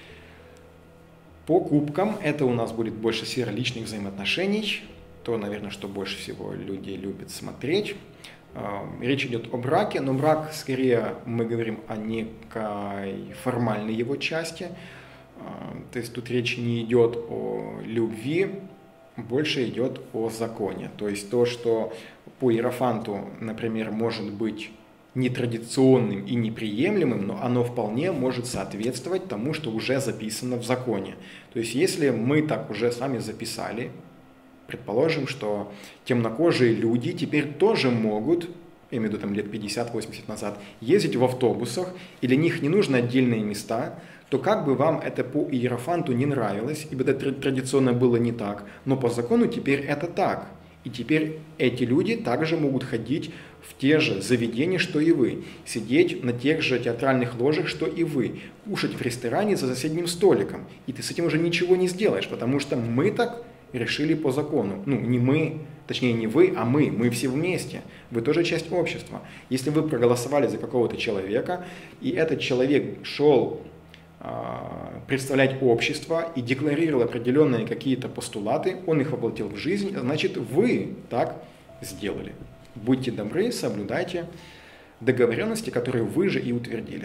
По кубкам это у нас будет больше сфера личных взаимоотношений. То, наверное, что больше всего люди любят смотреть. Речь идет о браке, но брак, скорее, мы говорим о некой формальной его части. То есть тут речь не идет о любви, больше идет о законе. То есть то, что по Иерофанту, например, может быть нетрадиционным и неприемлемым, но оно вполне может соответствовать тому, что уже записано в законе. То есть если мы так уже сами записали, предположим, что темнокожие люди теперь тоже могут, я имею в виду там лет пятьдесят-восемьдесят назад, ездить в автобусах, и для них не нужны отдельные места, то как бы вам это по Иерофанту не нравилось, ибо это традиционно было не так, но по закону теперь это так. И теперь эти люди также могут ходить в те же заведения, что и вы, сидеть на тех же театральных ложах, что и вы, кушать в ресторане за соседним столиком. И ты с этим уже ничего не сделаешь, потому что мы так решили по закону. Ну, не мы, точнее не вы, а мы. Мы все вместе. Вы тоже часть общества. Если вы проголосовали за какого-то человека, и этот человек шел представлять общество и декларировал определенные какие-то постулаты, он их воплотил в жизнь, значит, вы так сделали. Будьте добры, соблюдайте договоренности, которые вы же и утвердили.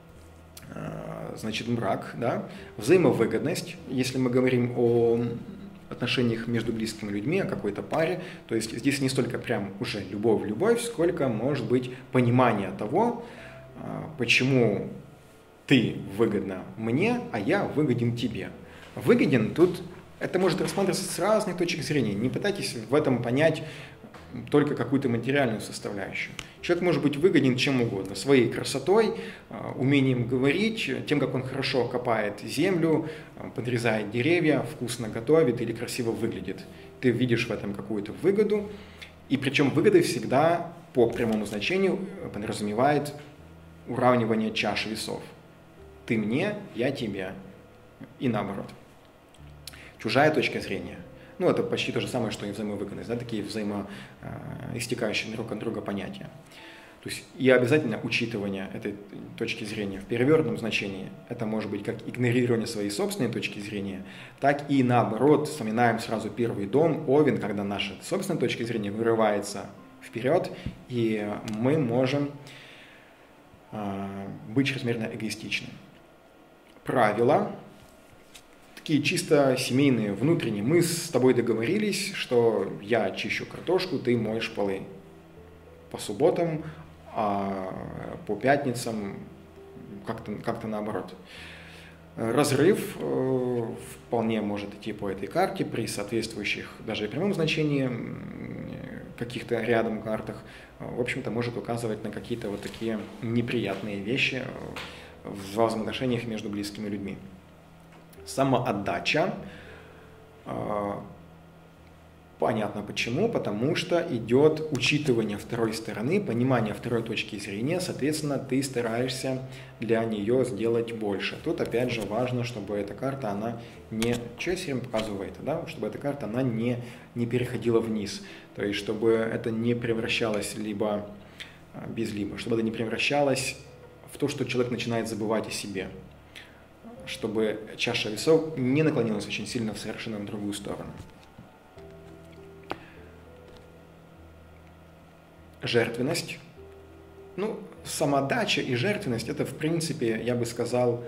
Значит, брак, да, взаимовыгодность, если мы говорим о отношениях между близкими людьми, о какой-то паре, то есть здесь не столько прям уже любовь-любовь, сколько может быть понимание того, почему ты выгодна мне, а я выгоден тебе. Выгоден тут, это может рассматриваться с разных точек зрения. Не пытайтесь в этом понять только какую-то материальную составляющую. Человек может быть выгоден чем угодно. Своей красотой, умением говорить, тем, как он хорошо копает землю, подрезает деревья, вкусно готовит или красиво выглядит. Ты видишь в этом какую-то выгоду. И причем выгода всегда по прямому значению подразумевает уравнивание чаш весов. Ты мне, я тебе. И наоборот. Чужая точка зрения. Ну, это почти то же самое, что и взаимовыгодность, да, такие взаимоистекающие друг от друга понятия. То есть и обязательно учитывание этой точки зрения в перевернутом значении. Это может быть как игнорирование своей собственной точки зрения, так и наоборот, вспоминаем сразу первый дом, Овен, когда наша собственная точка зрения вырывается вперед, и мы можем э, быть чрезмерно эгоистичны. Правила, такие чисто семейные, внутренние. Мы с тобой договорились, что я чищу картошку, ты моешь полы. По субботам, а по пятницам как-то, как-то наоборот. Разрыв э, вполне может идти по этой карте при соответствующих даже и прямом значении каких-то рядом картах. В общем-то, может указывать на какие-то вот такие неприятные вещи в взаимоотношениях между близкими людьми. Самоотдача. Э, Понятно почему, потому что идет учитывание второй стороны, понимание второй точки зрения, соответственно, ты стараешься для нее сделать больше. Тут опять же важно, чтобы эта карта, она не, что я все время показываю это, да, чтобы эта карта, она не, не переходила вниз, то есть чтобы это не превращалось либо без либо, чтобы это не превращалось в то, что человек начинает забывать о себе, чтобы чаша весов не наклонилась очень сильно в совершенно другую сторону. Жертвенность. Ну, самоотдача и жертвенность – это, в принципе, я бы сказал,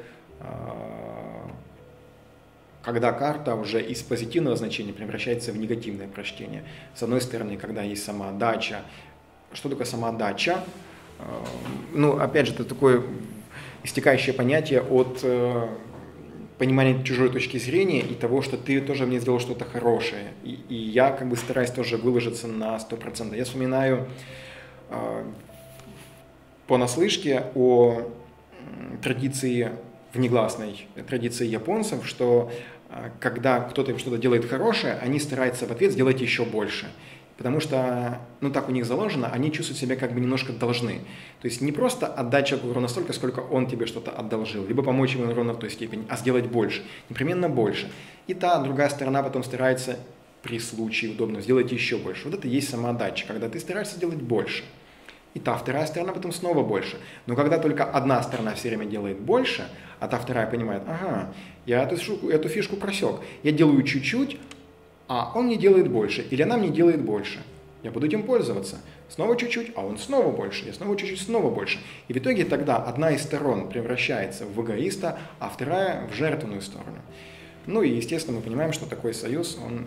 когда карта уже из позитивного значения превращается в негативное прочтение. С одной стороны, когда есть самоотдача. Что такое самоотдача? Ну, опять же, это такое истекающее понятие от понимания чужой точки зрения и того, что ты тоже мне сделал что-то хорошее. И, и я как бы стараюсь тоже выложиться на сто процентов. Я вспоминаю э, понаслышке о традиции, внегласной традиции японцев, что э, когда кто-то им что-то делает хорошее, они стараются в ответ сделать еще больше. Потому что, ну так у них заложено, они чувствуют себя как бы немножко должны. То есть не просто отдать человеку ровно столько, сколько он тебе что-то одолжил, либо помочь ему ровно в той степени, а сделать больше, непременно больше. И та другая сторона потом старается при случае удобно сделать еще больше. Вот это и есть самоотдача, когда ты стараешься делать больше. И та вторая сторона потом снова больше. Но когда только одна сторона все время делает больше, а та вторая понимает, ага, я эту фишку, эту фишку просек, я делаю чуть-чуть, а он не делает больше, или она мне делает больше. Я буду этим пользоваться. Снова чуть-чуть, а он снова больше, я снова чуть-чуть, снова больше. И в итоге тогда одна из сторон превращается в эгоиста, а вторая в жертвенную сторону. Ну и, естественно, мы понимаем, что такой союз, он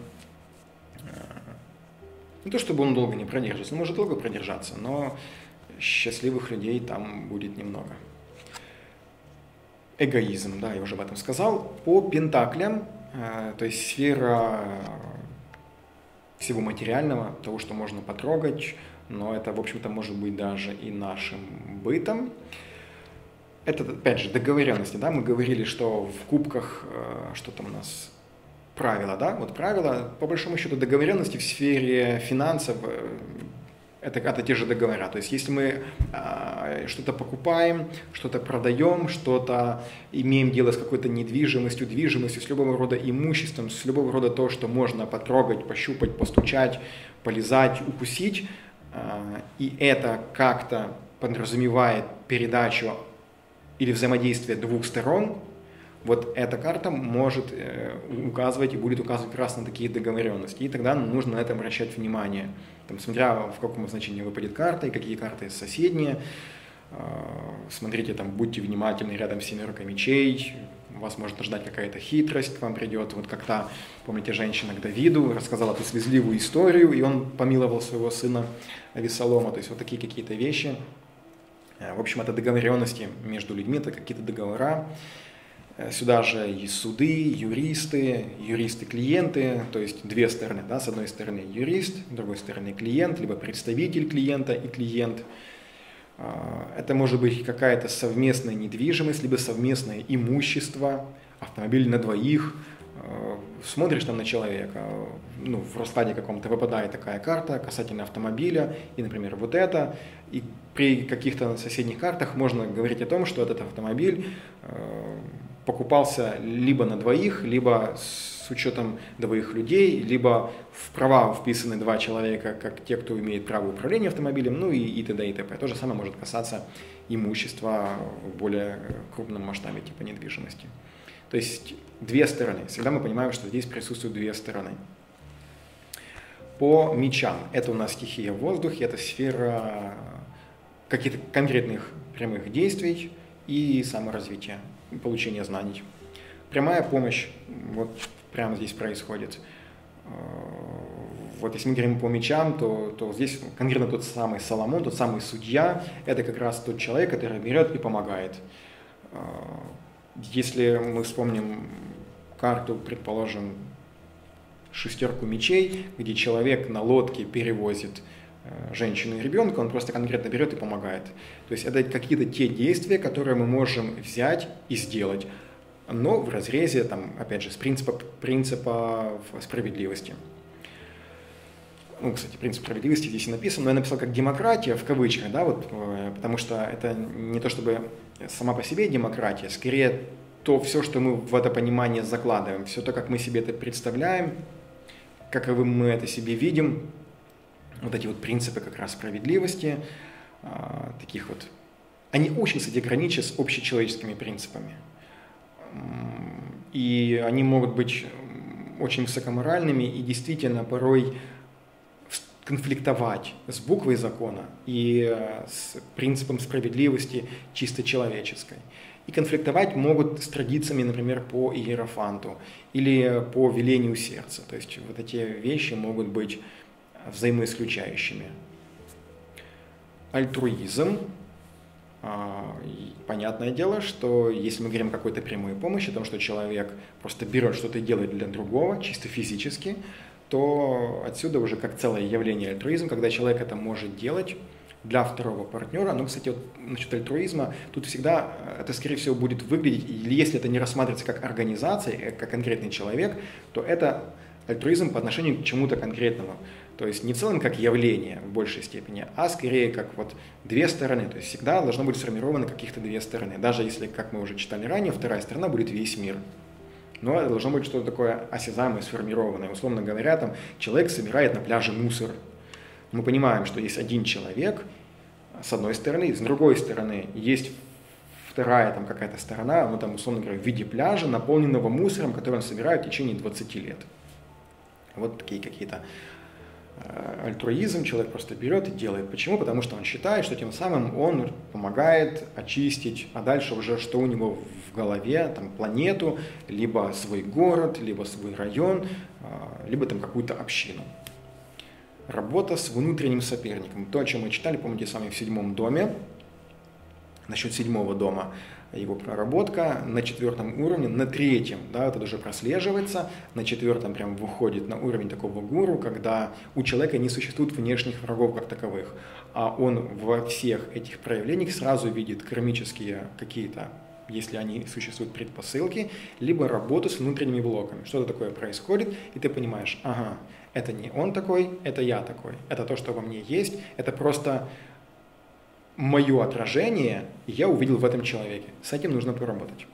не то чтобы он долго не продержится, он может долго продержаться, но счастливых людей там будет немного. Эгоизм, да, я уже об этом сказал. По пентаклям, то есть сфера всего материального, того, что можно потрогать, но это, в общем-то, может быть даже и нашим бытом. Это, опять же, договоренности, да, мы говорили, что в кубках, что там у нас, правила, да, вот правила, по большому счету, договоренности в сфере финансов, это, это те же договора. То есть, если мы а, что-то покупаем, что-то продаем, что-то имеем дело с какой-то недвижимостью, движимостью, с любого рода имуществом, с любого рода то, что можно потрогать, пощупать, постучать, полизать, укусить, а, и это как-то подразумевает передачу или взаимодействие двух сторон, вот эта карта может э, указывать и будет указывать как раз на такие договоренности. И тогда нужно на это обращать внимание. Там, смотря в каком значении выпадет карта и какие карты соседние. Э, смотрите, там, будьте внимательны, рядом с семеркой мечей. Вас может ждать какая-то хитрость, к вам придет. Вот как-то, помните, женщина к Давиду рассказала эту слезливую историю, и он помиловал своего сына Авессалома. То есть вот такие какие-то вещи. Э, в общем, это договоренности между людьми, это какие-то договора. Сюда же и суды, юристы, юристы-клиенты, то есть две стороны. Да? С одной стороны юрист, с другой стороны клиент, либо представитель клиента и клиент. Это может быть какая-то совместная недвижимость, либо совместное имущество, автомобиль на двоих. Смотришь там на человека, ну, в раскладе каком-то выпадает такая карта касательно автомобиля, и, например, вот это, и при каких-то соседних картах можно говорить о том, что этот автомобиль покупался либо на двоих, либо с с учетом двоих людей, либо в права вписаны два человека, как те, кто имеет право управления автомобилем, ну и, и т.д. и т.п. То же самое может касаться имущества в более крупном масштабе типа недвижимости. То есть две стороны. Всегда мы понимаем, что здесь присутствуют две стороны. По мечам. Это у нас стихия воздух, это сфера каких-то конкретных прямых действий и саморазвития, получения знаний. Прямая помощь вот прямо здесь происходит. Вот если мы говорим по мечам, то, то здесь конкретно тот самый Соломон, тот самый судья, это как раз тот человек, который берет и помогает. Если мы вспомним карту, предположим, шестерку мечей, где человек на лодке перевозит женщину и ребенка, он просто конкретно берет и помогает. То есть это какие-то те действия, которые мы можем взять и сделать, но в разрезе, там, опять же, с принципа, принципа справедливости. Ну, кстати, принцип справедливости здесь и написан, но я написал как демократия в кавычках, да, вот, потому что это не то чтобы сама по себе демократия, скорее то все, что мы в это понимание закладываем, все то, как мы себе это представляем, каковым мы это себе видим, вот эти вот принципы как раз справедливости, таких вот, они очень, кстати, граничат с общечеловеческими принципами. И они могут быть очень высокоморальными и действительно порой конфликтовать с буквой закона и с принципом справедливости чисто человеческой. И конфликтовать могут с традициями, например, по иерофанту или по велению сердца. То есть вот эти вещи могут быть взаимоисключающими. Альтруизм. Понятное дело, что если мы говорим о какой-то прямой помощи, о том, что человек просто берет что-то и делает для другого, чисто физически, то отсюда уже как целое явление альтруизм, когда человек это может делать для второго партнера. Но, кстати, вот насчет альтруизма, тут всегда это, скорее всего, будет выглядеть, или если это не рассматривается как организация, как конкретный человек, то это альтруизм по отношению к чему-то конкретному. То есть не в целом как явление в большей степени, а скорее как вот две стороны. То есть всегда должно быть сформировано каких-то две стороны. Даже если, как мы уже читали ранее, вторая сторона будет весь мир. Но это должно быть что-то такое осязаемое, сформированное. Условно говоря, там человек собирает на пляже мусор. Мы понимаем, что есть один человек с одной стороны, с другой стороны есть вторая там какая-то сторона, ну там, условно говоря, в виде пляжа, наполненного мусором, который он собирает в течение двадцати лет. Вот такие какие-то альтруизм, человек просто берет и делает. Почему? Потому что он считает, что тем самым он помогает очистить, а дальше уже что у него в голове, там планету, либо свой город, либо свой район, либо там какую-то общину. Работа с внутренним соперником. То, о чем мы читали, помните, с вами в седьмом доме, насчет седьмого дома, его проработка на четвертом уровне, на третьем, да, это уже прослеживается, на четвертом прям выходит на уровень такого гуру, когда у человека не существует внешних врагов как таковых, а он во всех этих проявлениях сразу видит кармические какие-то, если они существуют, предпосылки, либо работу с внутренними блоками. Что-то такое происходит, и ты понимаешь, ага, это не он такой, это я такой, это то, что во мне есть, это просто мое отражение, я увидел в этом человеке. С этим нужно поработать.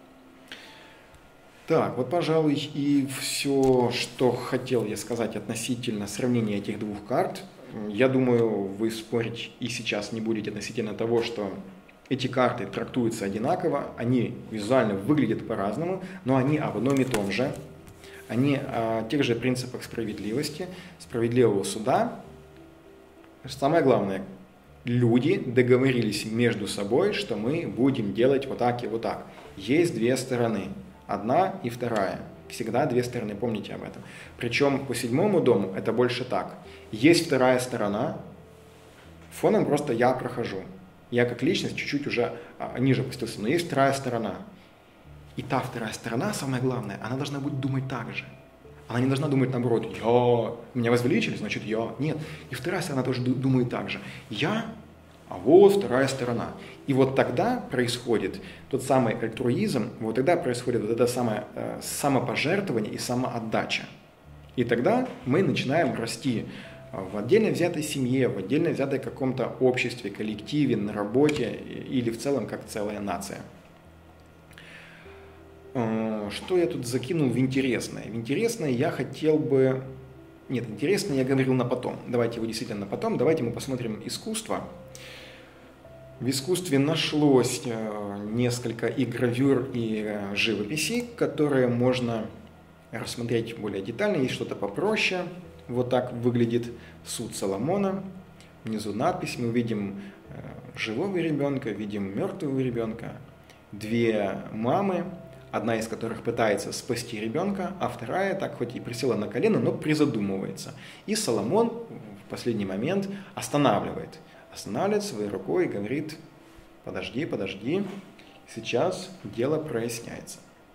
Так, вот, пожалуй, и все, что хотел я сказать относительно сравнения этих двух карт. Я думаю, вы спорить и сейчас не будете относительно того, что эти карты трактуются одинаково, они визуально выглядят по-разному, но они об одном и том же. Они о тех же принципах справедливости, справедливого суда. Самое главное, люди договорились между собой, что мы будем делать вот так и вот так. Есть две стороны, одна и вторая. Всегда две стороны, помните об этом. Причем по седьмому дому это больше так. Есть вторая сторона, фоном просто я прохожу. Я как личность чуть-чуть уже а, ниже опустился, но есть вторая сторона. И та вторая сторона, самое главное, она должна будет думать так же. Она не должна думать наоборот, я, меня возвеличили, значит я. Нет. И вторая сторона тоже думает так же. Я, а вот вторая сторона. И вот тогда происходит тот самый альтруизм, вот тогда происходит вот это самое э, самопожертвование и самоотдача. И тогда мы начинаем расти в отдельно взятой семье, в отдельно взятой каком-то обществе, коллективе, на работе или в целом как целая нация. что я тут закинул в интересное? В интересное я хотел бы... Нет, интересное я говорил на потом. Давайте его действительно на потом. Давайте мы посмотрим искусство. В искусстве нашлось несколько и гравюр, и живописей, которые можно рассмотреть более детально. Есть что-то попроще. Вот так выглядит суд Соломона. Внизу надпись. Мы видим живого ребенка, видим мертвого ребенка. Две мамы, одна из которых пытается спасти ребенка, а вторая так хоть и присела на колено, но призадумывается. И Соломон в последний момент останавливает. Останавливает своей рукой и говорит: подожди, подожди, сейчас дело проясняется.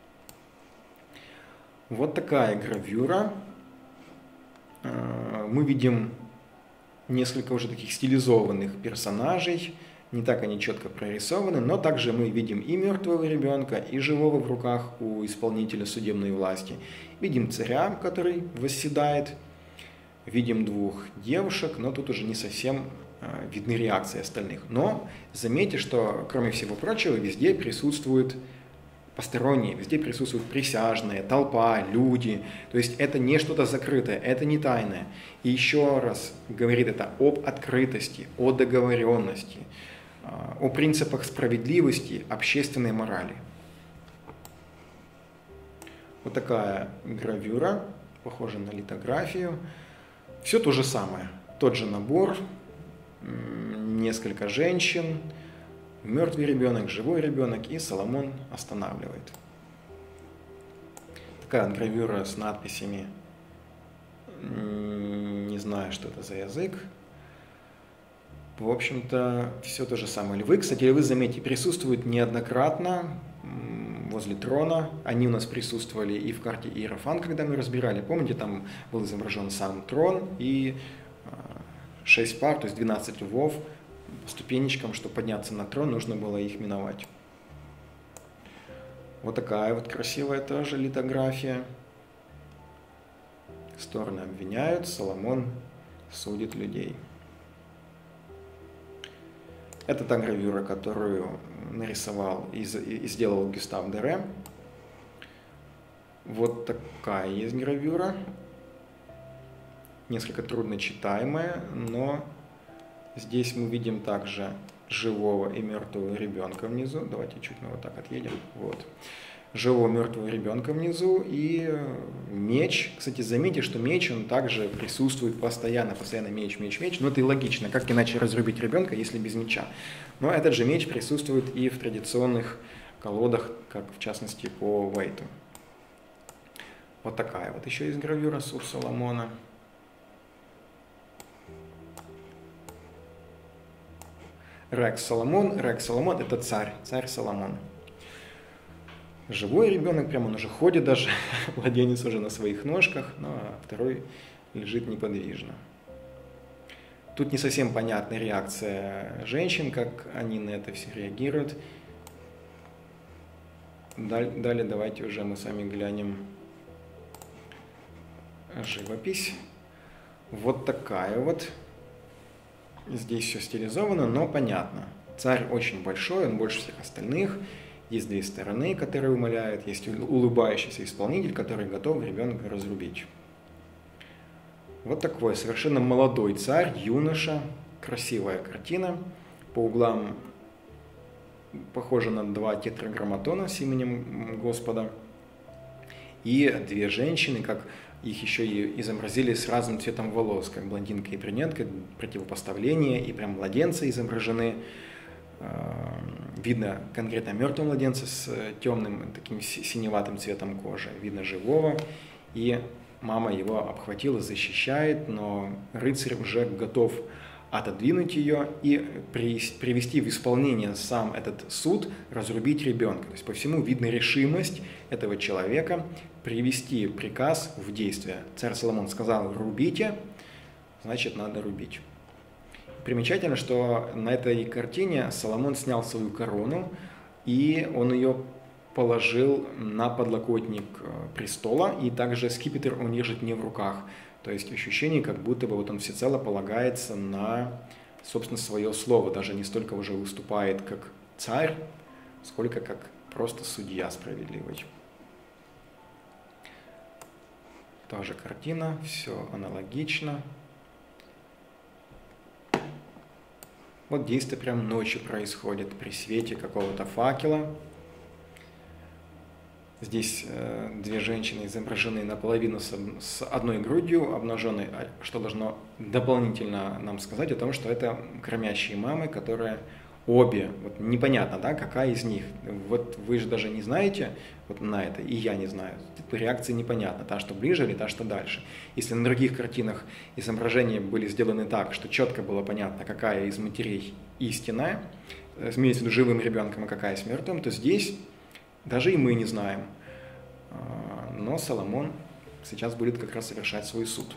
Вот такая гравюра. Мы видим несколько уже таких стилизованных персонажей. Не так они четко прорисованы, но также мы видим и мертвого ребенка, и живого в руках у исполнителя судебной власти. Видим царя, который восседает. Видим двух девушек, но тут уже не совсем видны реакции остальных. Но заметьте, что, кроме всего прочего, везде присутствуют посторонние, везде присутствуют присяжные, толпа, люди. То есть это не что-то закрытое, это не тайное. И еще раз говорит это об открытости, о договоренности, о принципах справедливости, общественной морали. Вот такая гравюра, похожа на литографию. Все то же самое, тот же набор, несколько женщин, мертвый ребенок, живой ребенок, и Соломон останавливает. Такая гравюра с надписями, не знаю, что это за язык. В общем-то, все то же самое. Львы, кстати, львы, заметьте, присутствуют неоднократно возле трона. Они у нас присутствовали и в карте Иерофан, когда мы разбирали. Помните, там был изображен сам трон и шесть пар, то есть двенадцать львов. По ступенечкам, чтобы подняться на трон, нужно было их миновать. Вот такая вот красивая тоже литография. Стороны обвиняют, Соломон судит людей. Это та гравюра, которую нарисовал и сделал Гюстав Дере. Вот такая есть гравюра. Несколько трудночитаемая, но здесь мы видим также живого и мертвого ребенка внизу. Давайте чуть мы вот так отъедем. Вот. Живого мертвого ребенка внизу и меч. Кстати, заметьте, что меч, он также присутствует постоянно. Постоянно меч, меч, меч. Но это и логично. Как иначе разрубить ребенка, если без меча? Но этот же меч присутствует и в традиционных колодах, как в частности по Уэйту. Вот такая вот еще есть гравюра суд Соломона. Рекс Соломон. Рекс Соломон – это царь, царь Соломон. Живой ребенок, прямо он уже ходит даже, младенец уже на своих ножках, ну а второй лежит неподвижно. Тут не совсем понятна реакция женщин, как они на это все реагируют. Далее давайте уже мы с вами глянем живопись. Вот такая вот. Здесь все стилизовано, но понятно. Царь очень большой, он больше всех остальных. Есть две стороны, которые умоляют. Есть улыбающийся исполнитель, который готов ребенка разрубить. Вот такой совершенно молодой царь, юноша. Красивая картина. По углам похоже на два тетраграмматона с именем Господа. И две женщины, как их еще и изобразили с разным цветом волос, как блондинка и брюнетка, противопоставление, и прям младенцы изображены. Видно конкретно мертвого младенца с темным, таким синеватым цветом кожи. Видно живого. И мама его обхватила, защищает, но рыцарь уже готов отодвинуть ее и привести в исполнение сам этот суд, разрубить ребенка. То есть по всему видна решимость этого человека привести приказ в действие. Царь Соломон сказал: рубите, значит надо рубить. Примечательно, что на этой картине Соломон снял свою корону, и он ее положил на подлокотник престола, и также скипетр он держит не в руках. То есть ощущение, как будто бы вот он всецело полагается на, собственно, свое слово, даже не столько уже выступает как царь, сколько как просто судья справедливый. Тоже картина, все аналогично. Вот действие прям ночью происходит, при свете какого-то факела. Здесь э, две женщины изображены наполовину с, с одной грудью обнаженной, что должно дополнительно нам сказать о том, что это кормящие мамы, которые обе, вот непонятно, да, какая из них. Вот вы же даже не знаете вот на это, и я не знаю. По реакции непонятно, та, что ближе или та, что дальше. Если на других картинах изображения были сделаны так, что четко было понятно, какая из матерей истинная, имеется в виду живым ребенком, а какая с мертвым, то здесь даже и мы не знаем. Но Соломон сейчас будет как раз совершать свой суд.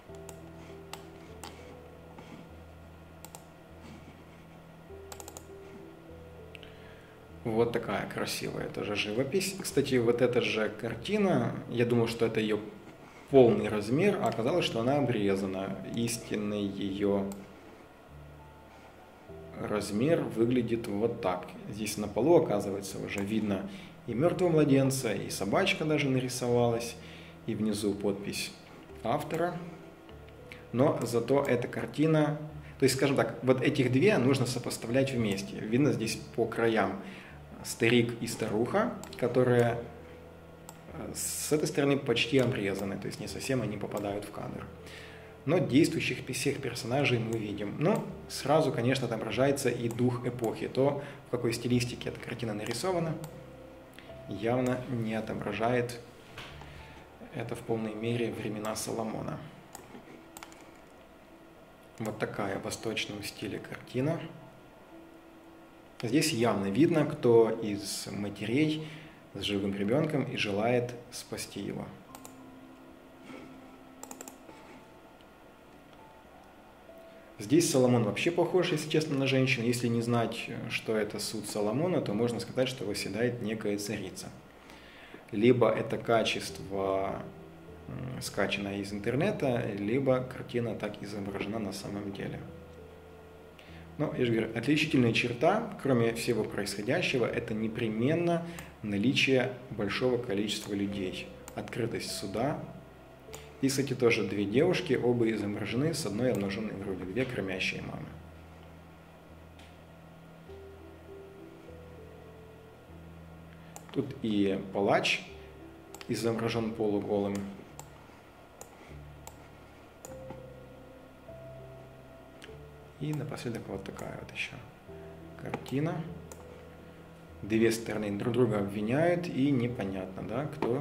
Вот такая красивая тоже живопись. Кстати, вот эта же картина, я думал, что это ее полный размер, а оказалось, что она обрезана. Истинный ее размер выглядит вот так. Здесь на полу, оказывается, уже видно и мертвого младенца, и собачка даже нарисовалась, и внизу подпись автора. Но зато эта картина, то есть, скажем так, вот этих две нужно сопоставлять вместе. Видно здесь по краям старик и старуха, которые с этой стороны почти обрезаны, то есть не совсем они попадают в кадр. Но действующих всех персонажей мы видим. Но сразу, конечно, отображается и дух эпохи. То, в какой стилистике эта картина нарисована, явно не отображает это в полной мере времена Соломона. Вот такая в восточном стиле картина. Здесь явно видно, кто из матерей с живым ребенком и желает спасти его. Здесь Соломон вообще похож, если честно, на женщину. Если не знать, что это суд Соломона, то можно сказать, что восседает некая царица. Либо это качество, скачанное из интернета, либо картина так изображена на самом деле. Но, я же говорю, отличительная черта, кроме всего происходящего, это непременно наличие большого количества людей, открытость суда. И, кстати, тоже две девушки, оба изображены с одной обнаженной грудью, две кормящие мамы. Тут и палач изображен полуголым. И напоследок вот такая вот еще картина. Две стороны друг друга обвиняют, и непонятно, да, кто,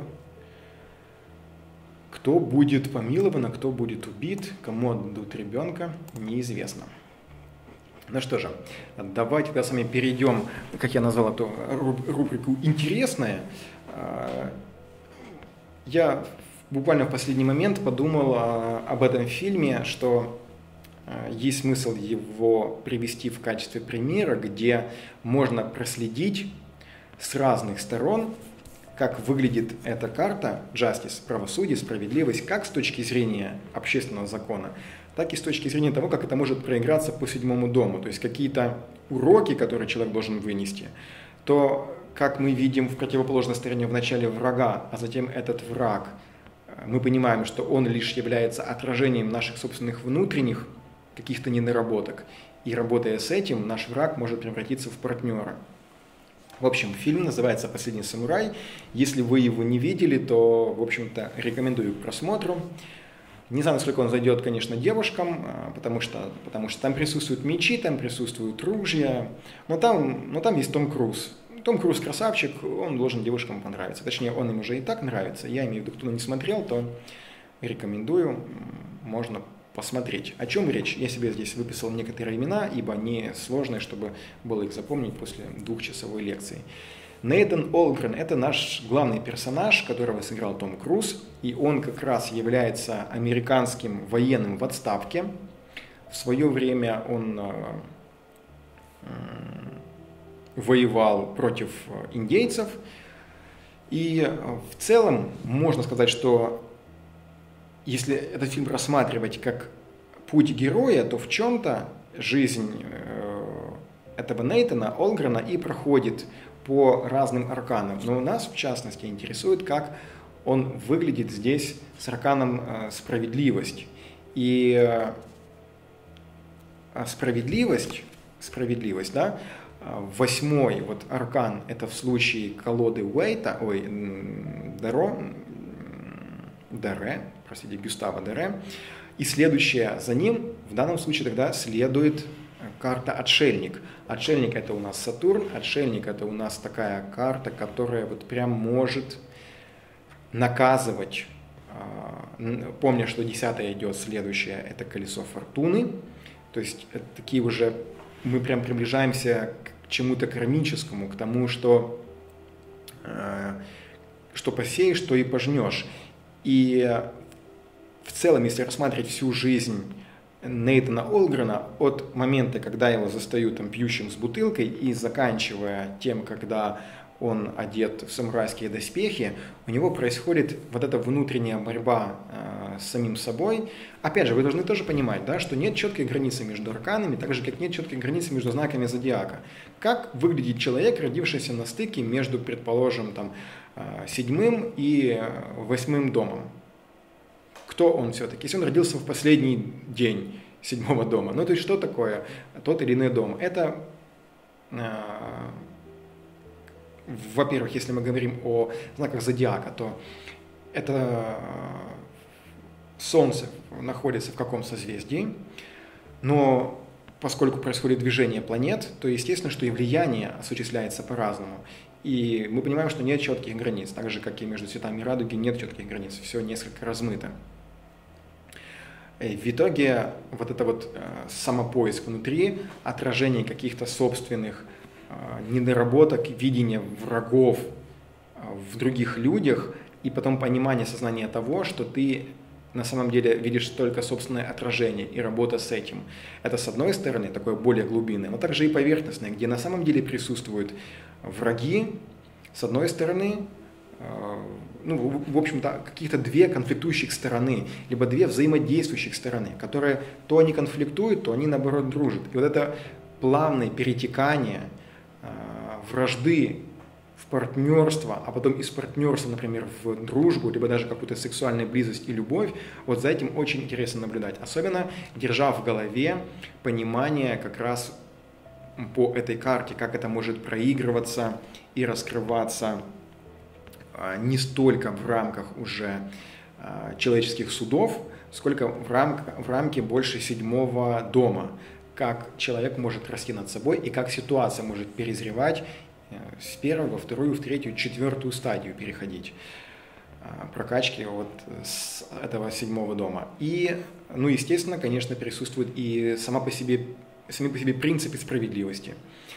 кто будет помилован, а кто будет убит, кому отдадут ребенка, неизвестно. Ну что же, давайте тогда с вами перейдем, как я назвал эту рубрику «Интересное». Я буквально в последний момент подумал об этом фильме, что есть смысл его привести в качестве примера, где можно проследить с разных сторон, как выглядит эта карта Justice, правосудие, справедливость, как с точки зрения общественного закона, так и с точки зрения того, как это может проиграться по седьмому дому, то есть какие-то уроки, которые человек должен вынести, то, как мы видим в противоположной стороне в начале врага, а затем этот враг, мы понимаем, что он лишь является отражением наших собственных внутренних каких-то недоработок. И работая с этим, наш враг может превратиться в партнера. В общем, фильм называется «Последний самурай». Если вы его не видели, то, в общем-то, рекомендую к просмотру. Не знаю, насколько он зайдет, конечно, девушкам, потому что, потому что там присутствуют мечи, там присутствуют ружья, но там, но там есть Том Круз. Том Круз красавчик, он должен девушкам понравиться. Точнее, он им уже и так нравится. Я имею в виду, кто не смотрел, то рекомендую, можно посмотреть. О чем речь? Я себе здесь выписал некоторые имена, ибо они сложные, чтобы было их запомнить после двухчасовой лекции. Нейтан Олгрен – это наш главный персонаж, которого сыграл Том Круз, и он как раз является американским военным в отставке. В свое время он воевал против индейцев, и в целом можно сказать, что если этот фильм рассматривать как путь героя, то в чем-то жизнь этого Нейтана Олгрена и проходит по разным арканам. Но нас, в частности, интересует, как он выглядит здесь с арканом справедливость. И справедливость, справедливость, да, восьмой вот аркан – это в случае колоды Уэйта, ой, Даро, Даре, простите, Гюстава Даре. И следующее за ним, в данном случае тогда следует карта Отшельник. Отшельник – это у нас Сатурн, Отшельник – это у нас такая карта, которая вот прям может наказывать. Помня, что десятое идет, следующее – это колесо Фортуны. То есть это такие уже, мы прям приближаемся к чему-то кармическому, к тому, что, что посеешь, то и пожнешь. И в целом, если рассматривать всю жизнь Нейтана Олгрена от момента, когда его застают там пьющим с бутылкой, и заканчивая тем, когда он одет в самурайские доспехи, у него происходит вот эта внутренняя борьба э, с самим собой. Опять же, вы должны тоже понимать, да, что нет четкой границы между арканами, так же, как нет четкой границы между знаками зодиака. Как выглядит человек, родившийся на стыке между, предположим, там, э, седьмым и восьмым домом? Кто он все-таки? Если он родился в последний день седьмого дома, ну то есть что такое тот или иной дом? Это, э, во-первых, если мы говорим о знаках зодиака, то это Солнце находится в каком созвездии, но поскольку происходит движение планет, то естественно, что и влияние осуществляется по-разному. И мы понимаем, что нет четких границ, так же, как и между цветами радуги нет четких границ, все несколько размыто. В итоге вот это вот самопоиск внутри, отражение каких-то собственных недоработок, видение врагов в других людях и потом понимание, сознание того, что ты на самом деле видишь только собственное отражение и работа с этим. Это с одной стороны такое более глубинное, но также и поверхностное, где на самом деле присутствуют враги, с одной стороны, ну, в общем-то, каких-то две конфликтующих стороны, либо две взаимодействующих стороны, которые то они конфликтуют, то они, наоборот, дружат. И вот это плавное перетекание э, вражды в партнерство, а потом из партнерства, например, в дружбу, либо даже какую-то сексуальную близость и любовь, вот за этим очень интересно наблюдать. Особенно держа в голове понимание как раз по этой карте, как это может проигрываться и раскрываться не столько в рамках уже человеческих судов, сколько в, рамк, в рамке больше седьмого дома, как человек может расти над собой и как ситуация может перезревать с первой во вторую, в третью, четвертую стадию переходить прокачки вот с этого седьмого дома. И, ну, естественно, конечно, присутствует и сама по себе, сами по себе принципы справедливости.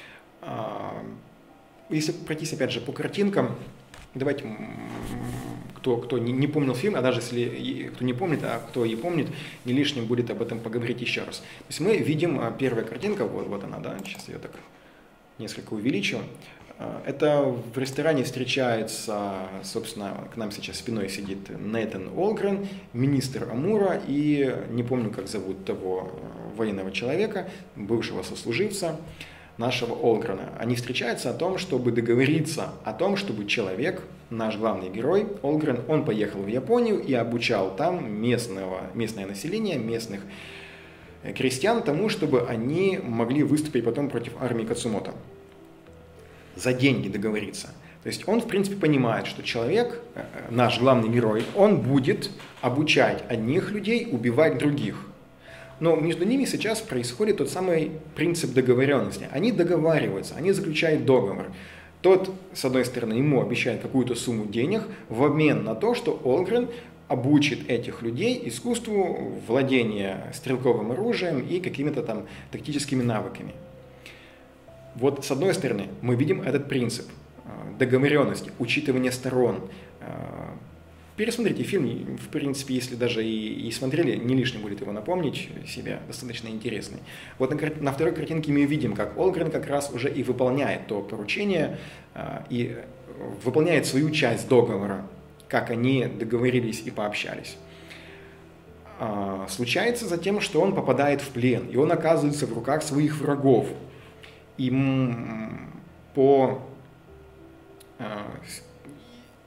Если пройтись, опять же, по картинкам, давайте, кто, кто не, не помнил фильм, а даже если кто не помнит, а кто и помнит, не лишним будет об этом поговорить еще раз. То есть мы видим, первая картинка, вот, вот она, да, сейчас я так несколько увеличу. Это в ресторане встречается, собственно, к нам сейчас спиной сидит Нейтан Олгрен, министр Амура, и не помню, как зовут того военного человека, бывшего сослуживца нашего Олгрена. Они встречаются о том, чтобы договориться о том, чтобы человек, наш главный герой, Олгрен, он поехал в Японию и обучал там местного, местное население, местных крестьян тому, чтобы они могли выступить потом против армии Кацумото. За деньги договориться. То есть он, в принципе, понимает, что человек, наш главный герой, он будет обучать одних людей убивать других. Но между ними сейчас происходит тот самый принцип договоренности. Они договариваются, они заключают договор. Тот, с одной стороны, ему обещает какую-то сумму денег в обмен на то, что Олгрен обучит этих людей искусству владения стрелковым оружием и какими-то там тактическими навыками. Вот с одной стороны мы видим этот принцип договоренности, учитывания сторон. Пересмотрите фильм, в принципе, если даже и, и смотрели, не лишним будет его напомнить себе, достаточно интересный. Вот на, на второй картинке мы видим, как Олгрен как раз уже и выполняет то поручение, и выполняет свою часть договора, как они договорились и пообщались. Случается затем, что он попадает в плен, и он оказывается в руках своих врагов. И по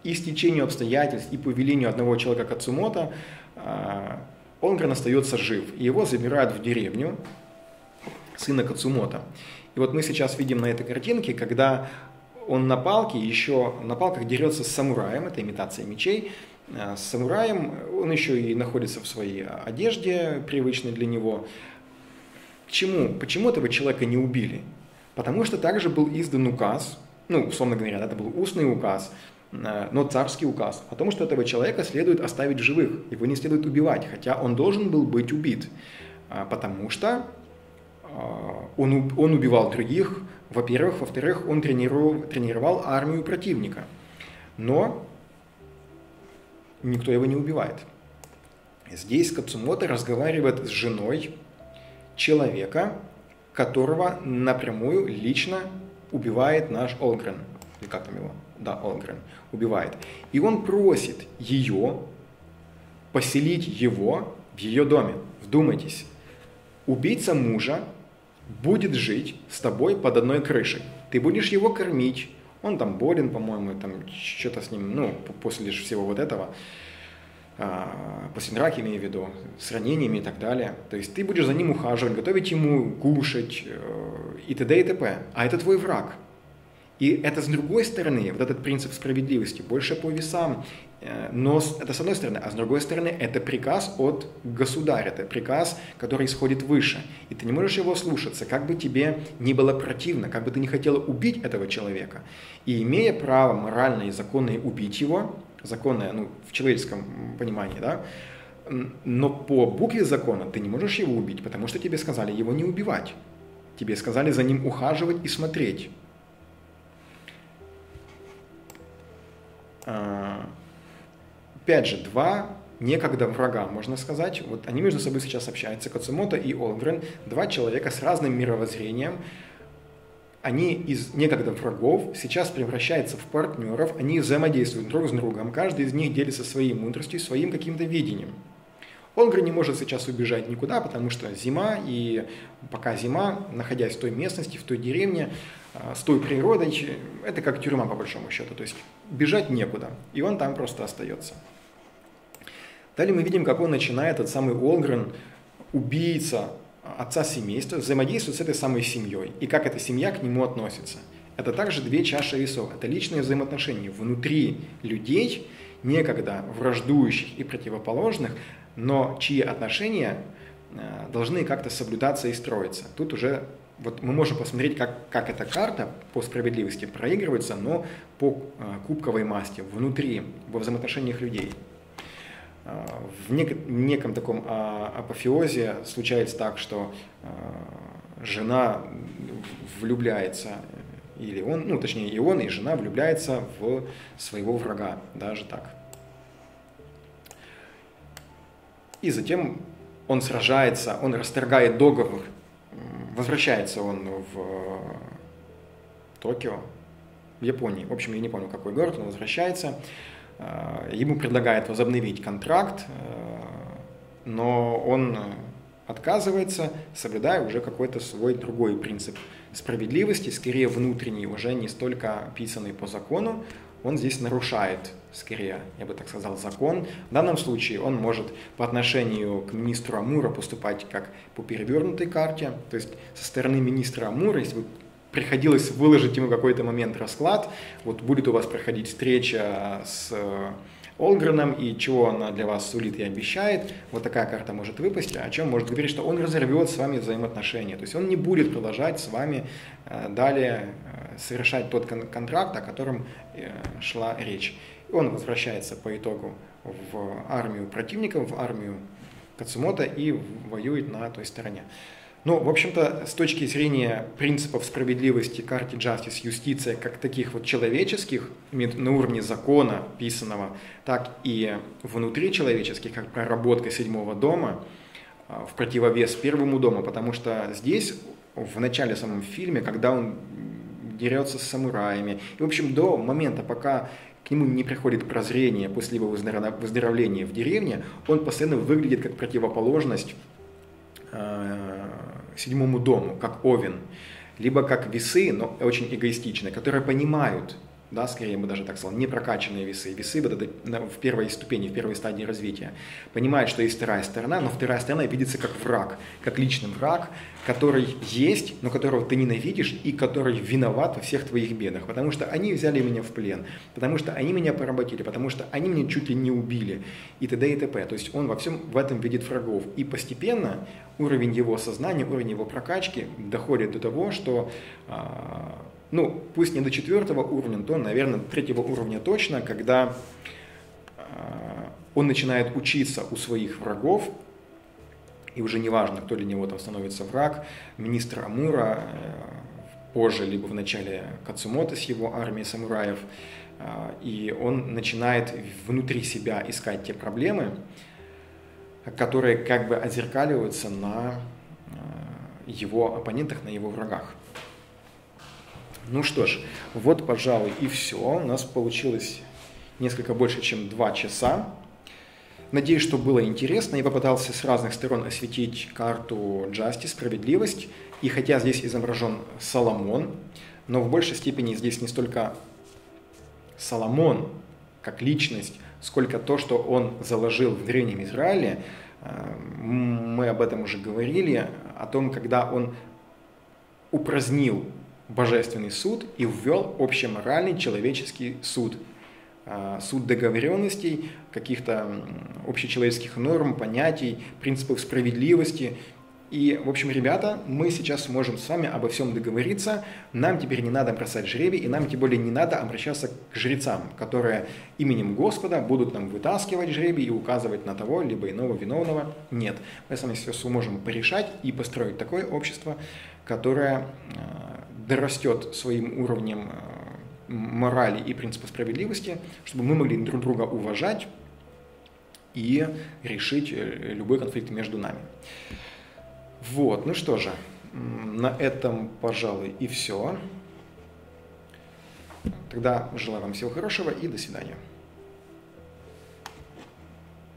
и стечению обстоятельств, и по велению одного человека Кацумото Олмгрен остается жив. И его забирают в деревню сына Кацумото. И вот мы сейчас видим на этой картинке, когда он на палке, еще на палках дерется с самураем, это имитация мечей, с самураем, он еще и находится в своей одежде, привычной для него. Почему? Почему этого человека не убили? Потому что также был издан указ, ну, условно говоря, это был устный указ, но царский указ, о том, что этого человека следует оставить в живых, его не следует убивать, хотя он должен был быть убит, потому что он, он убивал других, во-первых, во-вторых, он тренировал, тренировал армию противника, но никто его не убивает. Здесь Кацумото разговаривает с женой человека, которого напрямую лично убивает наш Олмгрен, или как там его? Да, Олмгрен, убивает. И он просит ее поселить его в ее доме. Вдумайтесь, убийца мужа будет жить с тобой под одной крышей. Ты будешь его кормить, он там болен, по-моему, там что-то с ним, ну, после всего вот этого, после драки, имею в виду, с ранениями и так далее. То есть ты будешь за ним ухаживать, готовить ему кушать и т.д. и т.п. А это твой враг. И это с другой стороны, вот этот принцип справедливости, больше по весам, но это с одной стороны, а с другой стороны, это приказ от государя, это приказ, который исходит выше. И ты не можешь его слушаться, как бы тебе ни было противно, как бы ты не хотела убить этого человека. И имея право моральное и законное убить его, законное, ну, в человеческом понимании, да, но по букве закона ты не можешь его убить, потому что тебе сказали его не убивать. Тебе сказали за ним ухаживать и смотреть. Опять же, два некогда врага, можно сказать. Вот они между собой сейчас общаются, Кацумото и Олмгрен, два человека с разным мировоззрением. Они из некогда врагов сейчас превращаются в партнеров, они взаимодействуют друг с другом, каждый из них делится своей мудростью, своим каким-то видением. Олмгрен не может сейчас убежать никуда, потому что зима, и пока зима, находясь в той местности, в той деревне, с той природой, это как тюрьма по большому счету, то есть бежать некуда, и он там просто остается. Далее мы видим, как он начинает, этот самый Олмгрен, убийца отца семейства, взаимодействует с этой самой семьей, и как эта семья к нему относится. Это также две чаши весов, это личные взаимоотношения внутри людей, некогда враждующих и противоположных, но чьи отношения должны как-то соблюдаться и строиться. Тут уже вот мы можем посмотреть, как, как эта карта по справедливости проигрывается, но по кубковой масти, внутри, во взаимоотношениях людей. В нек- неком таком апофеозе случается так, что жена влюбляется, или он, ну точнее и он, и жена влюбляется в своего врага, даже так. И затем он сражается, он расторгает договор, возвращается он в Токио, в Японии, в общем, я не помню, какой город, он возвращается, ему предлагают возобновить контракт, но он отказывается, соблюдая уже какой-то свой другой принцип справедливости, скорее внутренний, уже не столько писанный по закону. Он здесь нарушает, скорее, я бы так сказал, закон. В данном случае он может по отношению к министру Амура поступать как по перевернутой карте, то есть со стороны министра Амура, если бы приходилось выложить ему какой-то момент расклад, вот будет у вас проходить встреча с Олмгреном, и чего она для вас сулит и обещает, вот такая карта может выпасть, о чем может говорить, что он разорвет с вами взаимоотношения, то есть он не будет продолжать с вами далее совершать тот контракт, о котором шла речь. И он возвращается по итогу в армию противников, в армию Кацумото и воюет на той стороне. Ну, в общем-то, с точки зрения принципов справедливости, карты Justice, юстиция, как таких вот человеческих, на уровне закона писанного, так и внутри человеческих, как проработка седьмого дома, в противовес первому дому, потому что здесь, в начале самом фильме, когда он дерется с самураями, и, в общем, до момента, пока к нему не приходит прозрение после его выздоровления в деревне, он постоянно выглядит как противоположность седьмому дому, как Овен, либо как весы, но очень эгоистичные, которые понимают да, скорее я бы даже так сказал, непрокачанные весы, весы вот это в первой ступени, в первой стадии развития, понимают, что есть вторая сторона, но вторая сторона видится как враг, как личный враг, который есть, но которого ты ненавидишь и который виноват во всех твоих бедах, потому что они взяли меня в плен, потому что они меня поработили, потому что они меня чуть ли не убили и т.д. и т.п. То есть он во всем в этом видит врагов. И постепенно уровень его сознания, уровень его прокачки доходит до того, что, ну, пусть не до четвертого уровня, то, наверное, до третьего уровня точно, когда он начинает учиться у своих врагов, и уже не важно, кто для него там становится враг, министр Амура, позже, либо в начале Кацумото с его армией самураев, и он начинает внутри себя искать те проблемы, которые как бы отзеркаливаются на его оппонентах, на его врагах. Ну что ж, вот, пожалуй, и все. У нас получилось несколько больше, чем два часа. Надеюсь, что было интересно. Я попытался с разных сторон осветить карту Justice, справедливость. И хотя здесь изображен Соломон, но в большей степени здесь не столько Соломон как личность, сколько то, что он заложил в Древнем Израиле. Мы об этом уже говорили, о том, когда он упразднил божественный суд и ввел общеморальный человеческий суд. Суд договоренностей, каких-то общечеловеческих норм, понятий, принципов справедливости. И, в общем, ребята, мы сейчас сможем с вами обо всем договориться. Нам теперь не надо бросать жребий, и нам тем более не надо обращаться к жрецам, которые именем Господа будут нам вытаскивать жребий и указывать на того, либо иного виновного. Нет. Мы с вами все сможем порешать и построить такое общество, которое дорастет своим уровнем морали и принципа справедливости, чтобы мы могли друг друга уважать и решить любой конфликт между нами. Вот, ну что же, на этом, пожалуй, и все. Тогда желаю вам всего хорошего и до свидания.